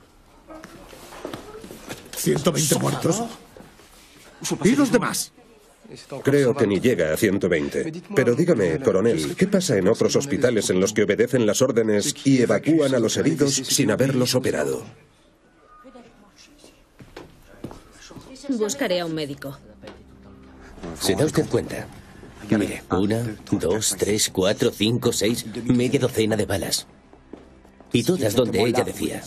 ¿ciento veinte muertos? ¿Y los demás? Creo que ni llega a ciento veinte. Pero dígame, coronel, ¿qué pasa en otros hospitales en los que obedecen las órdenes y evacúan a los heridos sin haberlos operado? Buscaré a un médico. ¿Se da usted cuenta? Mire, una, dos, tres, cuatro, cinco, seis, media docena de balas. Y todas donde ella decía.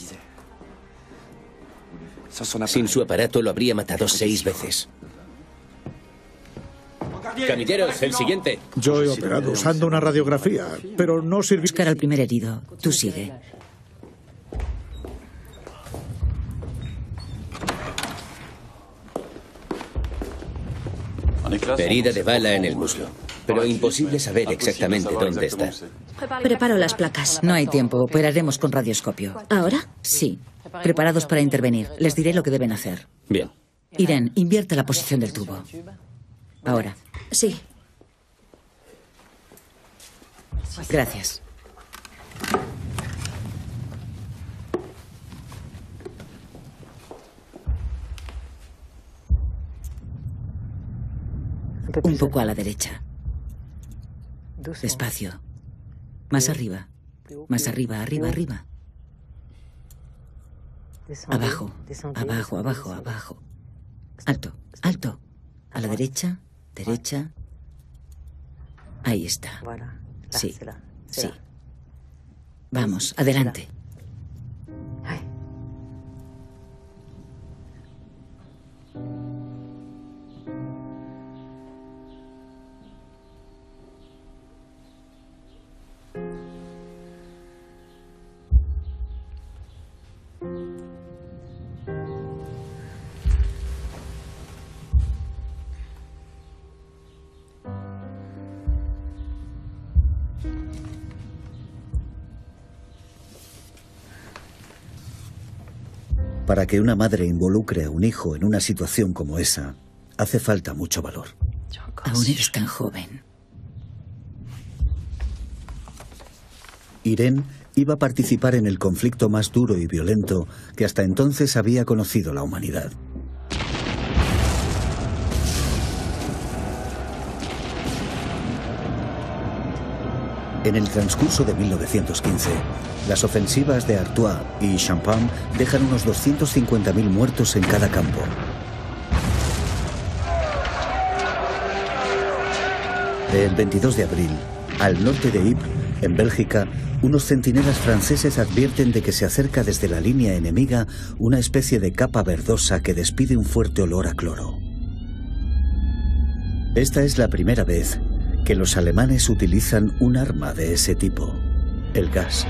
Sin su aparato lo habría matado seis veces. Camilleros, el siguiente. Yo he operado usando una radiografía, pero no sirvió. Buscar al primer herido. Tú sigue. Herida de bala en el muslo. Pero imposible saber exactamente dónde está. Preparo las placas. No hay tiempo. Operaremos con radioscopio. ¿Ahora? Sí. Preparados para intervenir. Les diré lo que deben hacer. Bien. Irene, invierte la posición del tubo. Ahora. Sí. Gracias. Un poco a la derecha. Despacio. Más arriba. Más arriba, arriba, arriba. Abajo, abajo, abajo, abajo. Alto, alto. A la derecha, derecha. Ahí está. Sí, sí. Vamos, adelante. Para que una madre involucre a un hijo en una situación como esa, hace falta mucho valor. Aún eres tan joven. Irene iba a participar en el conflicto más duro y violento que hasta entonces había conocido la humanidad. En el transcurso de mil novecientos quince, las ofensivas de Artois y Champagne dejan unos doscientos cincuenta mil muertos en cada campo. El veintidós de abril, al norte de Ypres, en Bélgica, unos centinelas franceses advierten de que se acerca desde la línea enemiga una especie de capa verdosa que despide un fuerte olor a cloro. Esta es la primera vez que los alemanes utilizan un arma de ese tipo, el gas.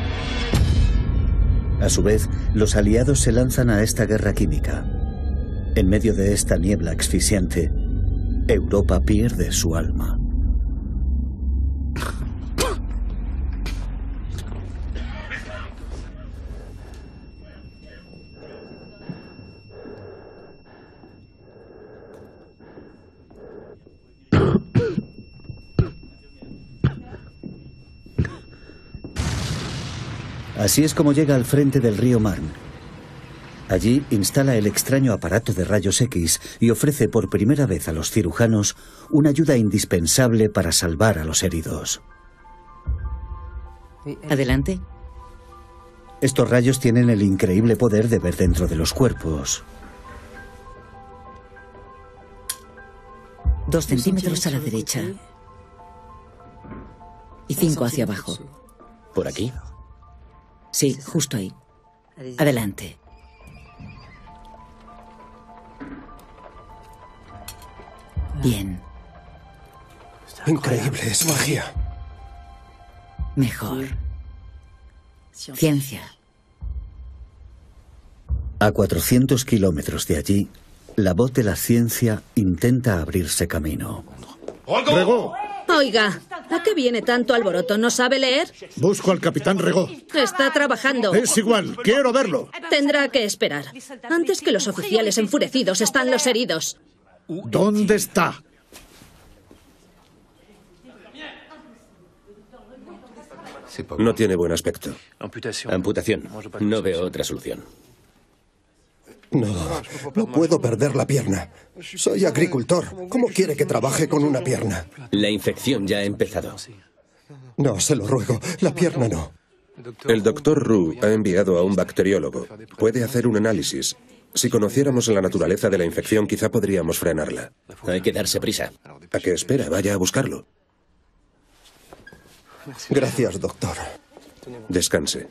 A su vez, los aliados se lanzan a esta guerra química. En medio de esta niebla asfixiante, Europa pierde su alma. Así es como llega al frente del río Marne. Allí instala el extraño aparato de rayos X y ofrece por primera vez a los cirujanos una ayuda indispensable para salvar a los heridos. Adelante. Estos rayos tienen el increíble poder de ver dentro de los cuerpos. Dos centímetros a la derecha. Y cinco hacia abajo. ¿Por aquí? Sí, justo ahí. Adelante. Bien. Increíble, es magia. Mejor. Ciencia. A cuatrocientos kilómetros de allí, la voz de la ciencia intenta abrirse camino. ¡Regó! Oiga, ¿a qué viene tanto alboroto? ¿No sabe leer? Busco al capitán Regó. Está trabajando. Es igual, quiero verlo. Tendrá que esperar. Antes que los oficiales enfurecidos están los heridos. ¿Dónde está? No tiene buen aspecto. Amputación. No veo otra solución. No, no puedo perder la pierna. Soy agricultor. ¿Cómo quiere que trabaje con una pierna? La infección ya ha empezado. No, se lo ruego. La pierna no. El doctor Roux ha enviado a un bacteriólogo. Puede hacer un análisis. Si conociéramos la naturaleza de la infección, quizá podríamos frenarla. Hay que darse prisa. ¿A qué espera? Vaya a buscarlo. Gracias, doctor. Descanse.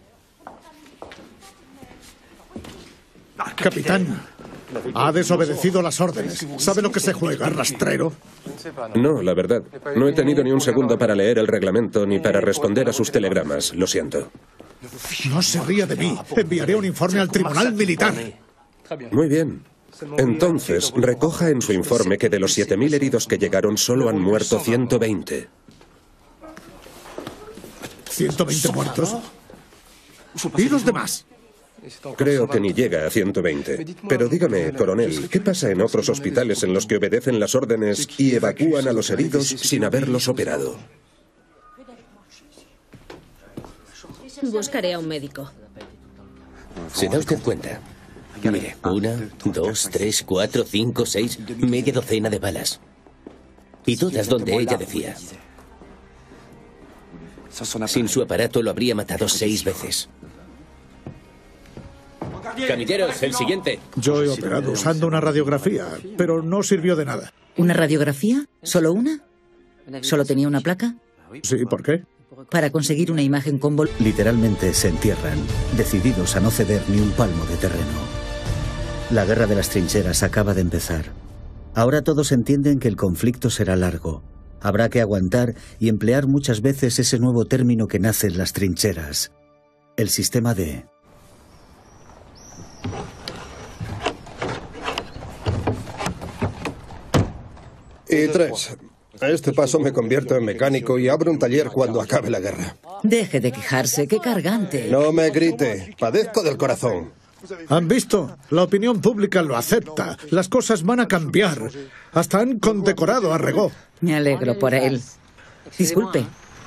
Capitán, ha desobedecido las órdenes. ¿Sabe lo que se juega, rastrero? No, la verdad. No he tenido ni un segundo para leer el reglamento ni para responder a sus telegramas. Lo siento. No se ría de mí. Enviaré un informe al tribunal militar. Muy bien. Entonces, recoja en su informe que de los siete mil heridos que llegaron solo han muerto ciento veinte. ¿ciento veinte muertos? ¿Y los demás? Creo que ni llega a ciento veinte. Pero dígame, coronel, ¿qué pasa en otros hospitales en los que obedecen las órdenes y evacúan a los heridos sin haberlos operado? Buscaré a un médico. ¿Se da usted cuenta? Mire, una, dos, tres, cuatro, cinco, seis, media docena de balas. Y todas donde ella decía. Sin su aparato lo habría matado seis veces. Camilleros, el siguiente. Yo he operado usando una radiografía, pero no sirvió de nada. ¿Una radiografía? ¿Solo una? ¿Solo tenía una placa? Sí, ¿por qué? Para conseguir una imagen con vol... Literalmente se entierran, decididos a no ceder ni un palmo de terreno. La guerra de las trincheras acaba de empezar. Ahora todos entienden que el conflicto será largo. Habrá que aguantar y emplear muchas veces ese nuevo término que nace en las trincheras. El sistema D. Y tres. A este paso me convierto en mecánico y abro un taller cuando acabe la guerra. Deje de quejarse, qué cargante. No me grite, padezco del corazón. ¿Han visto? La opinión pública lo acepta. Las cosas van a cambiar. Hasta han condecorado a Regó. Me alegro por él. Disculpe.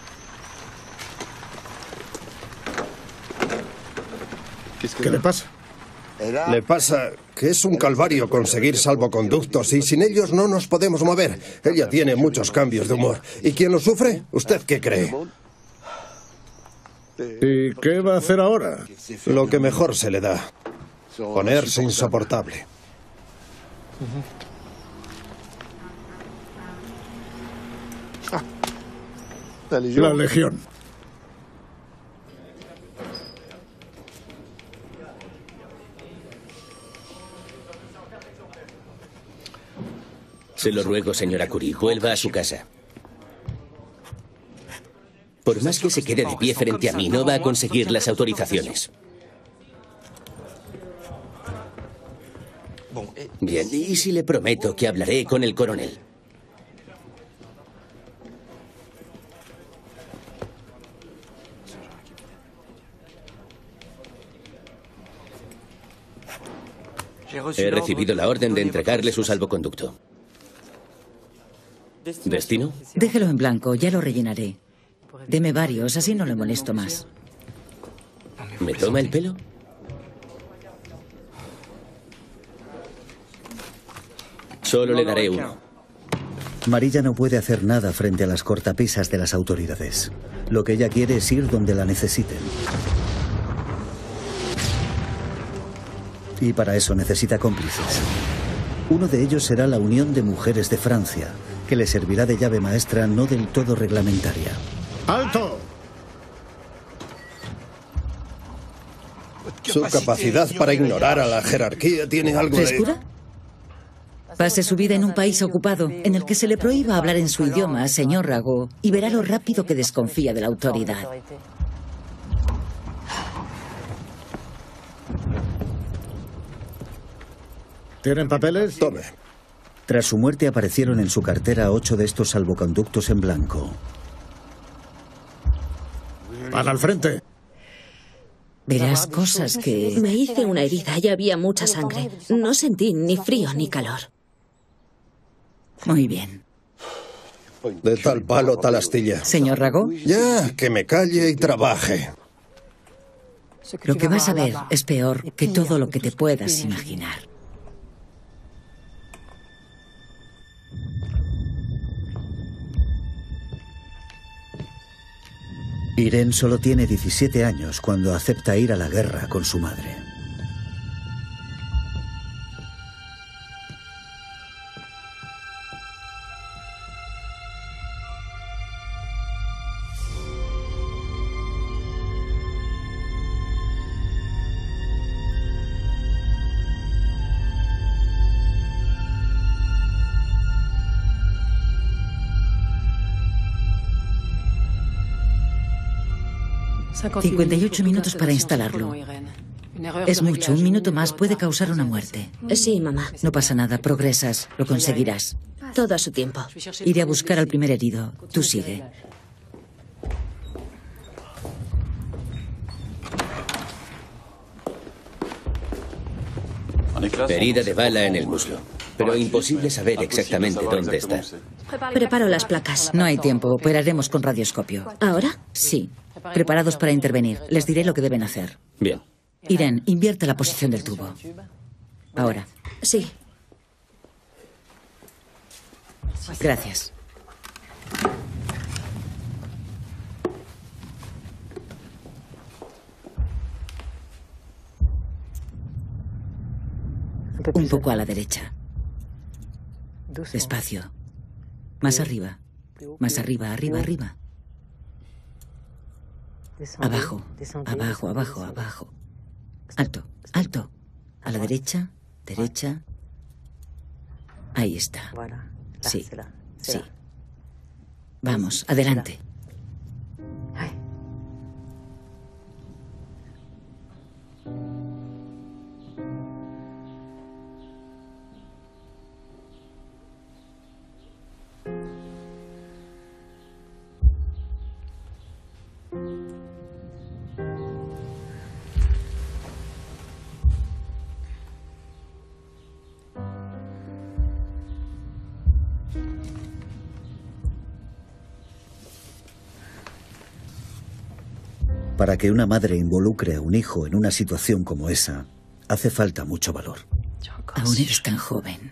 ¿Qué le pasa? Le pasa que es un calvario conseguir salvoconductos y sin ellos no nos podemos mover. Ella tiene muchos cambios de humor. ¿Y quién lo sufre? ¿Usted qué cree? ¿Y qué va a hacer ahora? Lo que mejor se le da. Ponerse insoportable. La Legión. Se lo ruego, señora Curie, vuelva a su casa. Por más que se quede de pie frente a mí, no va a conseguir las autorizaciones. Bien, ¿y si le prometo que hablaré con el coronel? He recibido la orden de entregarle su salvoconducto. ¿Destino? Déjelo en blanco, ya lo rellenaré. Deme varios, así no le molesto más. ¿Me toma el pelo? Solo le daré uno. Marilla no puede hacer nada frente a las cortapisas de las autoridades. Lo que ella quiere es ir donde la necesiten. Y para eso necesita cómplices. Uno de ellos será la Unión de Mujeres de Francia, que le servirá de llave maestra no del todo reglamentaria. ¡Alto! Su capacidad para ignorar a la jerarquía tiene algo de... ¿Frescura? Pase su vida en un país ocupado, en el que se le prohíba hablar en su idioma, señor Rago, y verá lo rápido que desconfía de la autoridad. ¿Tienen papeles? Tome. Tras su muerte aparecieron en su cartera ocho de estos salvoconductos en blanco. ¡Van al frente! Verás cosas que... Me hice una herida y había mucha sangre. No sentí ni frío ni calor. Muy bien. De tal palo, tal astilla. Señor Rago. Ya, que me calle y trabaje. Lo que vas a ver es peor que todo lo que te puedas imaginar. Irene solo tiene diecisiete años cuando acepta ir a la guerra con su madre. cincuenta y ocho minutos para instalarlo. Es mucho, un minuto más puede causar una muerte. Sí, mamá. No pasa nada, progresas, lo conseguirás. Todo a su tiempo. Iré a buscar al primer herido. Tú sigue. Herida de bala en el muslo, pero imposible saber exactamente dónde está. Preparo las placas. No hay tiempo, operaremos con radioscopio. ¿Ahora? Sí. Preparados para intervenir. Les diré lo que deben hacer. Bien. Irene, invierte la posición del tubo. Ahora. Sí. Gracias. Un poco a la derecha. Despacio. Más arriba. Más arriba, arriba, arriba. Abajo, abajo, abajo, abajo. Alto, alto. A la derecha, derecha. Ahí está. Sí, sí. Vamos, adelante. Para que una madre involucre a un hijo en una situación como esa, hace falta mucho valor. Aún eres tan joven.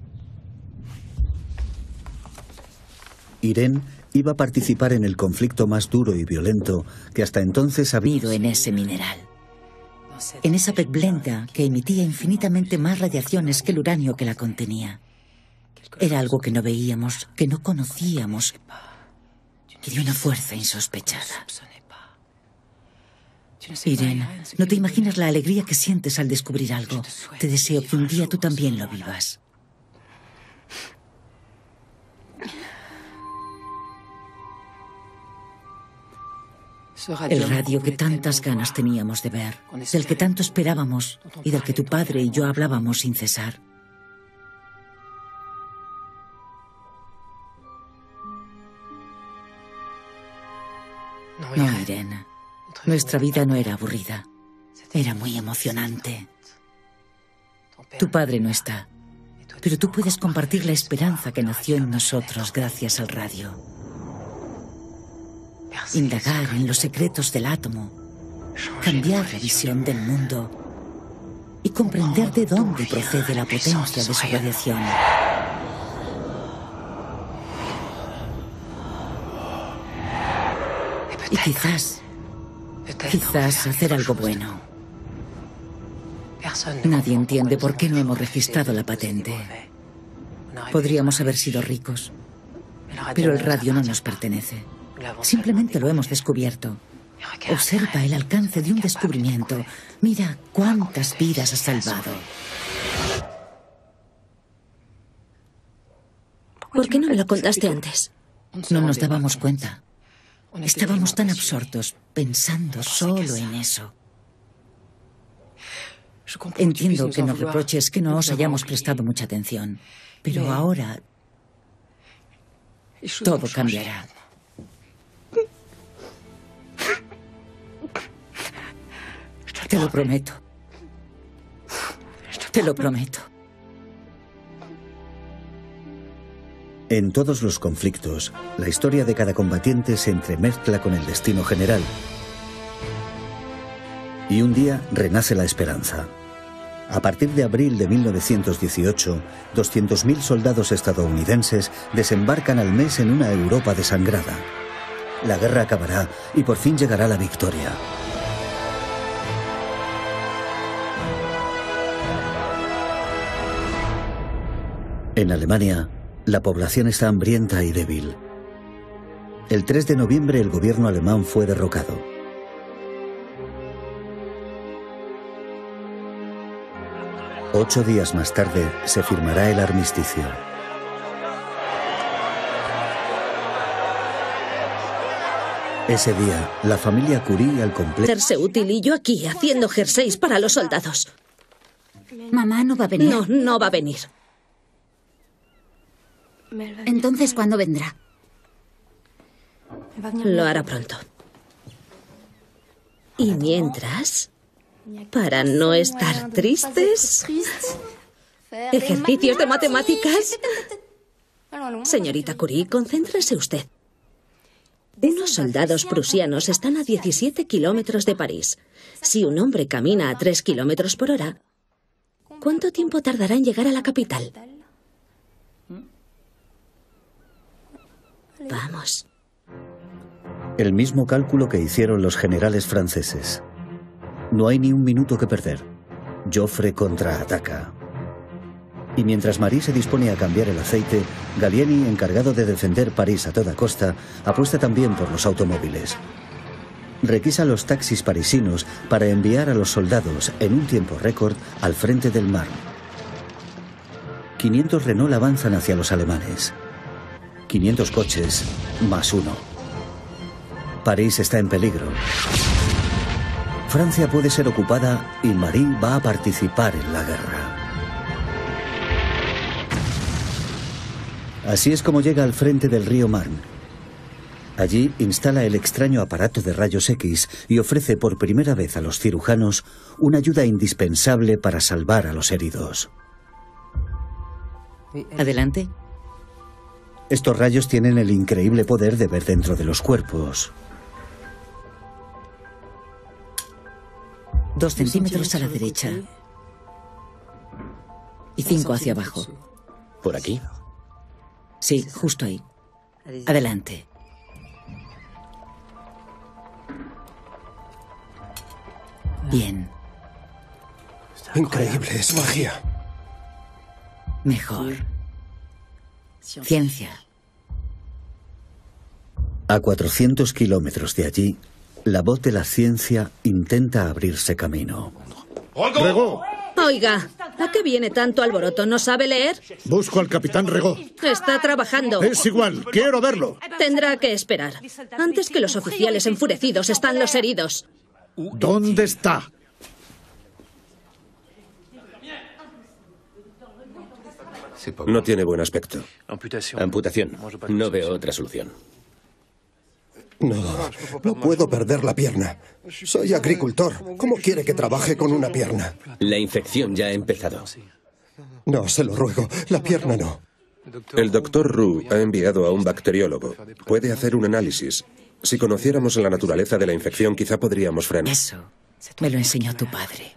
Irene iba a participar en el conflicto más duro y violento que hasta entonces había ido en ese mineral. En esa pegblenda que emitía infinitamente más radiaciones que el uranio que la contenía. Era algo que no veíamos, que no conocíamos, y de una fuerza insospechada. Irene, no te imaginas la alegría que sientes al descubrir algo. Te deseo que un día tú también lo vivas. El radio que tantas ganas teníamos de ver, del que tanto esperábamos y del que tu padre y yo hablábamos sin cesar. No, Irene. Nuestra vida no era aburrida. Era muy emocionante. Tu padre no está, pero tú puedes compartir la esperanza que nació en nosotros gracias al radio. Indagar en los secretos del átomo, cambiar la visión del mundo y comprender de dónde procede la potencia de su radiación. Y quizás... Quizás hacer algo bueno. Nadie entiende por qué no hemos registrado la patente. Podríamos haber sido ricos, pero el radio no nos pertenece. Simplemente lo hemos descubierto. Observa el alcance de un descubrimiento. Mira cuántas vidas ha salvado. ¿Por qué no me lo contaste antes? No nos dábamos cuenta. Estábamos tan absortos, pensando solo en eso. Entiendo que nos reproches que no os hayamos prestado mucha atención, pero ahora todo cambiará. Te lo prometo. Te lo prometo. En todos los conflictos, la historia de cada combatiente se entremezcla con el destino general. Y un día renace la esperanza. A partir de abril de mil novecientos dieciocho, doscientos mil soldados estadounidenses desembarcan al mes en una Europa desangrada. La guerra acabará y por fin llegará la victoria. En Alemania, la población está hambrienta y débil. El tres de noviembre el gobierno alemán fue derrocado. Ocho días más tarde se firmará el armisticio. Ese día, la familia Curie al completo... Hacerse útil y yo aquí haciendo jerseys para los soldados. Mamá no va a venir. No, no va a venir. Entonces, ¿cuándo vendrá? Lo hará pronto. Y mientras, Para no estar tristes. Ejercicios de matemáticas. Señorita Curie, concéntrese usted. Unos soldados prusianos están a diecisiete kilómetros de París. Si un hombre camina a tres kilómetros por hora, ¿cuánto tiempo tardará en llegar a la capital? Vamos. El mismo cálculo que hicieron los generales franceses. No hay ni un minuto que perder. Joffre contraataca. Y mientras Marie se dispone a cambiar el aceite, Gallieni, encargado de defender París a toda costa, apuesta también por los automóviles. Requisa los taxis parisinos para enviar a los soldados en un tiempo récord al frente del Marne. quinientos Renault avanzan hacia los alemanes. quinientos coches más uno. París está en peligro. Francia puede ser ocupada y Marie va a participar en la guerra. Así es como llega al frente del río Marne. Allí instala el extraño aparato de rayos X y ofrece por primera vez a los cirujanos una ayuda indispensable para salvar a los heridos. Adelante. Estos rayos tienen el increíble poder de ver dentro de los cuerpos. Dos centímetros a la derecha. Y cinco hacia abajo. ¿Por aquí? Sí, justo ahí. Adelante. Bien. Increíble, es magia. Mejor. Ciencia. A cuatrocientos kilómetros de allí, la voz de la ciencia intenta abrirse camino. ¡Regó! Oiga, ¿a qué viene tanto alboroto? ¿No sabe leer? Busco al capitán Regó. Está trabajando. Es igual, quiero verlo. Tendrá que esperar. Antes que los oficiales enfurecidos están los heridos. ¿Dónde está? No tiene buen aspecto. Amputación. No veo otra solución. No, no puedo perder la pierna. Soy agricultor. ¿Cómo quiere que trabaje con una pierna? La infección ya ha empezado. No, se lo ruego. La pierna no. El doctor Roux ha enviado a un bacteriólogo. Puede hacer un análisis. Si conociéramos la naturaleza de la infección, quizá podríamos frenar. Eso me lo enseñó tu padre.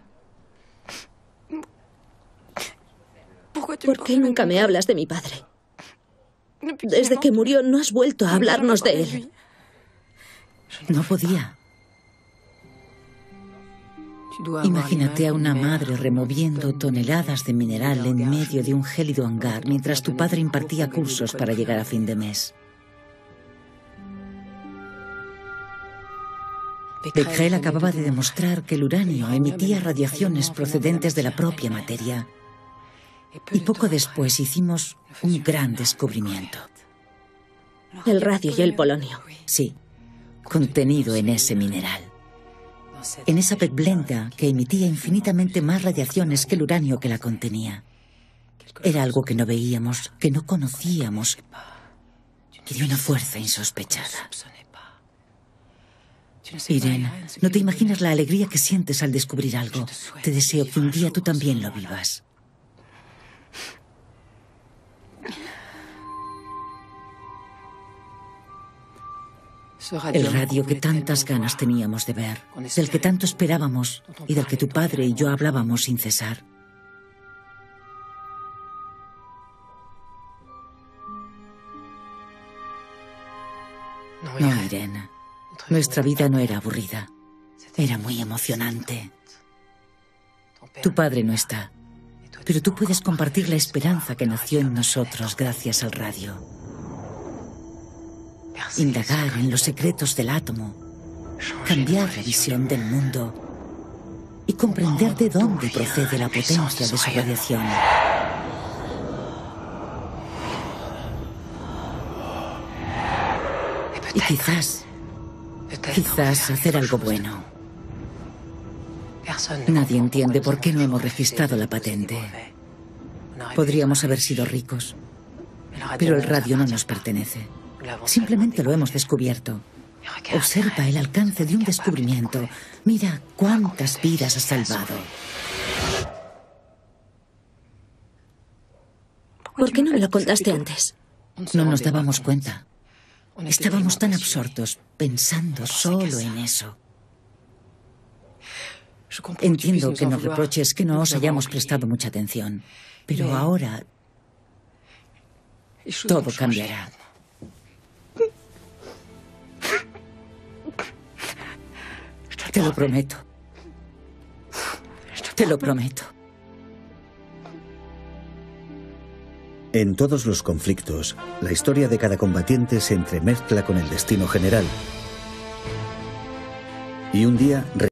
¿Por qué nunca me hablas de mi padre? Desde que murió no has vuelto a hablarnos de él. No podía. Imagínate a una madre removiendo toneladas de mineral en medio de un gélido hangar mientras tu padre impartía cursos para llegar a fin de mes. Becquerel acababa de demostrar que el uranio emitía radiaciones procedentes de la propia materia. Y poco después hicimos un gran descubrimiento. El radio y el polonio. Sí, contenido en ese mineral. En esa pegblenda que emitía infinitamente más radiaciones que el uranio que la contenía. Era algo que no veíamos, que no conocíamos, y de una fuerza insospechada. Irene, no te imaginas la alegría que sientes al descubrir algo. Te deseo que un día tú también lo vivas. El radio que tantas ganas teníamos de ver, del que tanto esperábamos y del que tu padre y yo hablábamos sin cesar. No, Irene, nuestra vida no era aburrida, era muy emocionante. Tu padre no está, pero tú puedes compartir la esperanza que nació en nosotros gracias al radio. Indagar en los secretos del átomo, cambiar la visión del mundo y comprender de dónde procede la potencia de su radiación. Y quizás, quizás hacer algo bueno. Nadie entiende por qué no hemos registrado la patente. Podríamos haber sido ricos, pero el radio no nos pertenece. Simplemente lo hemos descubierto Observa el alcance de un descubrimiento. Mira cuántas vidas has salvado. ¿Por qué no me lo contaste antes? No nos dábamos cuenta. Estábamos tan absortos, pensando solo en eso. Entiendo que nos reproches que no os hayamos prestado mucha atención, pero ahora todo cambiará. Te lo prometo. Te lo prometo. En todos los conflictos, la historia de cada combatiente se entremezcla con el destino general. Y un día